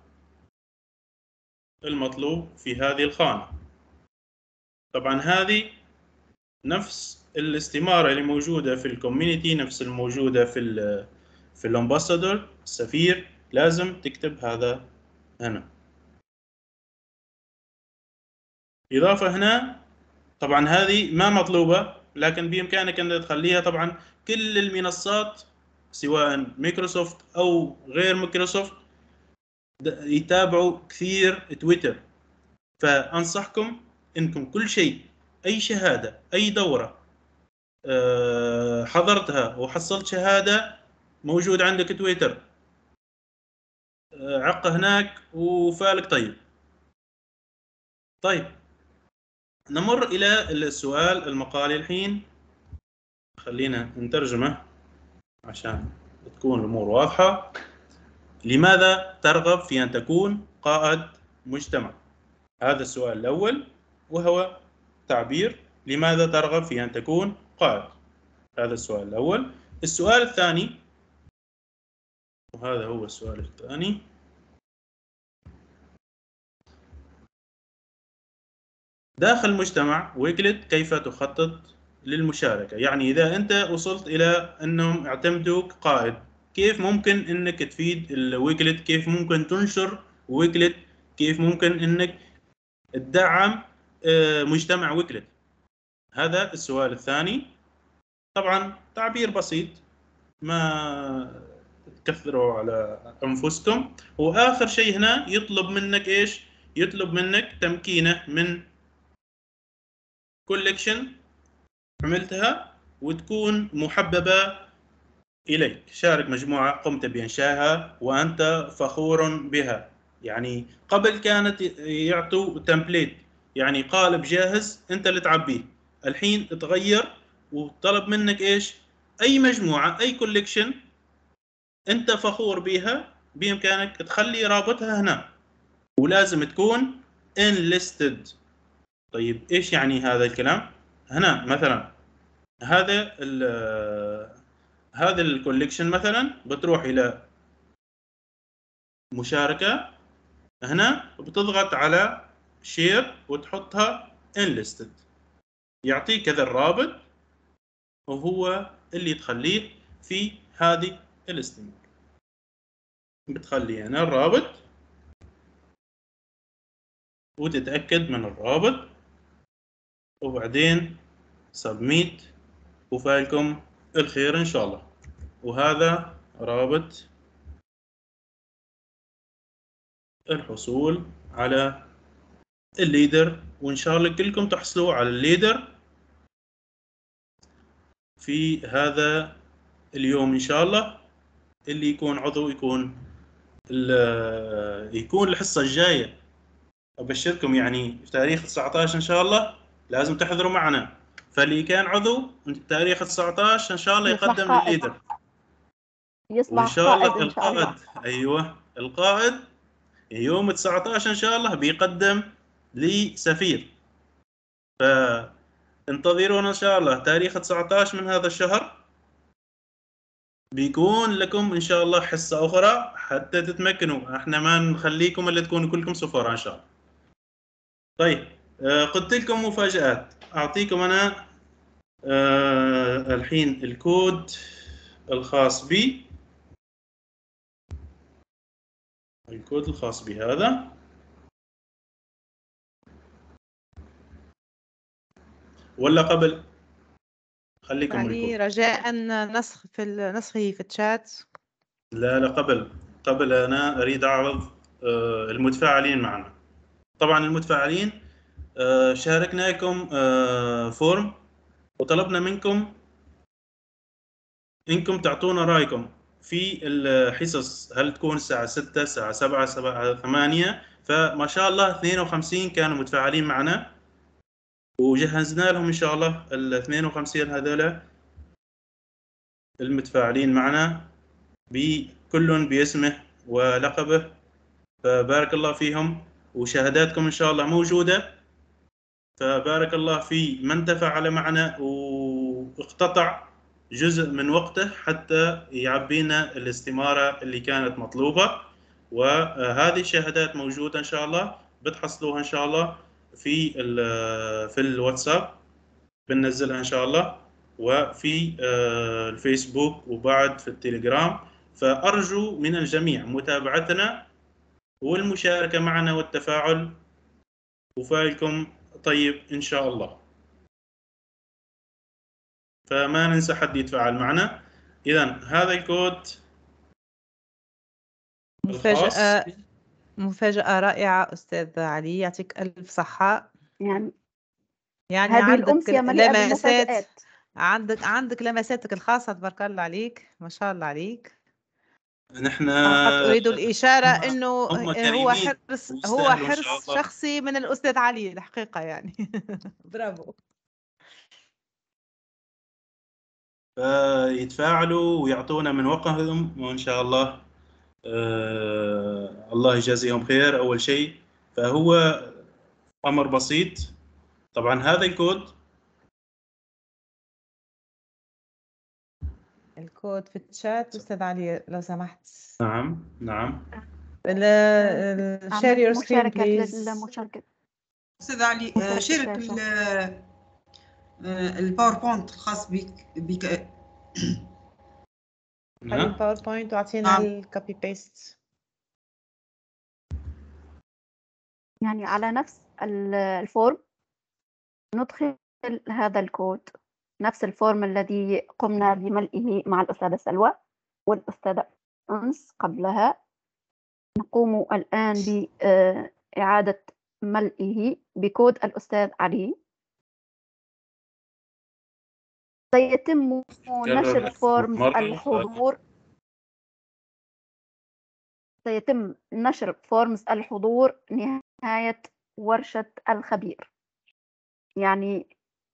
المطلوب في هذه الخانة. طبعا هذه نفس الاستمارة اللي موجودة في الكوميونيتي، نفس الموجودة في الامباسادور السفير، لازم تكتب هذا هنا. إضافة هنا طبعا هذه ما مطلوبة، لكن بإمكانك أن تخليها. طبعا كل المنصات سواء مايكروسوفت أو غير مايكروسوفت يتابعوا كثير تويتر، فأنصحكم إنكم كل شيء، أي شهادة، أي دورة حضرتها وحصلت شهادة، موجود عندك تويتر، عق هناك وفالك. طيب نمر إلى السؤال المقالي الحين. خلينا نترجمه عشان تكون الأمور واضحة. لماذا ترغب في أن تكون قائد مجتمع؟ هذا السؤال الأول، وهو تعبير لماذا ترغب في أن تكون قائد. هذا السؤال الأول. السؤال الثاني، وهذا هو السؤال الثاني، داخل مجتمع ويكلت كيف تخطط للمشاركة؟ يعني إذا أنت وصلت إلى أنهم اعتمدوك قائد، كيف ممكن أنك تفيد الويكلت؟ كيف ممكن تنشر ويكلت؟ كيف ممكن أنك تدعم مجتمع ويكلت؟ هذا السؤال الثاني. طبعا تعبير بسيط، ما تكثروا على أنفسكم. وآخر شيء هنا يطلب منك إيش؟ يطلب منك تمكينه من كولكشن عملتها وتكون محببة إليك. شارك مجموعة قمت بإنشائها وأنت فخور بها. يعني قبل كانت يعطوا تمبليت، يعني قالب جاهز أنت اللي تعبيه. الحين تغير وطلب منك إيش؟ أي مجموعة، أي كولكشن أنت فخور بها، بإمكانك تخلي رابطها هنا، ولازم تكون enlisted. طيب إيش يعني هذا الكلام؟ هنا مثلا هذا الكوليكشن مثلا بتروح إلى مشاركة، هنا بتضغط على شير وتحطها enlisted، يعطيك هذا الرابط وهو اللي تخليه في هذه الاستمارة. بتخلي هنا الرابط وتتأكد من الرابط، وبعدين سبميت، وفالكم الخير إن شاء الله. وهذا رابط الحصول على الليدر، وإن شاء الله كلكم تحصلوا على الليدر في هذا اليوم إن شاء الله. اللي يكون عضو يكون الحصة الجاية، أبشركم يعني في تاريخ 19 إن شاء الله لازم تحضروا معنا. فاللي كان عضو تاريخ 19 إن شاء الله يقدم للليدر، وإن شاء الله القائد. أيوة القائد يوم 19 إن شاء الله بيقدم لسفير. فانتظرونا إن شاء الله تاريخ 19 من هذا الشهر، بيكون لكم إن شاء الله حصة أخرى حتى تتمكنوا. إحنا ما نخليكم إلا تكونوا كلكم سفراء إن شاء الله. طيب قلت لكم مفاجآت. أعطيكم أنا الحين الكود الخاص بي، الكود الخاص بهذا. ولا قبل خليكم يعني رجاء نسخه في الشات. لا قبل أنا أريد أعرض المتفاعلين معنا. طبعا المتفاعلين شاركناكم فورم وطلبنا منكم إنكم تعطونا رأيكم في الحصص، هل تكون الساعة 6، الساعة 7، الساعة 8. فما شاء الله 52 كانوا متفاعلين معنا، وجهزنا لهم إن شاء الله ال 52 هذول المتفاعلين معنا بكل باسمه ولقبه. فبارك الله فيهم، وشهاداتكم إن شاء الله موجودة. فبارك الله في من تفاعل معنا واقتطع جزء من وقته حتى يعبينا الاستمارة اللي كانت مطلوبة. وهذه الشهادات موجودة إن شاء الله، بتحصلوها إن شاء الله في الواتساب، بننزلها إن شاء الله، وفي الفيسبوك، وبعد في التليجرام. فأرجو من الجميع متابعتنا والمشاركة معنا والتفاعل، وفايلكم طيب إن شاء الله. فما ننسى حد يتفاعل معنا. إذا هذا الكود الخاص. مفاجأة رائعة أستاذ علي، يعطيك ألف صحة. يعني يعني هذه عندك الأمسية مليئة لمسات، بالمفاجآت. عندك لمساتك الخاصة، تبارك الله عليك، ما شاء الله عليك. نحن فقط أريد الإشارة أنه هم هو كريمين ويستاهلوا إن شاء حرص الله. شخصي من الأستاذ علي الحقيقة يعني. برافو. فيتفاعلوا ويعطونا من وقتهم، وإن شاء الله الله يجازيهم خير. أول شيء فهو أمر بسيط. طبعا هذا الكود في الشات أستاذ علي لو سمحت. نعم نعم. share your screen مشاركة please. للمشاركة. أستاذ علي شارك الباوربوينت الخاص بك. خلي الباوربوينت واعطينا الكوبي بيست. يعني على نفس الفورم ندخل هذا الكود، نفس الفورم الذي قمنا بملئه مع الأستاذة سلوى والأستاذة أنس قبلها. نقوم الآن بإعادة ملئه بكود الأستاذ علي. سيتم نشر فورمز الحضور. سيتم نشر فورمز الحضور نهاية ورشة الخبير. يعني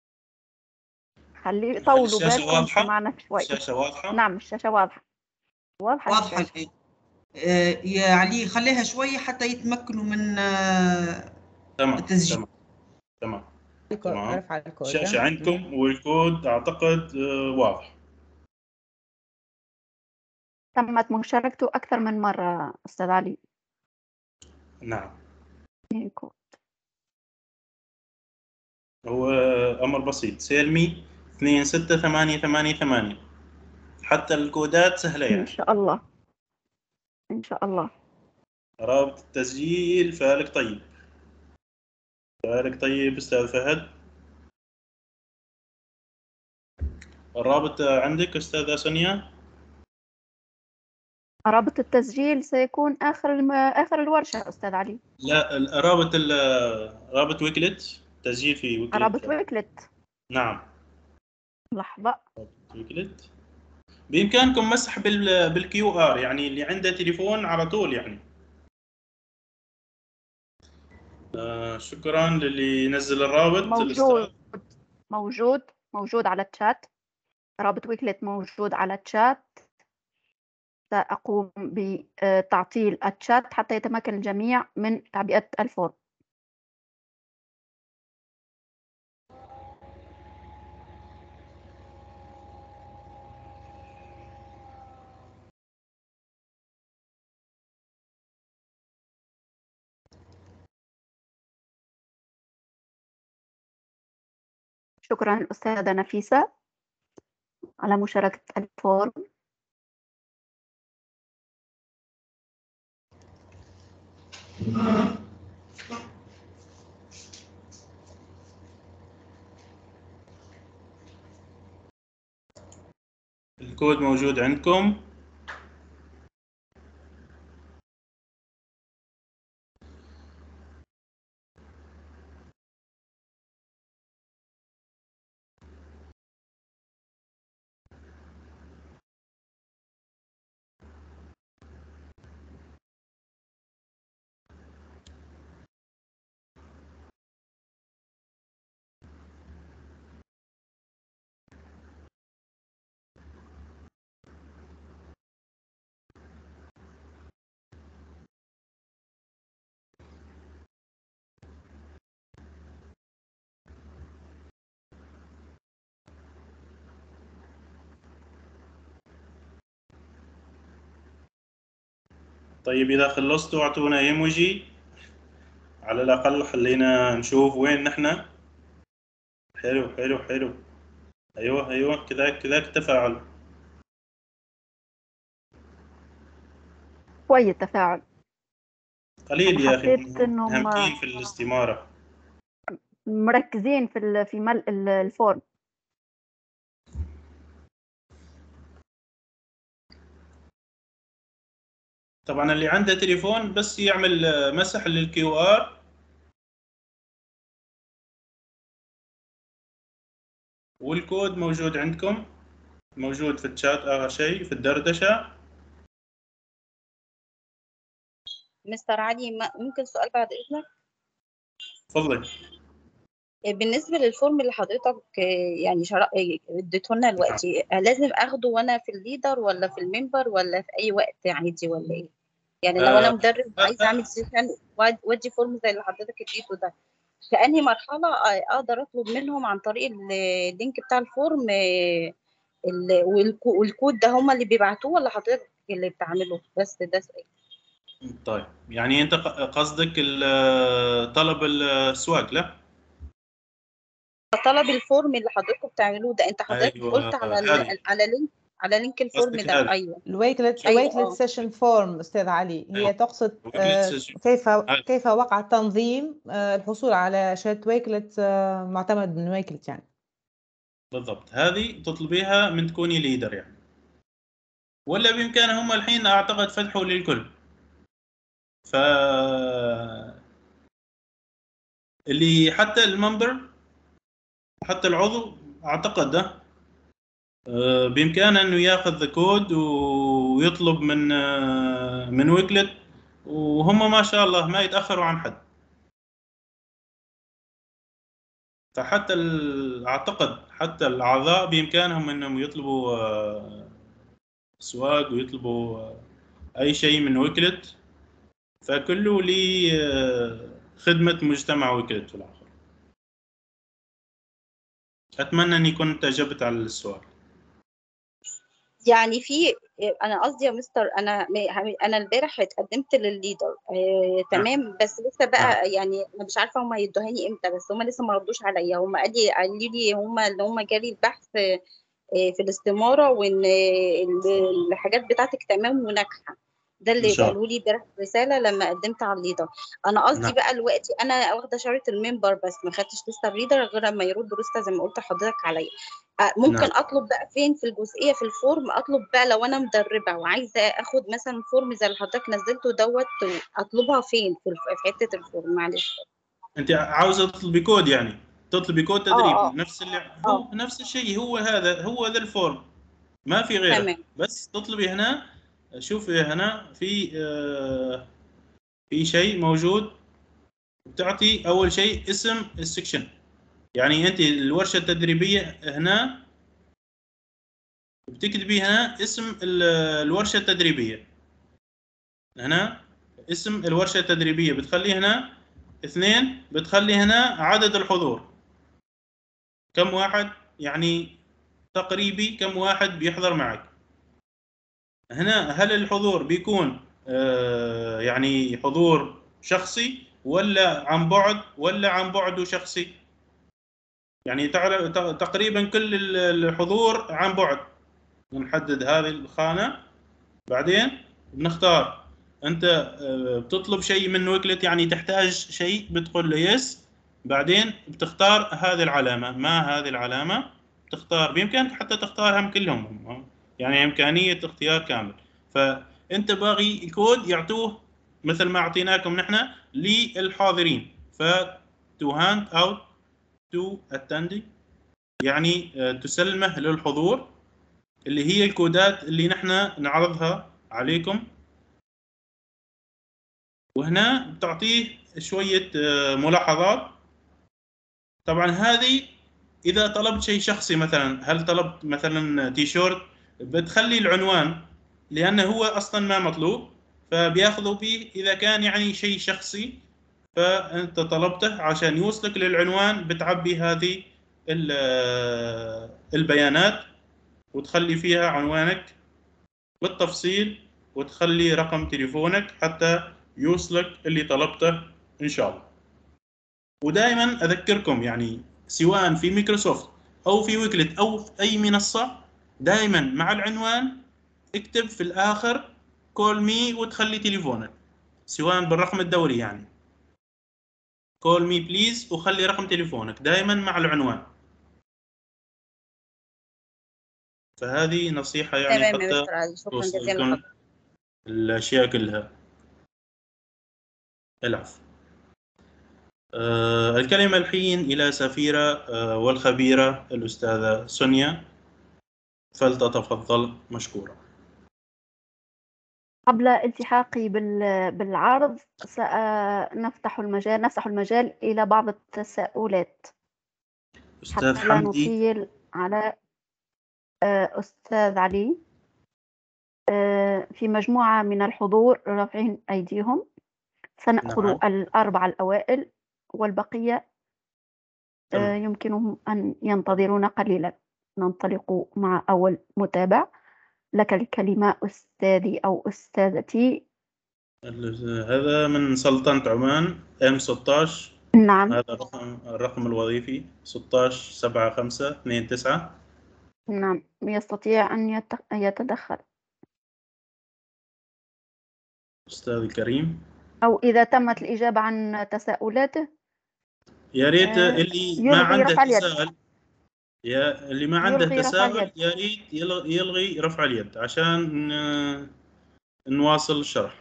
خلي طولوا بالكم معنا شوي. الشاشة واضحة؟ نعم الشاشة واضحة واضحة الآن. يا علي خليها شوية حتى يتمكنوا من التسجيل. تمام. ارفع الكود. الشاشة عندكم والكود أعتقد واضح. تمت مشاركته أكثر من مرة أستاذ علي. نعم. الكود هو أمر بسيط، سيلمي 26888. حتى الكودات سهلة يعني. إن شاء الله إن شاء الله. رابط التسجيل فالك طيب. فالك طيب أستاذ فهد. الرابط عندك أستاذة سونيا؟ رابط التسجيل سيكون آخر الورشة أستاذ علي. لا، رابط ويكلت، تسجيل في ويكلت. رابط ويكلت. نعم. لحظة. رابط ويكلت بإمكانكم مسح بالكيو آر، يعني اللي عنده تليفون على طول يعني. شكرا للي نزل الرابط. موجود على الشات. رابط ويكلت موجود على الشات. سأقوم بتعطيل الشات حتى يتمكن الجميع من تعبئة الفورم. شكرا الأستاذة نفيسة على مشاركة الفورم. الكود موجود عندكم. طيب إذا خلصتوا أعطونا إيموجي على الأقل، خلينا نشوف وين نحن. حلو حلو حلو. أيوه أيوه، كذاك كذاك تفاعل. شوية تفاعل. قليل يا أخي، حسيت إنهم مهمتين في الاستمارة. مركزين في ملء الفورم. طبعا اللي عنده تليفون بس يعمل مسح للكيو ار، والكود موجود عندكم، موجود في الشات آخر شيء في الدردشة. مستر علي ممكن سؤال بعد إذنك؟ تفضل. بالنسبة للفورم اللي حضرتك يعني اديته لنا دلوقتي، لازم اخده وانا في الليدر ولا في الممبر ولا في اي وقت عادي ولا ايه؟ يعني لو انا مدرب عايز اعمل سيشن وادي فورم زي اللي حضرتك اديته ده، في انهي مرحلة اقدر اطلب منهم عن طريق اللينك بتاع الفورم والكود ده هما اللي بيبعتوه ولا حضرتك اللي بتعمله؟ بس ده سؤال. طيب يعني انت قصدك طلب السواق؟ لا، طلب الفورم اللي حضرتك بتعملوه ده، انت حضرتك أيوة، قلت على لينك الفورم قصدك ده. هذه. ايوه الويكلت ايوه سيشن فورم استاذ علي، هي أيوة. تقصد كيف وقع تنظيم الحصول على شهادة ويكلت معتمد من ويكلت يعني. بالضبط، هذه تطلبيها من تكوني ليدر يعني، ولا بإمكانهم الحين أعتقد فتحوا للكل. ف اللي حتى الممبر، حتى العضو أعتقد ده بإمكانه إنه ياخذ كود ويطلب من ويكلت، وهم ما شاء الله ما يتأخروا عن حد. فحتى أعتقد حتى الأعضاء بإمكانهم إنهم يطلبوا سواق ويطلبوا أي شيء من ويكلت، فكله لي خدمة مجتمع ويكلت في الآخر. أتمنى أني كنت أجبت على السؤال. يعني في، انا قصدي يا مستر، انا البارح اتقدمت للليدر تمام، بس لسه بقى يعني انا مش عارفه هم هيدوهاني امتى، بس هم لسه ما ردوش عليا. هم قالوا لي هم اللي هم جالي البحث في الاستماره، وان الحاجات بتاعتك تمام وناجحه. ده إن اللي شاء قالوا لي امبارح رساله لما قدمت على الليدر. انا قصدي نعم. بقى دلوقتي انا واخده شاره الممبر بس ما خدتش لسه الليدر غير لما يردوا لسه زي ما قلت لحضرتك عليا. ممكن نعم. اطلب بقى فين في الجزئيه في الفورم؟ اطلب بقى لو انا مدربه وعايزه اخد مثلا فورم زي اللي حضرتك نزلته دوت، اطلبها فين في حته الفورم؟ معلش. أنت عاوزة تطلبي كود، يعني تطلبي كود تدريب اه نفس اللي هو نفس الشيء، هو هذا هو ذا الفورم، ما في غيره. تمام. بس تطلبي هنا، شوفي هنا في شيء موجود، بتعطي أول شيء اسم السكشن. يعني أنت الورشة التدريبية هنا بتكتبي هنا اسم الورشة التدريبية، هنا اسم الورشة التدريبية بتخلي هنا 2، بتخلي هنا عدد الحضور كم واحد، يعني تقريبي كم واحد بيحضر معك. هنا هل الحضور بيكون يعني حضور شخصي ولا عن بعد، ولا عن بعد وشخصي؟ يعني تقريبا كل الحضور عن بعد. نحدد هذه الخانة، بعدين بنختار. انت بتطلب شيء من ويكلت، يعني تحتاج شيء بتقول له يس، بعدين بتختار هذه العلامة. ما هذه العلامة بتختار، بإمكانك حتى تختارهم كلهم، يعني إمكانية اختيار كامل. فأنت باغي الكود يعطوه مثل ما أعطيناكم نحن للحاضرين، to hand out to attendee، يعني تسلمه للحضور، اللي هي الكودات اللي نحن نعرضها عليكم. وهنا بتعطيه شوية ملاحظات. طبعا هذه إذا طلبت شيء شخصي، مثلا هل طلبت مثلا تيشيرت، بتخلي العنوان لأنه هو أصلا ما مطلوب، فبياخذوا به إذا كان يعني شيء شخصي، فأنت طلبته عشان يوصلك للعنوان، بتعبي هذه البيانات وتخلي فيها عنوانك بالتفصيل وتخلي رقم تليفونك حتى يوصلك اللي طلبته إن شاء الله. ودائما أذكركم يعني سواء في مايكروسوفت أو في ويكلت أو في أي منصة، دائما مع العنوان اكتب في الآخر كول مي وتخلي تليفونك، سواء بالرقم الدوري يعني كول مي بليز وخلي رقم تليفونك دائما مع العنوان. فهذه نصيحة يعني تمام يا حتى مستر علي، شكرا توصل جزيلا لكم لحضرتك. الأشياء كلها. العفو. الكلمة الحين إلى سفيرة والخبيرة الأستاذة سونيا، فلتتفضل مشكورة. قبل التحاقي بالعرض سنفتح المجال إلى بعض التساؤلات أستاذ حتى لا حمدي. نطيل على أستاذ علي. في مجموعة من الحضور رافعين أيديهم، سنأخذ نعم. الأربعة الأوائل والبقية تمام. يمكنهم أن ينتظرون قليلا. ننطلق مع أول متابع. لك الكلمة أستاذي أو أستاذتي. هذا من سلطنة عمان M16. نعم هذا الرقم الوظيفي 167529. نعم، يستطيع أن يتدخل. أستاذ الكريم، أو إذا تمت الإجابة عن تساؤلاته يا ريت اللي ما يلغي عنده رفع اليد. تساؤل، اللي ما عنده يلغي رفع تساؤل اليد. يا ريت يلغي رفع اليد عشان نواصل الشرح.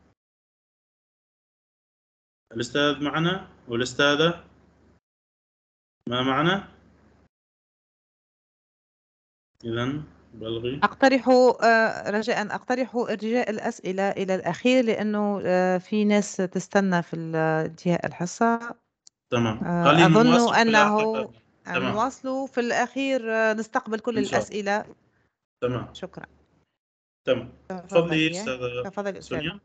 الأستاذ معنا والأستاذة ما معنا، إذن بلغي. أقترح رجاء أقترح إرجاء الأسئلة إلى الأخير، لأنه في ناس تستنى في انتهاء الحصة. تمام. خلينا أظن نواصل في أنه الآخر. تمام. نواصل في الأخير، نستقبل كل إن شاء الله. الأسئلة. تمام. شكرا. تمام. تفضلي أستاذة تفضل سونيا.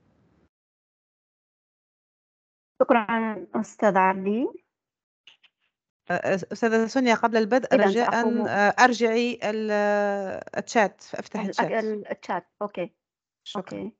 شكرا أستاذ علي. أستاذة سونيا، قبل البدء إذن رجاء سأقوم أرجعي الشات، أفتح الشات. الشات. أوكي. شكرا. أوكي.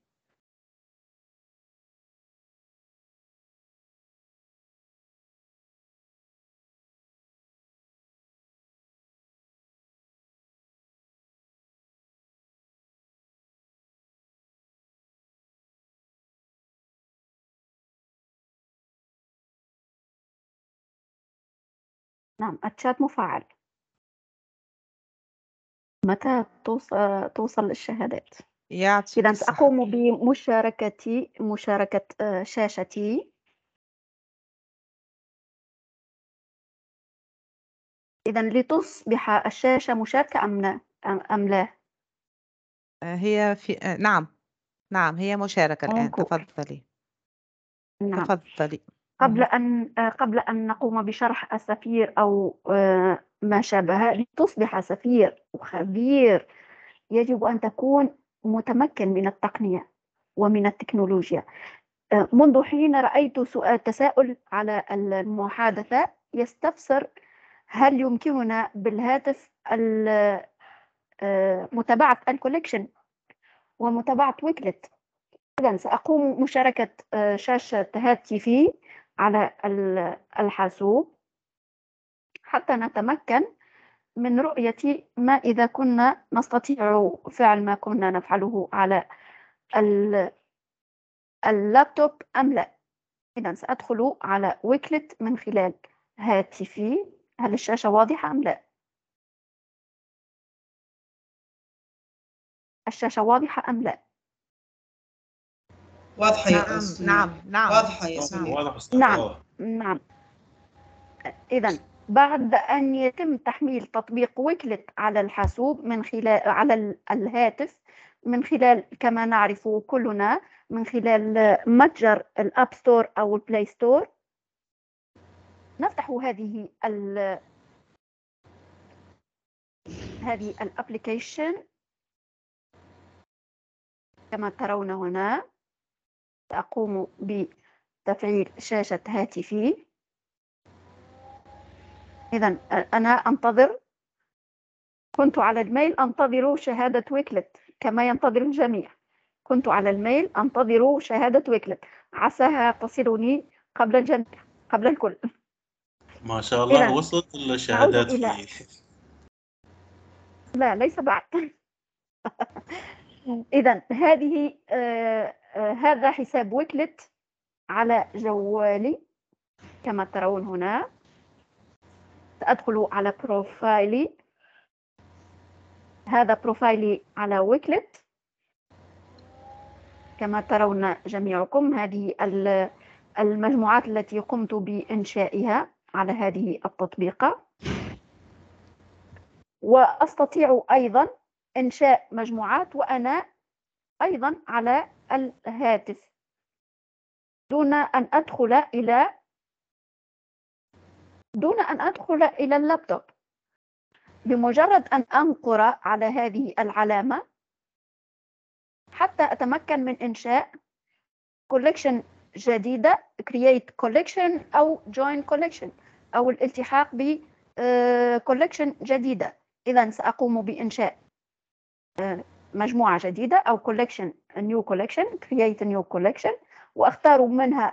نعم، الشات مفعل. متى توصل الشهادات؟ يعطيك إذا الصحة. سأقوم بمشاركة شاشتي. إذا لتصبح الشاشة مشاركة أم لا؟ هي في نعم هي مشاركة الآن. تفضلي. نعم. تفضلي. قبل أن نقوم بشرح السفير أو ما شابه، لتصبح سفير وخبير يجب أن تكون متمكن من التقنية ومن التكنولوجيا. منذ حين رأيت تساؤل على المحادثة يستفسر هل يمكننا بالهاتف متابعة الكوليكشن ومتابعة ويكلت. إذن سأقوم مشاركة شاشة هاتفي على الحاسوب حتى نتمكن من رؤية ما إذا كنا نستطيع فعل ما كنا نفعله على اللابتوب أم لا. إذن سأدخل على ويكلت من خلال هاتفي. هل الشاشة واضحة أم لا؟ الشاشة واضحة أم لا؟ واضحة يا أستاذ. نعم. واضحة يا سونيا. نعم. إذن بعد أن يتم تحميل تطبيق ويكلت على الحاسوب من خلال على الهاتف من خلال كما نعرف كلنا من خلال متجر الأب ستور أو البلاي ستور، نفتح هذه الابليكيشن كما ترون هنا. سأقوم بتفعيل شاشة هاتفي. إذن أنا أنتظر، كنت على الميل أنتظر شهادة ويكلت كما ينتظر الجميع. كنت على الميل أنتظر شهادة ويكلت، عساها تصلني قبل الجميع، قبل الكل. ما شاء الله إذا وصلت نعود الشهادات إلى في لا، ليس بعد. إذا هذه هذا حساب ويكلت على جوالي كما ترون هنا. سأدخل على بروفايلي، هذا بروفايلي على ويكلت كما ترون جميعكم. هذه المجموعات التي قمت بإنشائها على هذه التطبيقة، وأستطيع أيضا إنشاء مجموعات وأنا أيضا على الهاتف دون أن أدخل إلى اللابتوب. بمجرد أن أنقر على هذه العلامة حتى أتمكن من إنشاء collection جديدة، create collection أو join collection أو الالتحاق ب collection جديدة. إذا سأقوم بإنشاء مجموعة جديدة أو collection new collection، create new collection، وأختار منها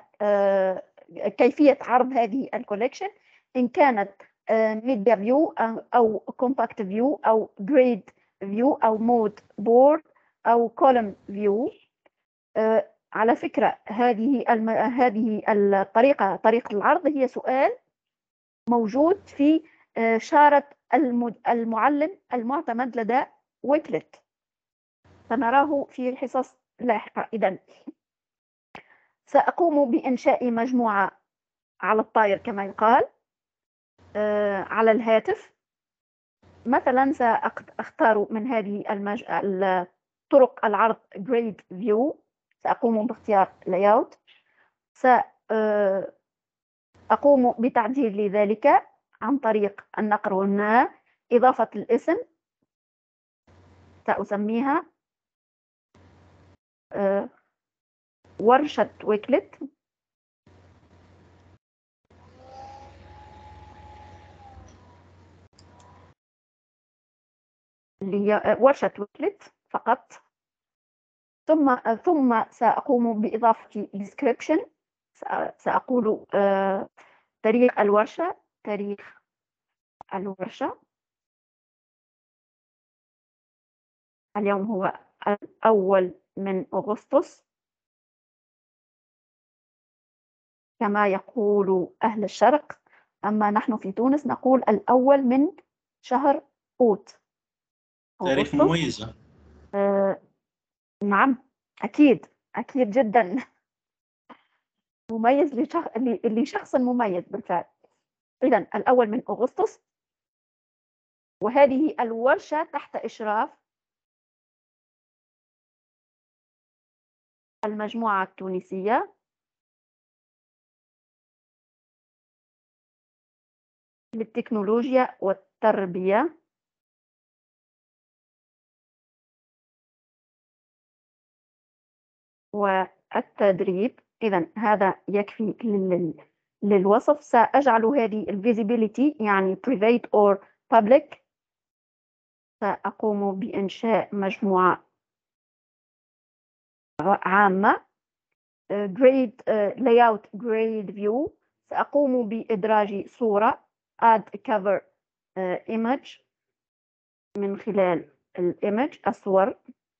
كيفية عرض هذه الكولكشن، إن كانت media view أو compact view أو grid view أو mood board أو column view. على فكرة هذه الطريقة، طريقة العرض، هي سؤال موجود في شارة المعلم المعتمد لدى ويكلت، سنراه في الحصص لاحقة. إذن سأقوم بإنشاء مجموعة على الطائر كما يقال على الهاتف. مثلا سأختار من هذه طرق العرض Grid View، سأقوم باختيار Layout، سأقوم بتعديل ذلك عن طريق النقر هنا، إضافة الاسم، سأسميها ورشة ويكلت، ورشة ويكلت فقط. ثم سأقوم بإضافة description، سأقول تاريخ الورشة، اليوم هو 1 من أغسطس كما يقول أهل الشرق، أما نحن في تونس نقول 1 من شهر أوت، تاريخ مميز. نعم، أكيد جدا مميز لشخص مميز بالفعل. إذن 1 من أغسطس، وهذه الورشة تحت إشراف المجموعة التونسية للتكنولوجيا والتربية والتدريب. إذن هذا يكفي للوصف. سأجعل هذه visibility يعني private or public. سأقوم بإنشاء مجموعة عامة grade layout grade view. سأقوم بإدراج صورة add cover image من خلال الإيمج الصور.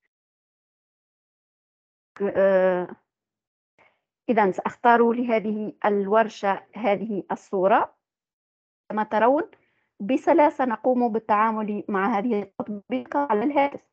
إذا سأختار لهذه الورشة هذه الصورة. كما ترون بسلاسة نقوم بالتعامل مع هذه التطبيقات على الهاتف.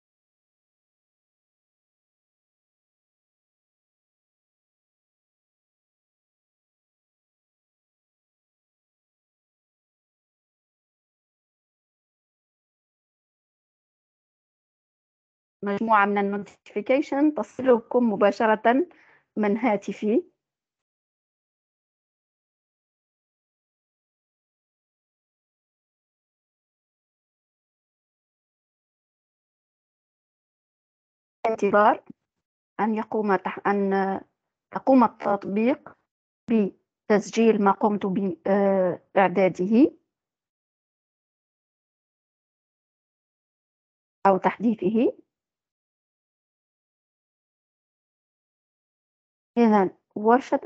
مجموعة من النوتيفيكيشن تصلكم مباشرة من هاتفي. انتظار أن تقوم التطبيق بتسجيل ما قمت بإعداده أو تحديثه. إذا ورشة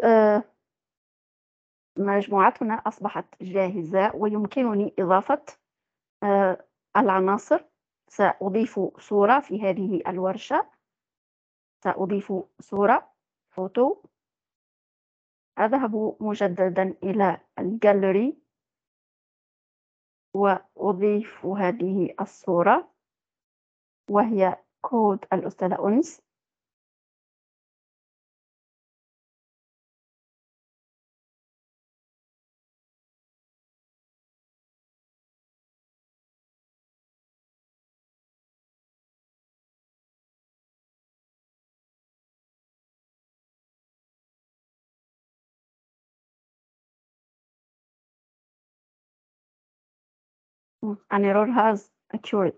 مجموعتنا أصبحت جاهزة، ويمكنني إضافة العناصر. سأضيف صورة في هذه الورشة، سأضيف صورة فوتو. أذهب مجددا إلى الجاليري وأضيف هذه الصورة، وهي كود الأستاذة أنس. An error has occurred،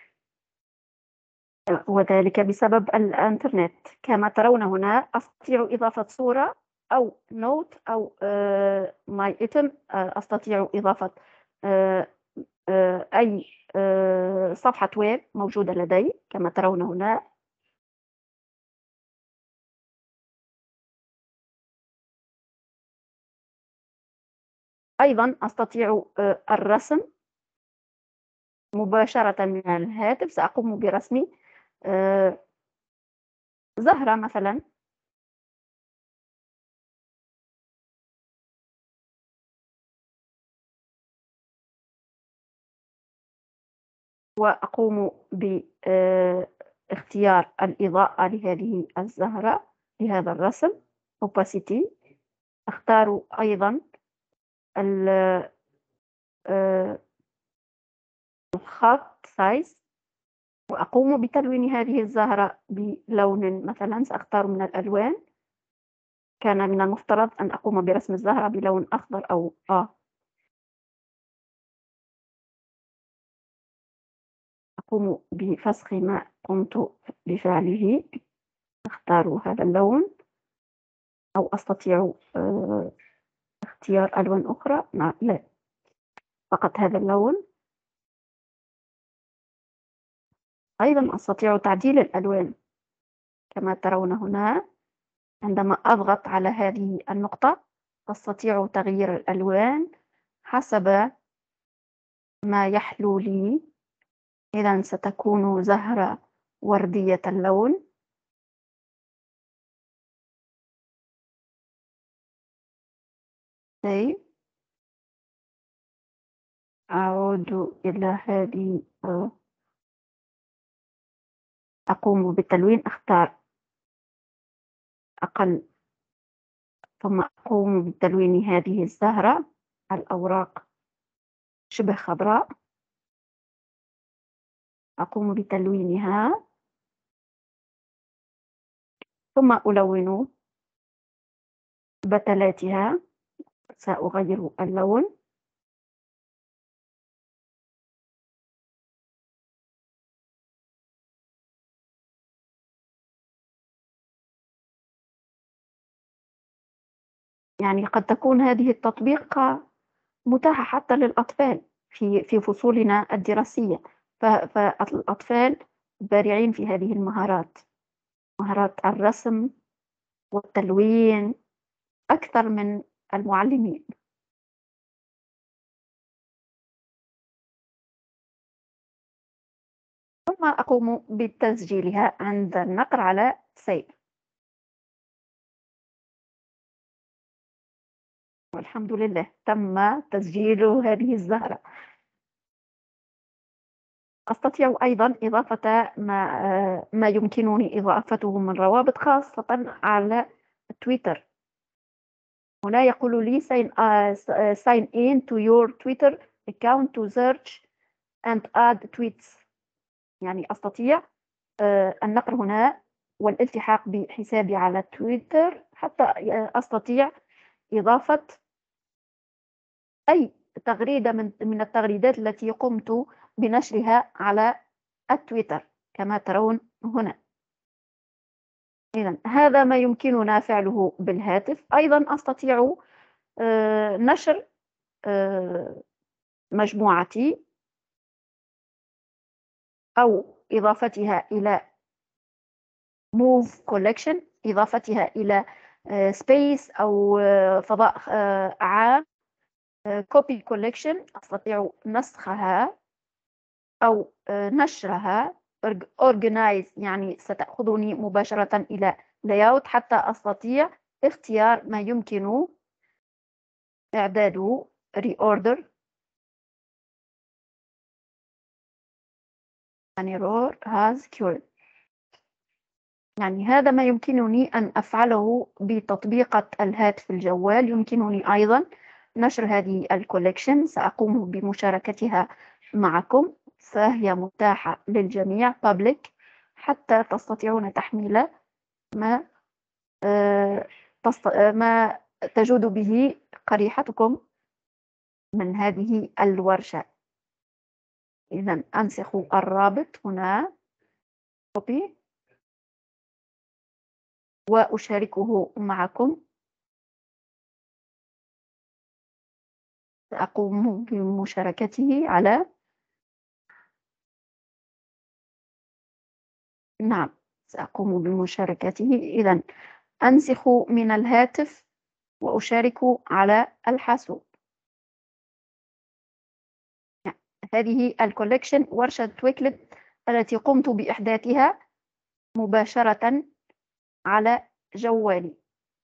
وذلك بسبب الإنترنت. كما ترون هنا أستطيع إضافة صورة أو نوت أو my item. أستطيع إضافة أي صفحة ويب موجودة لدي كما ترون هنا. أيضا أستطيع الرسم مباشرة من الهاتف. سأقوم برسم زهرة مثلا، وأقوم باختيار الإضاءة لهذه الزهرة لهذا الرسم opacity. أختار أيضا الخط size، وأقوم بتلوين هذه الزهرة بلون مثلا. سأختار من الألوان. كان من المفترض أن أقوم برسم الزهرة بلون أخضر أو أقوم بفسخ ما قمت بفعله. أختار هذا اللون، أو أستطيع اختيار ألوان أخرى. لا، فقط هذا اللون. أيضا أستطيع تعديل الألوان كما ترون هنا. عندما أضغط على هذه النقطة أستطيع تغيير الألوان حسب ما يحلو لي. إذا ستكون زهرة وردية اللون. أعود إلى هذه، أقوم بالتلوين. أختار أقل، ثم أقوم بتلوين هذه الزهرة. الأوراق شبه خضراء، أقوم بتلوينها ثم ألون بتلاتها. سأغير اللون. يعني قد تكون هذه التطبيق متاحة حتى للأطفال في فصولنا الدراسية، فالأطفال بارعين في هذه المهارات، مهارات الرسم والتلوين أكثر من المعلمين. ثم أقوم بتسجيلها عند النقر على سيف. والحمد لله تم تسجيل هذه الزهرة. أستطيع أيضا إضافة ما يمكنني إضافته من روابط خاصة على تويتر. هنا يقول لي sign in to your Twitter account to search and add tweets. يعني أستطيع النقر هنا والالتحاق بحسابي على تويتر حتى أستطيع إضافة أي تغريدة من التغريدات التي قمت بنشرها على التويتر كما ترون هنا. إذن هذا ما يمكننا فعله بالهاتف. أيضا أستطيع نشر مجموعتي أو إضافتها إلى Move Collection، إضافتها إلى سبيس أو فضاء عام، كوبي كوليكشن أستطيع نسخها أو نشرها، organize يعني ستأخذني مباشرة إلى layout حتى أستطيع اختيار ما يمكن إعداده reorder يعني error has occurred. يعني هذا ما يمكنني أن أفعله بتطبيقة الهاتف الجوال. يمكنني أيضا نشر هذه الكوليكشن، سأقوم بمشاركتها معكم، فهي متاحة للجميع public حتى تستطيعون تحميل ما ما تجود به قريحتكم من هذه الورشة. إذا أنسخ الرابط هنا copy وأشاركه معكم. سأقوم بمشاركته على نعم سأقوم بمشاركته. إذا أنسخ من الهاتف وأشارك على الحاسوب. هذه الكوليكشن ورشة ويكلت التي قمت بإحداثها مباشرة على جوالي.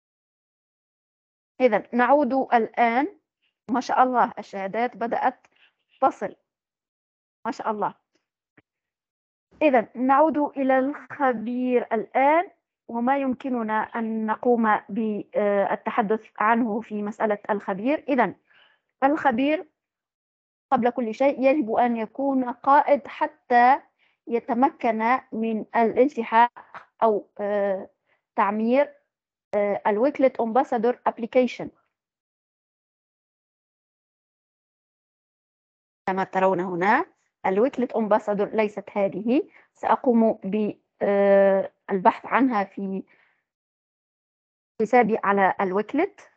إذا نعود الآن. ما شاء الله الشهادات بدأت تصل ما شاء الله. إذا نعود إلى الخبير الآن وما يمكننا أن نقوم بالتحدث عنه في مسألة الخبير. إذا الخبير قبل كل شيء يجب أن يكون قائد حتى يتمكن من الالتحاق أو تعمير الويكلت أمباسادور أبليكيشن. كما ترون هنا الويكلت أمباسادور ليست هذه، سأقوم بالبحث عنها في حسابي على الويكلت.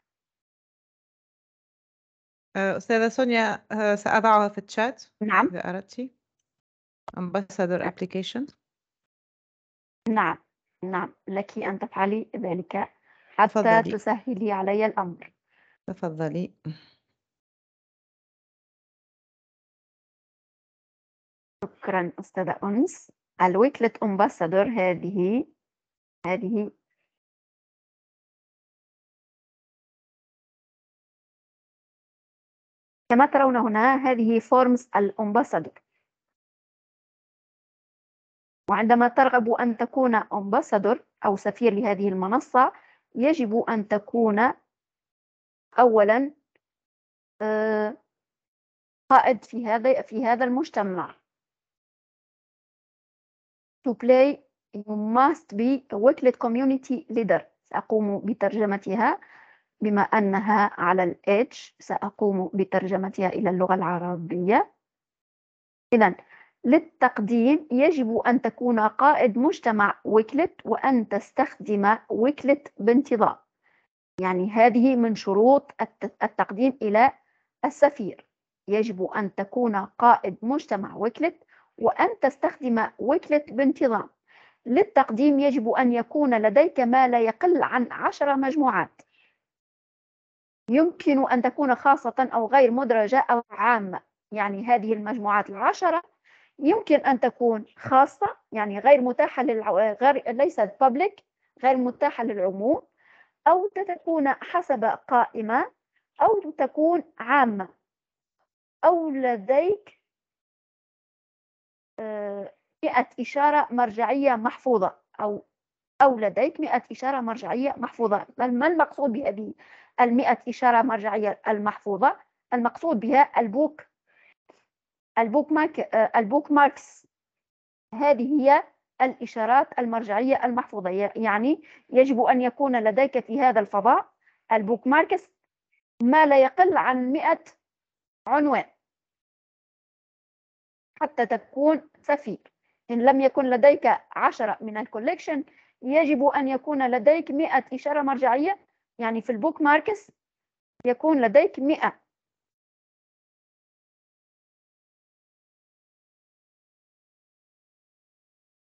أستاذة سونيا سأضعها في الشات نعم إذا أردت. Ambassador Application. نعم نعم لك أن تفعلي ذلك حتى تفضلي. تسهلي علي الأمر. تفضلي. شكرا أستاذة أنس. الويكلت أمباسادور هذه كما ترون هنا هذه فورمز الأمباسادور. وعندما ترغب أن تكون أمباسادور أو سفير لهذه المنصة يجب أن تكون أولا قائد في هذا المجتمع. To play you must be a Wakelet community leader. سأقوم بترجمتها بما أنها على الإتش، سأقوم بترجمتها إلى اللغة العربية. إذن للتقديم يجب أن تكون قائد مجتمع ويكلت وأن تستخدم ويكلت بانتظام. يعني هذه من شروط التقديم إلى السفير. يجب أن تكون قائد مجتمع ويكلت وأن تستخدم ويكلت بانتظام. للتقديم يجب أن يكون لديك ما لا يقل عن 10 مجموعات. يمكن أن تكون خاصة أو غير مدرجة أو عامة. يعني هذه المجموعات 10 يمكن أن تكون خاصة، يعني غير متاحة ليست public، غير متاحة للعموم، أو تكون حسب قائمة، أو تكون عامة، أو لديك 100 إشارة مرجعية محفوظة، أو لديك 100 إشارة مرجعية محفوظة. ما المقصود بهذه 100 إشارة مرجعية المحفوظة؟ المقصود بها البوك ماركس. هذه هي الإشارات المرجعية المحفوظة. يعني يجب أن يكون لديك في هذا الفضاء البوك ماركس ما لا يقل عن 100 عنوان حتى تكون سفير. إن لم يكن لديك 10 من الكوليكشن يجب أن يكون لديك 100 إشارة مرجعية. يعني في البوك ماركس يكون لديك 100.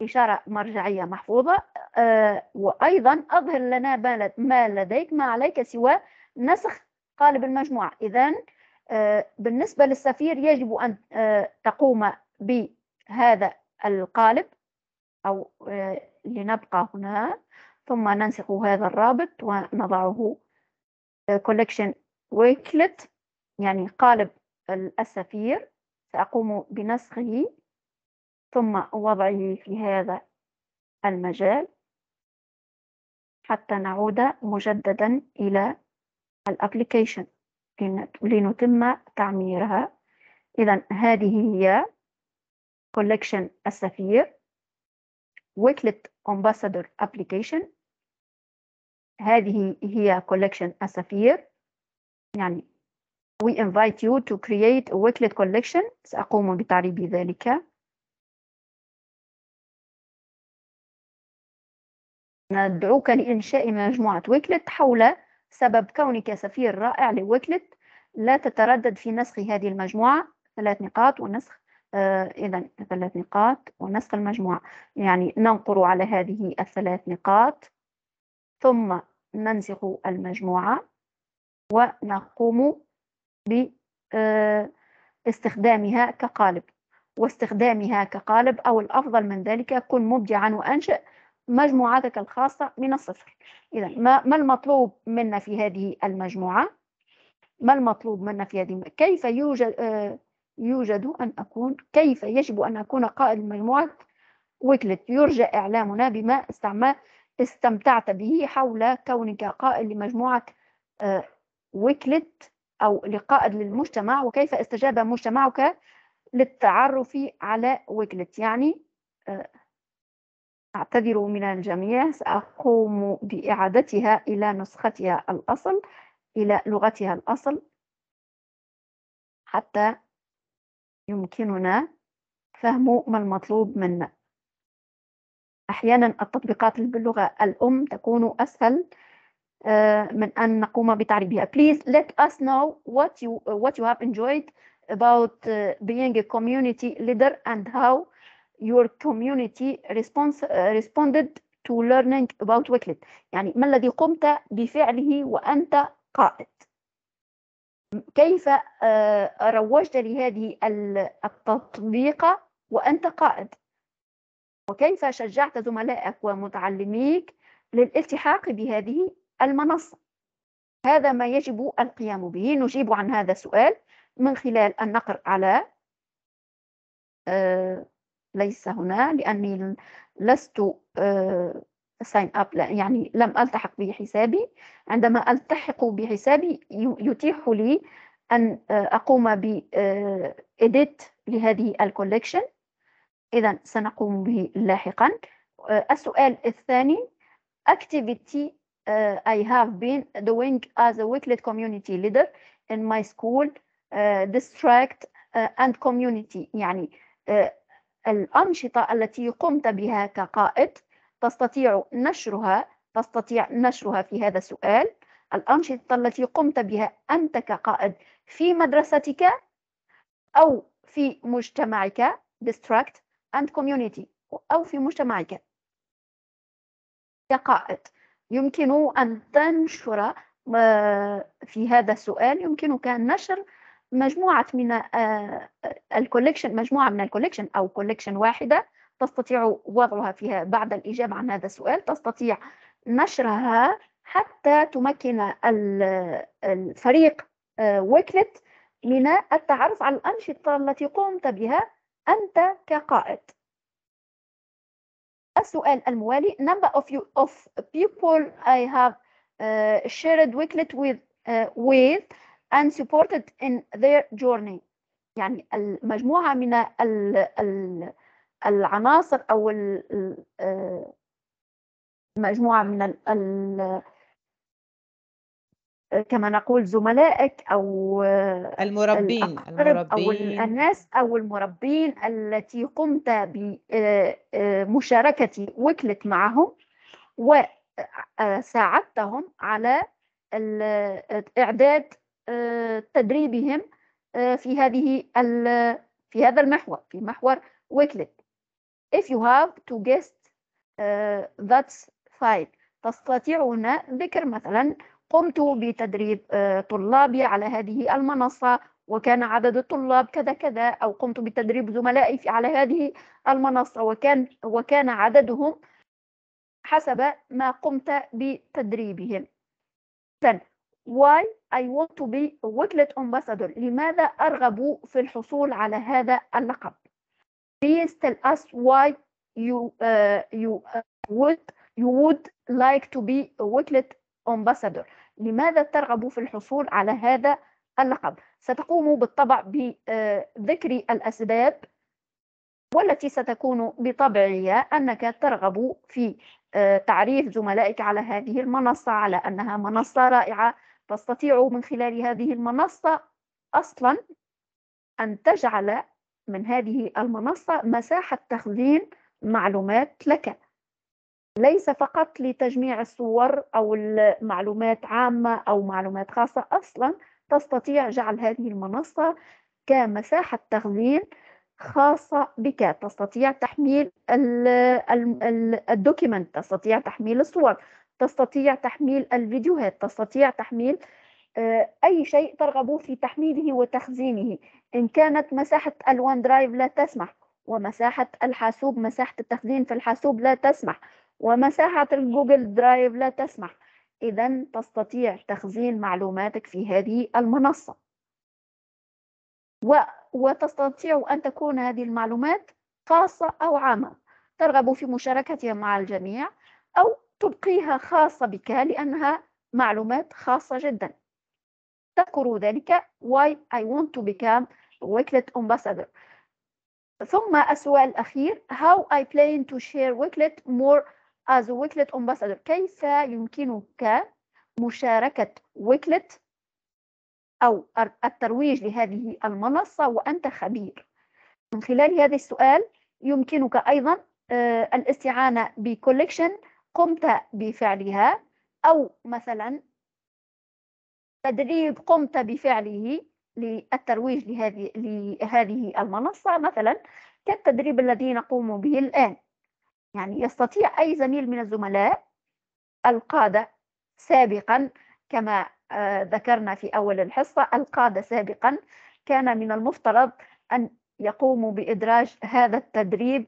إشارة مرجعية محفوظة. وأيضا أظهر لنا ما لديك، ما عليك سوى نسخ قالب المجموعة. إذن بالنسبة للسفير يجب أن تقوم بهذا القالب، أو لنبقى هنا ثم ننسخ هذا الرابط ونضعه collection wakelet، يعني قالب السفير. سأقوم بنسخه ثم وضعه في هذا المجال حتى نعود مجددا إلى الابليكيشن لنتم تعميرها. إذن هذه هي collection السفير Wakelet Ambassador Application. هذه هي collection السفير، يعني we invite you to create a Wakelet collection. سأقوم بتعريب ذلك. ندعوك لإنشاء مجموعة ويكلت حول سبب كونك سفير رائع لويكلت. لا تتردد في نسخ هذه المجموعة. 3 نقاط ونسخ. إذن 3 نقاط ونسخ المجموعة، يعني ننقر على هذه 3 نقاط ثم ننسخ المجموعة ونقوم باستخدامها كقالب. واستخدامها كقالب، أو الأفضل من ذلك، كن مبدعا وأنشئ مجموعاتك الخاصة من الصفر. إذن ما المطلوب منا في هذه المجموعة؟ ما المطلوب منا في هذه؟ كيف كيف يجب أن أكون قائد مجموعة ويكلت؟ يرجى إعلامنا بما استمتعت به حول كونك قائد لمجموعة ويكلت أو لقائد للمجتمع، وكيف استجاب مجتمعك للتعرف على ويكلت. يعني أعتذر من الجميع، سأقوم بإعادتها إلى نسختها الأصل، إلى لغتها الأصل، حتى يمكننا فهم ما المطلوب منا. أحيانا التطبيقات باللغة الأم تكون أسهل من أن نقوم بتعريبها. Please let us know what you have enjoyed about being a community leader and how your community responded to learning about Wakelet. يعني ما الذي قمت بفعله وأنت قائد؟ كيف روجت لهذه التطبيق وأنت قائد؟ وكيف شجعت زملائك ومتعلميك للالتحاق بهذه المنصة؟ هذا ما يجب القيام به. نجيب عن هذا السؤال من خلال النقر على ليس هنا لأني لست sign up، يعني لم ألتحق بحسابي. عندما ألتحق بحسابي يتيح لي أن أقوم ب edit لهذه الكولكشن. إذن سنقوم به لاحقا. السؤال الثاني activity I have been doing as a Wakelet community leader in my school district and community. يعني الأنشطة التي قمت بها كقائد تستطيع نشرها في هذا السؤال. الأنشطة التي قمت بها أنت كقائد في مدرستك أو في مجتمعك district and community، أو في مجتمعك كقائد. يمكن أن تنشر في هذا السؤال، يمكنك نشر مجموعة من الكولكشن أو كولكشن واحدة تستطيع وضعها فيها. بعد الإجابة عن هذا السؤال تستطيع نشرها حتى تمكن الفريق ويكلت من التعرف على الأنشطة التي قمت بها أنت كقائد. السؤال الموالي number of people I have shared Wakelet with and supported in their journey. يعني المجموعة من العناصر أو مجموعة من كما نقول زملائك أو المربين أو الناس أو المربين التي قمت بمشاركة ويكلت معهم وساعدتهم على إعداد تدريبهم في هذا المحور، في محور ويكلت. if you have to guess that's fine. تستطيعون ذكر مثلا قمت بتدريب طلابي على هذه المنصة وكان عدد الطلاب كذا كذا، أو قمت بتدريب زملائي على هذه المنصة وكان عددهم حسب ما قمت بتدريبهم. Then, why I want to be a Wakelet ambassador. لماذا أرغب في الحصول على هذا اللقب؟ Please tell us why you would like to be a Wakelet ambassador. لماذا ترغب في الحصول على هذا اللقب؟ ستقوم بالطبع بذكر الأسباب، والتي ستكون بطبعها أنك ترغب في تعريف زملائك على هذه المنصة على أنها منصة رائعة، تستطيع من خلال هذه المنصة أصلا أن تجعل من هذه المنصة مساحة تخزين معلومات لك، ليس فقط لتجميع الصور أو المعلومات عامة أو معلومات خاصة. أصلا تستطيع جعل هذه المنصة كمساحة تخزين خاصة بك، تستطيع تحميل الدوكيمنت، تستطيع تحميل الصور، تستطيع تحميل الفيديوهات، تستطيع تحميل أي شيء ترغب في تحميله وتخزينه. إن كانت مساحة الوان درايف لا تسمح، ومساحة الحاسوب، مساحة التخزين في الحاسوب لا تسمح، ومساحة الجوجل درايف لا تسمح، إذن تستطيع تخزين معلوماتك في هذه المنصة، وتستطيع أن تكون هذه المعلومات خاصة أو عامة، ترغب في مشاركتها مع الجميع أو تبقيها خاصة بك لأنها معلومات خاصة جدا. تذكر ذلك why I want to become a Wakelet ambassador. ثم السؤال الأخير how I plan to share Wakelet more as a Wakelet ambassador. كيف يمكنك مشاركة Wakelet أو الترويج لهذه المنصة وأنت خبير؟ من خلال هذا السؤال يمكنك أيضا الاستعانة بكوليكشن قمت بفعلها، أو مثلا تدريب قمت بفعله للترويج لهذه المنصة، مثلا كالتدريب الذي نقوم به الآن. يعني يستطيع أي زميل من الزملاء القادة سابقا، كما ذكرنا في أول الحصة، القادة سابقا كان من المفترض أن يقوموا بإدراج هذا التدريب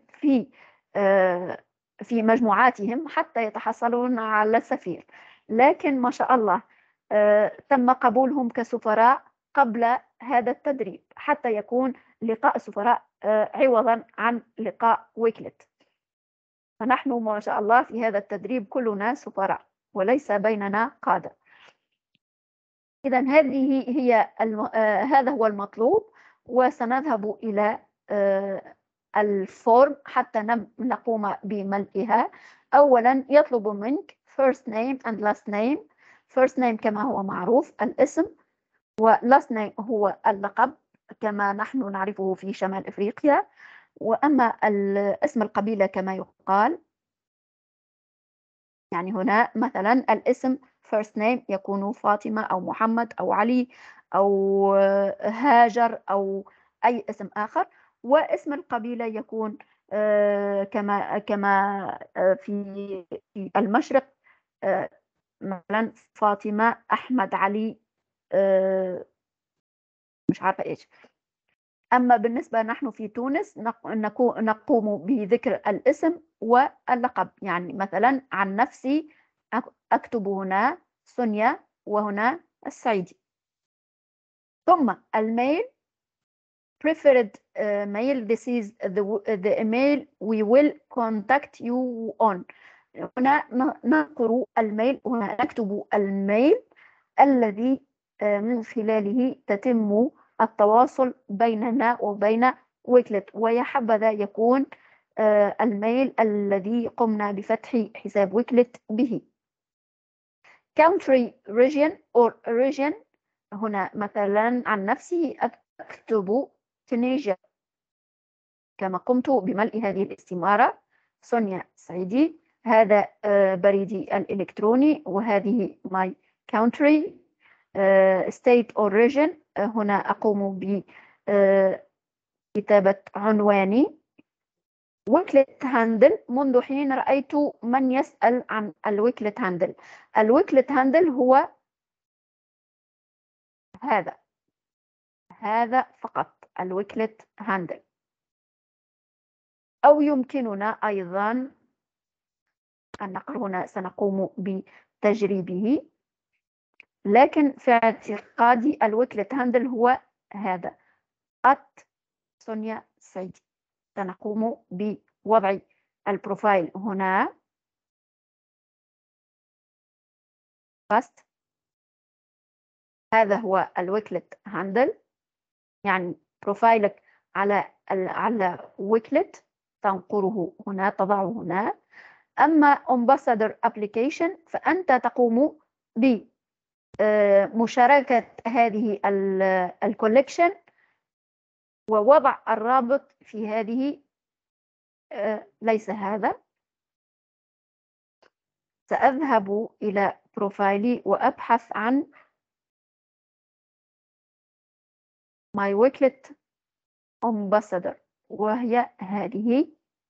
في مجموعاتهم حتى يتحصلون على السفير، لكن ما شاء الله تم قبولهم كسفراء قبل هذا التدريب حتى يكون لقاء السفراء عوضا عن لقاء ويكلت. فنحن ما شاء الله في هذا التدريب كلنا سفراء وليس بيننا قادة. إذن هذا هو المطلوب، وسنذهب إلى الفورم حتى نقوم بملئها. أولا يطلب منك first name and last name. first name كما هو معروف الاسم، و last name هو اللقب كما نحن نعرفه في شمال إفريقيا، وأما اسم القبيلة كما يقال. يعني هنا مثلا الاسم first name يكون فاطمة أو محمد أو علي أو هاجر أو أي اسم آخر، واسم القبيلة يكون كما في المشرق مثلا فاطمة أحمد علي مش عارفة إيش. أما بالنسبة نحن في تونس نقوم بذكر الاسم واللقب. يعني مثلا عن نفسي أكتب هنا سونيا وهنا السعيدي. ثم الميل preferred mail. This is the email we will contact you on. هنا نذكر الميل، هنا نكتب الميل الذي من خلاله تتم التواصل بيننا وبين ويكلت، ويا حبذا يكون الميل الذي قمنا بفتح حساب ويكلت به. country, region or region. هنا مثلا عن نفسي أكتب تونيجيا كما قمت بملء هذه الاستمارة. سونيا سعيدي هذا بريدي الإلكتروني، وهذه my country. state or region هنا أقوم بكتابة عنواني ويكلت هاندل. منذ حين رأيت من يسأل عن الويكلت هاندل. الويكلت هاندل هو هذا فقط، الويكلت هاندل. أو يمكننا أيضا أن نقل هنا، سنقوم بتجريبه، لكن في اعتقادي الويكلت هاندل هو هذا @سونيا سعيدي. سنقوم بوضع البروفايل هنا بس. هذا هو الويكلت هاندل، يعني بروفايلك على ويكلت تنقره هنا، تضعه هنا. أما Ambassador Application فأنت تقوم بمشاركة هذه الكوليكشن ووضع الرابط في هذه. ليس هذا. سأذهب إلى بروفايلي وأبحث عن My Wicklet Ambassador، وهي هذه.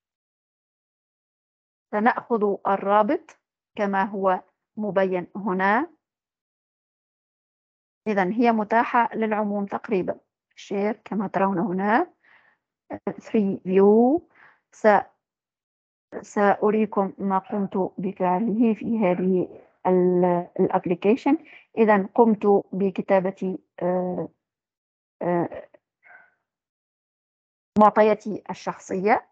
سنأخذ الرابط كما هو مبين هنا. إذن هي متاحة للعموم تقريبا. شير كما ترون هنا 3 view. سأريكم ما قمت بفعله في هذه الابليكيشن. إذن قمت بكتابة معطياتي الشخصية.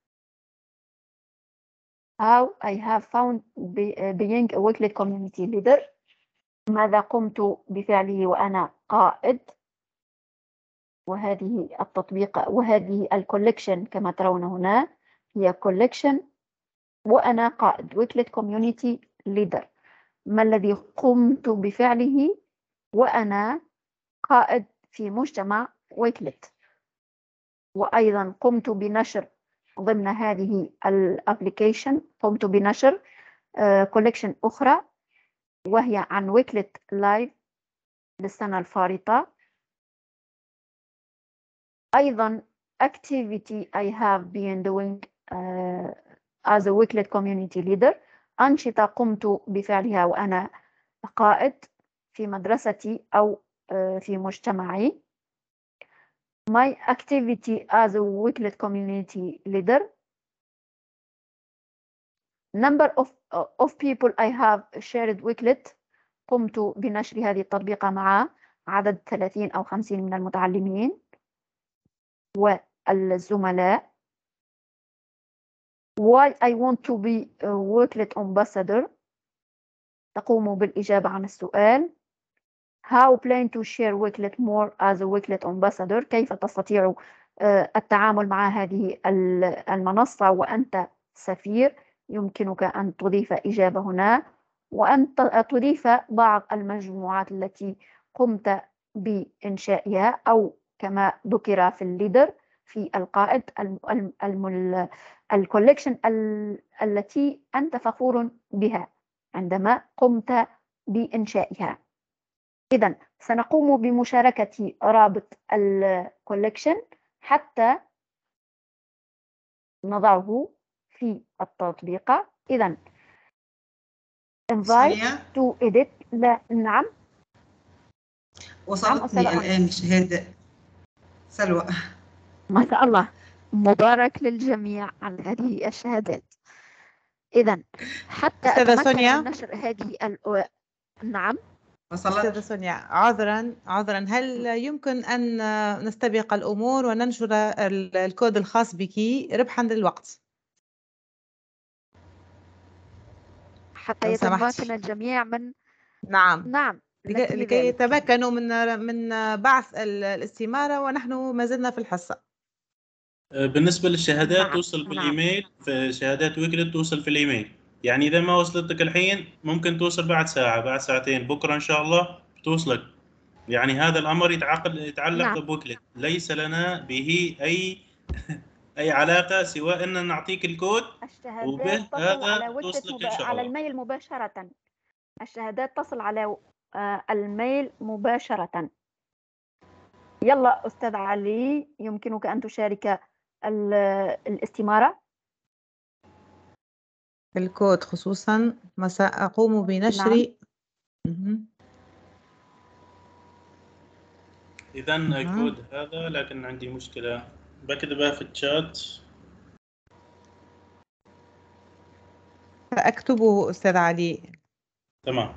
How I have found being a Wicklet community leader. ماذا قمت بفعله وأنا قائد. وهذه التطبيق وهذه الكوليكشن كما ترون هنا هي كوليكشن وأنا قائد Wicklet community leader. ما الذي قمت بفعله وأنا قائد في مجتمع ويكلت. وأيضا قمت بنشر ضمن هذه الابليكيشن، قمت بنشر كوليكشن أخرى وهي عن ويكلت لايف للسنة الفارطة. أيضا activity I have been doing as a Wicklet community leader. أنشطة قمت بفعلها وأنا قائد في مدرستي أو في مجتمعي. My activity as a Wicklet community leader. Number of people I have shared Wicklet. قمت بنشر هذه التطبيقة مع عدد 30 أو 50 من المتعلمين والزملاء. Why I want to be a Wicklet ambassador. تقوم بالإجابة عن السؤال. How plan to share Wicklet more as a Wicklet ambassador. كيف تستطيع التعامل مع هذه المنصة وأنت سفير. يمكنك أن تضيف إجابة هنا وأن تضيف بعض المجموعات التي قمت بإنشائها أو كما ذكر في الليدر في القائد الكوليكشن التي أنت فخور بها عندما قمت بإنشائها. إذن سنقوم بمشاركة رابط الكوليكشن حتى نضعه في التطبيق. إذن invite to edit. لا نعم وصلتني الآن شهادة سلوى. ما شاء الله، مبارك للجميع على هذه الشهادات. إذن حتى أتمكن من نشر هذه نعم أستاذة سونيا، عذرا هل يمكن أن نستبق الأمور وننشر الكود الخاص بك ربحا للوقت حتى يتمكن الجميع من نعم لكي يتمكنوا من بعث الاستمارة ونحن ما زلنا في الحصة. بالنسبة للشهادات توصل في الإيميل، في شهادات ويكلت توصل في الإيميل. يعني إذا ما وصلتك الحين ممكن توصل بعد ساعة، بعد ساعتين، بكرة إن شاء الله توصلك. يعني هذا الأمر يتعلق بويكلت، ليس لنا به أي علاقة سوى أن نعطيك الكود وبه هذا توصلك إن شاء الله على الميل مباشرة. الشهادات تصل على الميل مباشرة. يلا أستاذ علي، يمكنك أن تشارك الاستمارة. الكود خصوصا ما سأقوم بنشر. نعم. مهم. إذا الكود هذا، لكن عندي مشكلة بكتبها في الشات. سأكتبه أستاذ علي. تمام.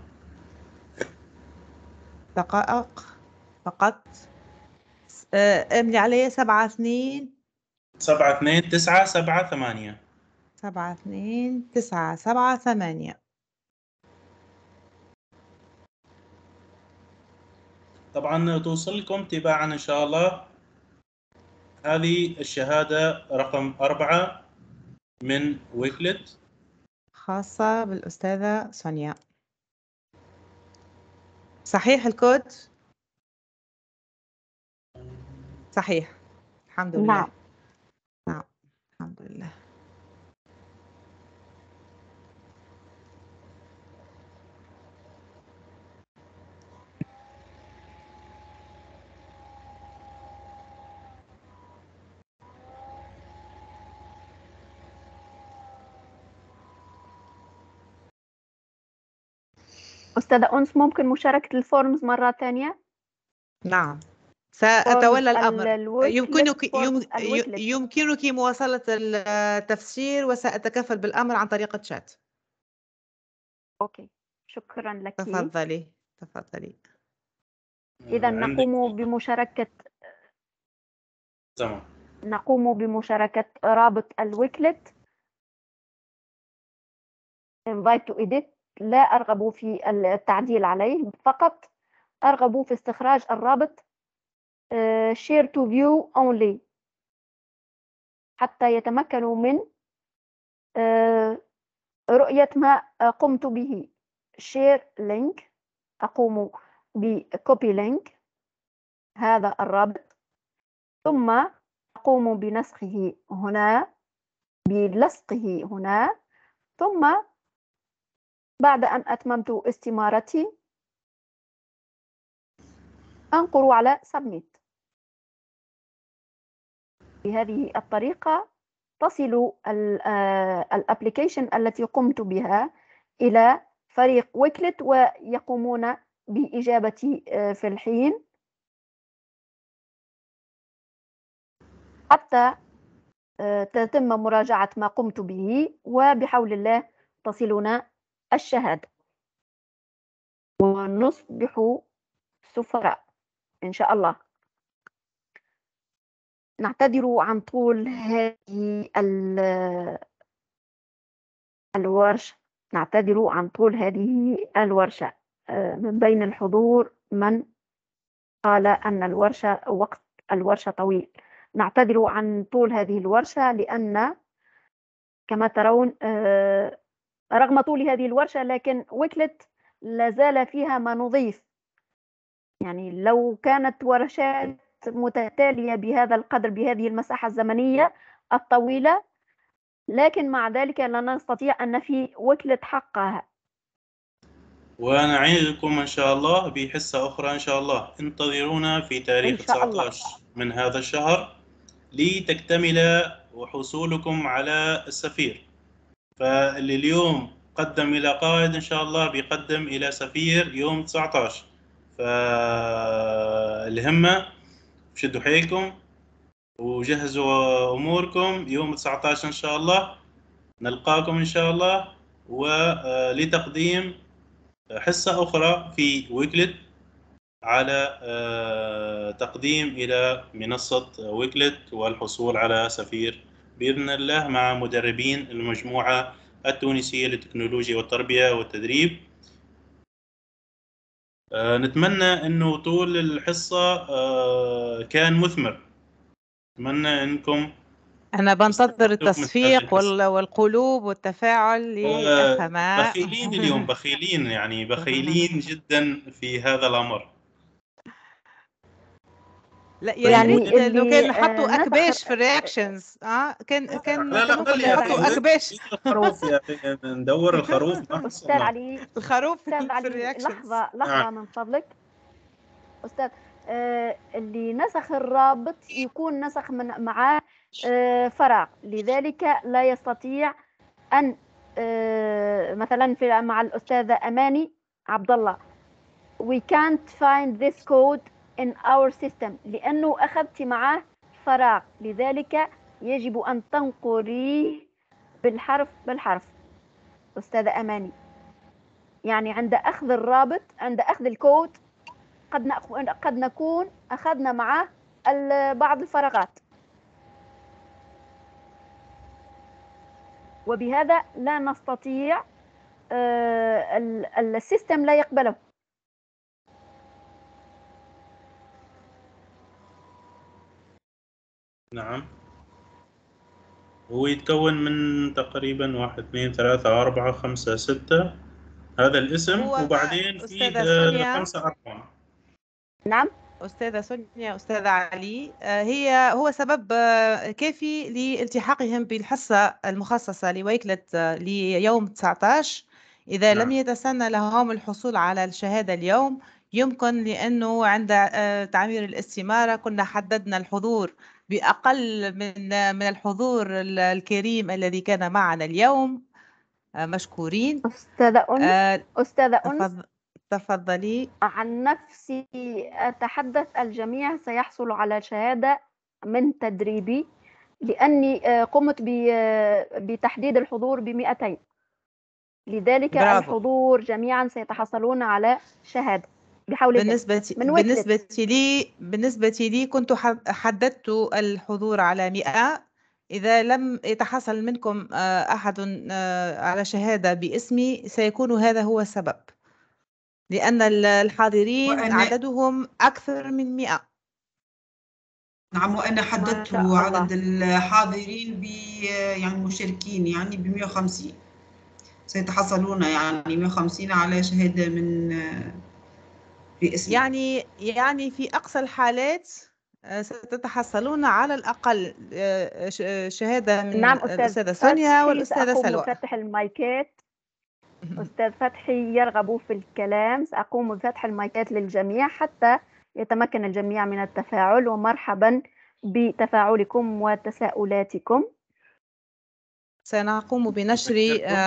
دقائق فقط. املي علي 72 9 7 8. 72 9 7 8. طبعا توصلكم تباعا إن شاء الله هذه الشهادة رقم 4 من ويكلت، خاصة بالأستاذة سونيا. صحيح الكود؟ صحيح الحمد لله. نعم. نعم الحمد لله. أستاذة أنس، ممكن مشاركة الفورمز مرة ثانية؟ نعم سأتولى الأمر. الويكلت. يمكنك مواصلة التفسير وسأتكفل بالأمر عن طريق الشات. أوكي، شكرا لك. تفضلي تفضلي. إذا نقوم بمشاركة. تمام. نقوم بمشاركة رابط الويكلت. invite to edit. لا أرغب في التعديل عليه، فقط أرغب في استخراج الرابط share to view only حتى يتمكنوا من رؤية ما قمت به. share link. أقوم بcopy link هذا الرابط، ثم أقوم بنسخه هنا، بلصقه هنا، ثم بعد أن أتممت استمارتي أنقر على submit. بهذه الطريقة تصل الابليكيشن التي قمت بها إلى فريق ويكلت ويقومون بإجابتي في الحين حتى تتم مراجعة ما قمت به، وبحول الله تصلنا الشهادة ونصبح سفراء إن شاء الله. نعتذر عن طول هذه الورشة. نعتذر عن طول هذه الورشة. من بين الحضور من قال أن وقت الورشة طويل. نعتذر عن طول هذه الورشة لأن كما ترون رغم طول هذه الورشة لكن ويكلت لازال فيها ما نضيف. يعني لو كانت ورشات متتالية بهذا القدر بهذه المساحة الزمنية الطويلة، لكن مع ذلك لا نستطيع أن نفي ويكلت حقها. ونعيدكم إن شاء الله بحصة أخرى إن شاء الله. انتظرونا في تاريخ 19 من هذا الشهر لتكتمل وحصولكم على السفير. فاللي اليوم قدم إلى قائد إن شاء الله بيقدم إلى سفير يوم 19. فالهمة شدوا حيلكم وجهزوا أموركم. يوم 19 إن شاء الله نلقاكم إن شاء الله، ولتقديم حصة أخرى في ويكلت على تقديم إلى منصة ويكلت والحصول على سفير بإذن الله مع مدربين المجموعة التونسية للتكنولوجيا والتربية والتدريب. نتمنى أنه طول الحصة كان مثمر. أتمنى أنكم أنا بنتظر التصفيق والقلوب والتفاعل لأفهم. بخيلين اليوم، بخيلين يعني بخيلين جدا في هذا الأمر. لا يعني لو كان نحطوا أكباش في الرياكشنز كان نحطوا أكباش. الخروف يا أخي، ندور الخروف. أستاذ علي، الخروف أستاذ علي لحظة من فضلك. أستاذ اللي نسخ الرابط يكون نسخ معاه فراغ، لذلك لا يستطيع أن مثلا مع الأستاذة أماني عبد الله we can't find this code in our system لأنه أخذت معه فراغ، لذلك يجب أن تنقريه بالحرف بالحرف. أستاذة أماني، يعني عند أخذ الرابط، عند أخذ الكود قد نكون أخذنا معه بعض الفراغات، وبهذا لا نستطيع، السيستم لا يقبله. نعم، هو يتكون من تقريبا 1 2 3 4 5 6 هذا الاسم، وبعدين فيه 5 أرقام. نعم أستاذة سونيا، أستاذة علي، هو سبب كافي لالتحاقهم بالحصة المخصصة لويكلت ليوم 19. إذا لم يتسنى لهم الحصول على الشهادة اليوم، يمكن، لأنه عند تعمير الاستمارة كنا حددنا الحضور بأقل من الحضور الكريم الذي كان معنا اليوم. مشكورين. أستاذة أنس، تفضلي. عن نفسي أتحدث، الجميع سيحصل على شهادة من تدريبي، لأني قمت بتحديد الحضور ب200، لذلك برافو. الحضور جميعا سيتحصلون على شهادة بحول الله. بالنسبة لي كنت حددت الحضور على 100. إذا لم يتحصل منكم أحد على شهادة باسمي سيكون هذا هو السبب، لأن الحاضرين عددهم أكثر من 100. نعم، وأنا حددت عدد الحاضرين يعني المشاركين يعني ب150، سيتحصلون يعني 150 على شهادة من باسمي. يعني في أقصى الحالات ستتحصلون على الأقل شهادة من نعم الأستاذة سونيا والأستاذة سلوى. بفتح المايكات. أستاذ فتحي يرغب في الكلام. سأقوم بفتح المايكات للجميع حتى يتمكن الجميع من التفاعل، ومرحبا بتفاعلكم وتساؤلاتكم. سنقوم بنشر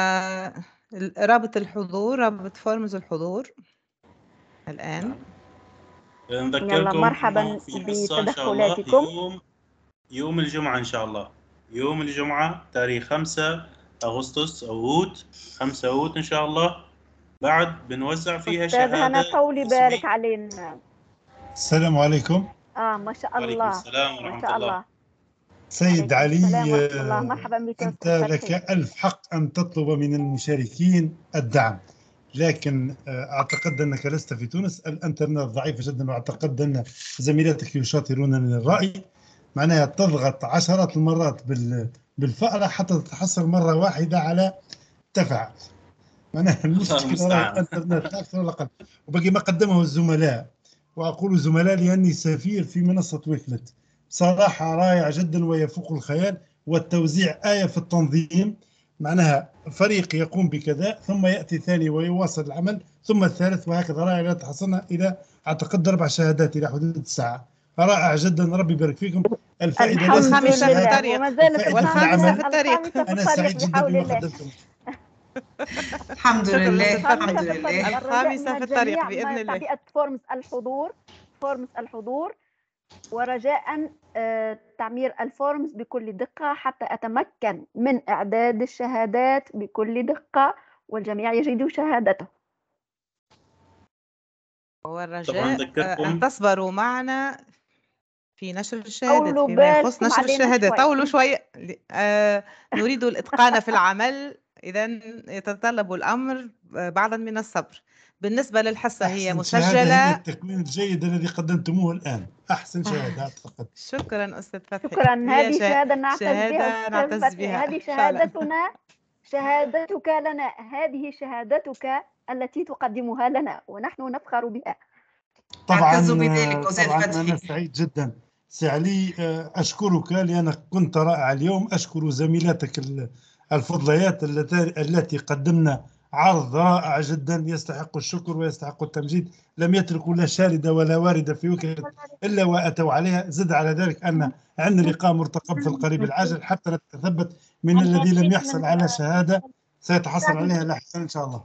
رابط الحضور، رابط فورمز الحضور الآن. نذكركم مرحبا بتدخلاتكم. يوم الجمعة إن شاء الله، يوم الجمعة تاريخ 5 أغسطس أو أوت، 5 أوت إن شاء الله، بعد بنوزع فيها شهادة. أنا طولي بالك علينا. السلام عليكم. ما شاء الله. وعليكم السلام ورحمة الله. سيد علي، مرحبا بك. أنت لك ألف حق أن تطلب من المشاركين الدعم، لكن أعتقد أنك لست في تونس، الإنترنت ضعيف جدا، وأعتقد أن زميلاتك يشاطرون للرأي، معناها تضغط عشرات المرات بالفأرة حتى تتحصل مرة واحدة على تفاعل. معناها المشكلة راه الإنترنت لا أكثر ولا أقل. وبقي ما قدمه الزملاء، وأقول زملاء لأني سفير في منصة ويكلت، صراحة رائع جدا ويفوق الخيال، والتوزيع آية في التنظيم. معناها فريق يقوم بكذا، ثم يأتي الثاني ويواصل العمل، ثم الثالث، وهكذا رائع. تحصلنا إلى أعتقد 4 شهادات إلى حدود الساعة. رائع جدا، ربي يبارك فيكم. الفائدة ليست في الشهادة، والخامسة في الطريق. أنا سعيد جدا بما قدمتم. الحمد لله. الحمد لله. الخامسة في الطريق بإذن الله. تعبئة فورمز الحضور، ورجاء تعمير الفورمز بكل دقة حتى أتمكن من إعداد الشهادات بكل دقة والجميع يجد شهادته. والرجاء أن تصبروا معنا في نشر الشهادات فيما يخص نشر الشهادات. طولوا شوي، نريد الإتقان في العمل، إذا يتطلب الأمر بعضا من الصبر. بالنسبة للحصة هي مسجلة. هي التكوين الجيد الذي قدمتموه الآن، أحسن شهادة فقط. شكرا أستاذ فتحي. شكرا. هذه شهادة نعتز بها. هذه شهادتنا، شهادتك لنا، هذه شهادتك التي تقدمها لنا ونحن نفخر بها. طبعا أنا سعيد جدا. سي علي، أشكرك لأنك كنت رائع اليوم. أشكر زميلاتك الفضليات التي قدمنا عرض رائع جدا، يستحق الشكر ويستحق التمجيد. لم يتركوا لا شاردة ولا واردة في وكلة إلا وأتوا عليها. زد على ذلك أن عندنا لقاء مرتقب في القريب العاجل حتى نتثبت من الذي لم يحصل على شهادة سيتحصل عليها لاحقا إن شاء الله.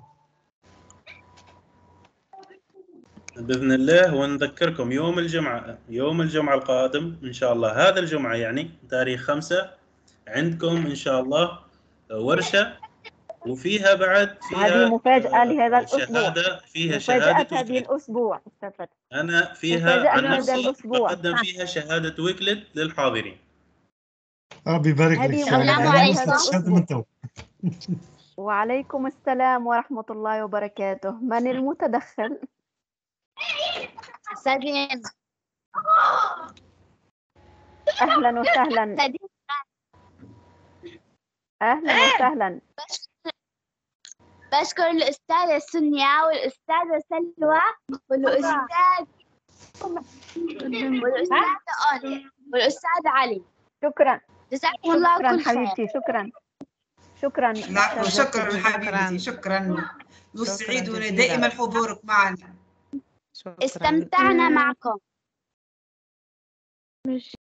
بإذن الله. ونذكركم يوم الجمعة القادم إن شاء الله، هذا الجمعة يعني تاريخ 5 عندكم إن شاء الله ورشة، وفيها بعد هذه مفاجأة لهذا الأسبوع. فيها مفاجأة شهادة هذه الأسبوع. أنا فيها عن نفسي بقدم فيها شهادة ويكلت للحاضرين. ربي يبارك لك. السلام عليكم. الشهادة من تو. وعليكم السلام ورحمة الله وبركاته. من المتدخل؟ سادين. أهلا وسهلا. أهلا وسهلا. بشكر الأستاذة سونيا والأستاذة سلوى والأستاذ أوني والأستاذ علي. شكرا. جزاكم الله كل خير. حبيبتي. شكرا. شكرا حبيبتي. شكرا. يسعدنا دائما حضورك معنا. استمتعنا معكم.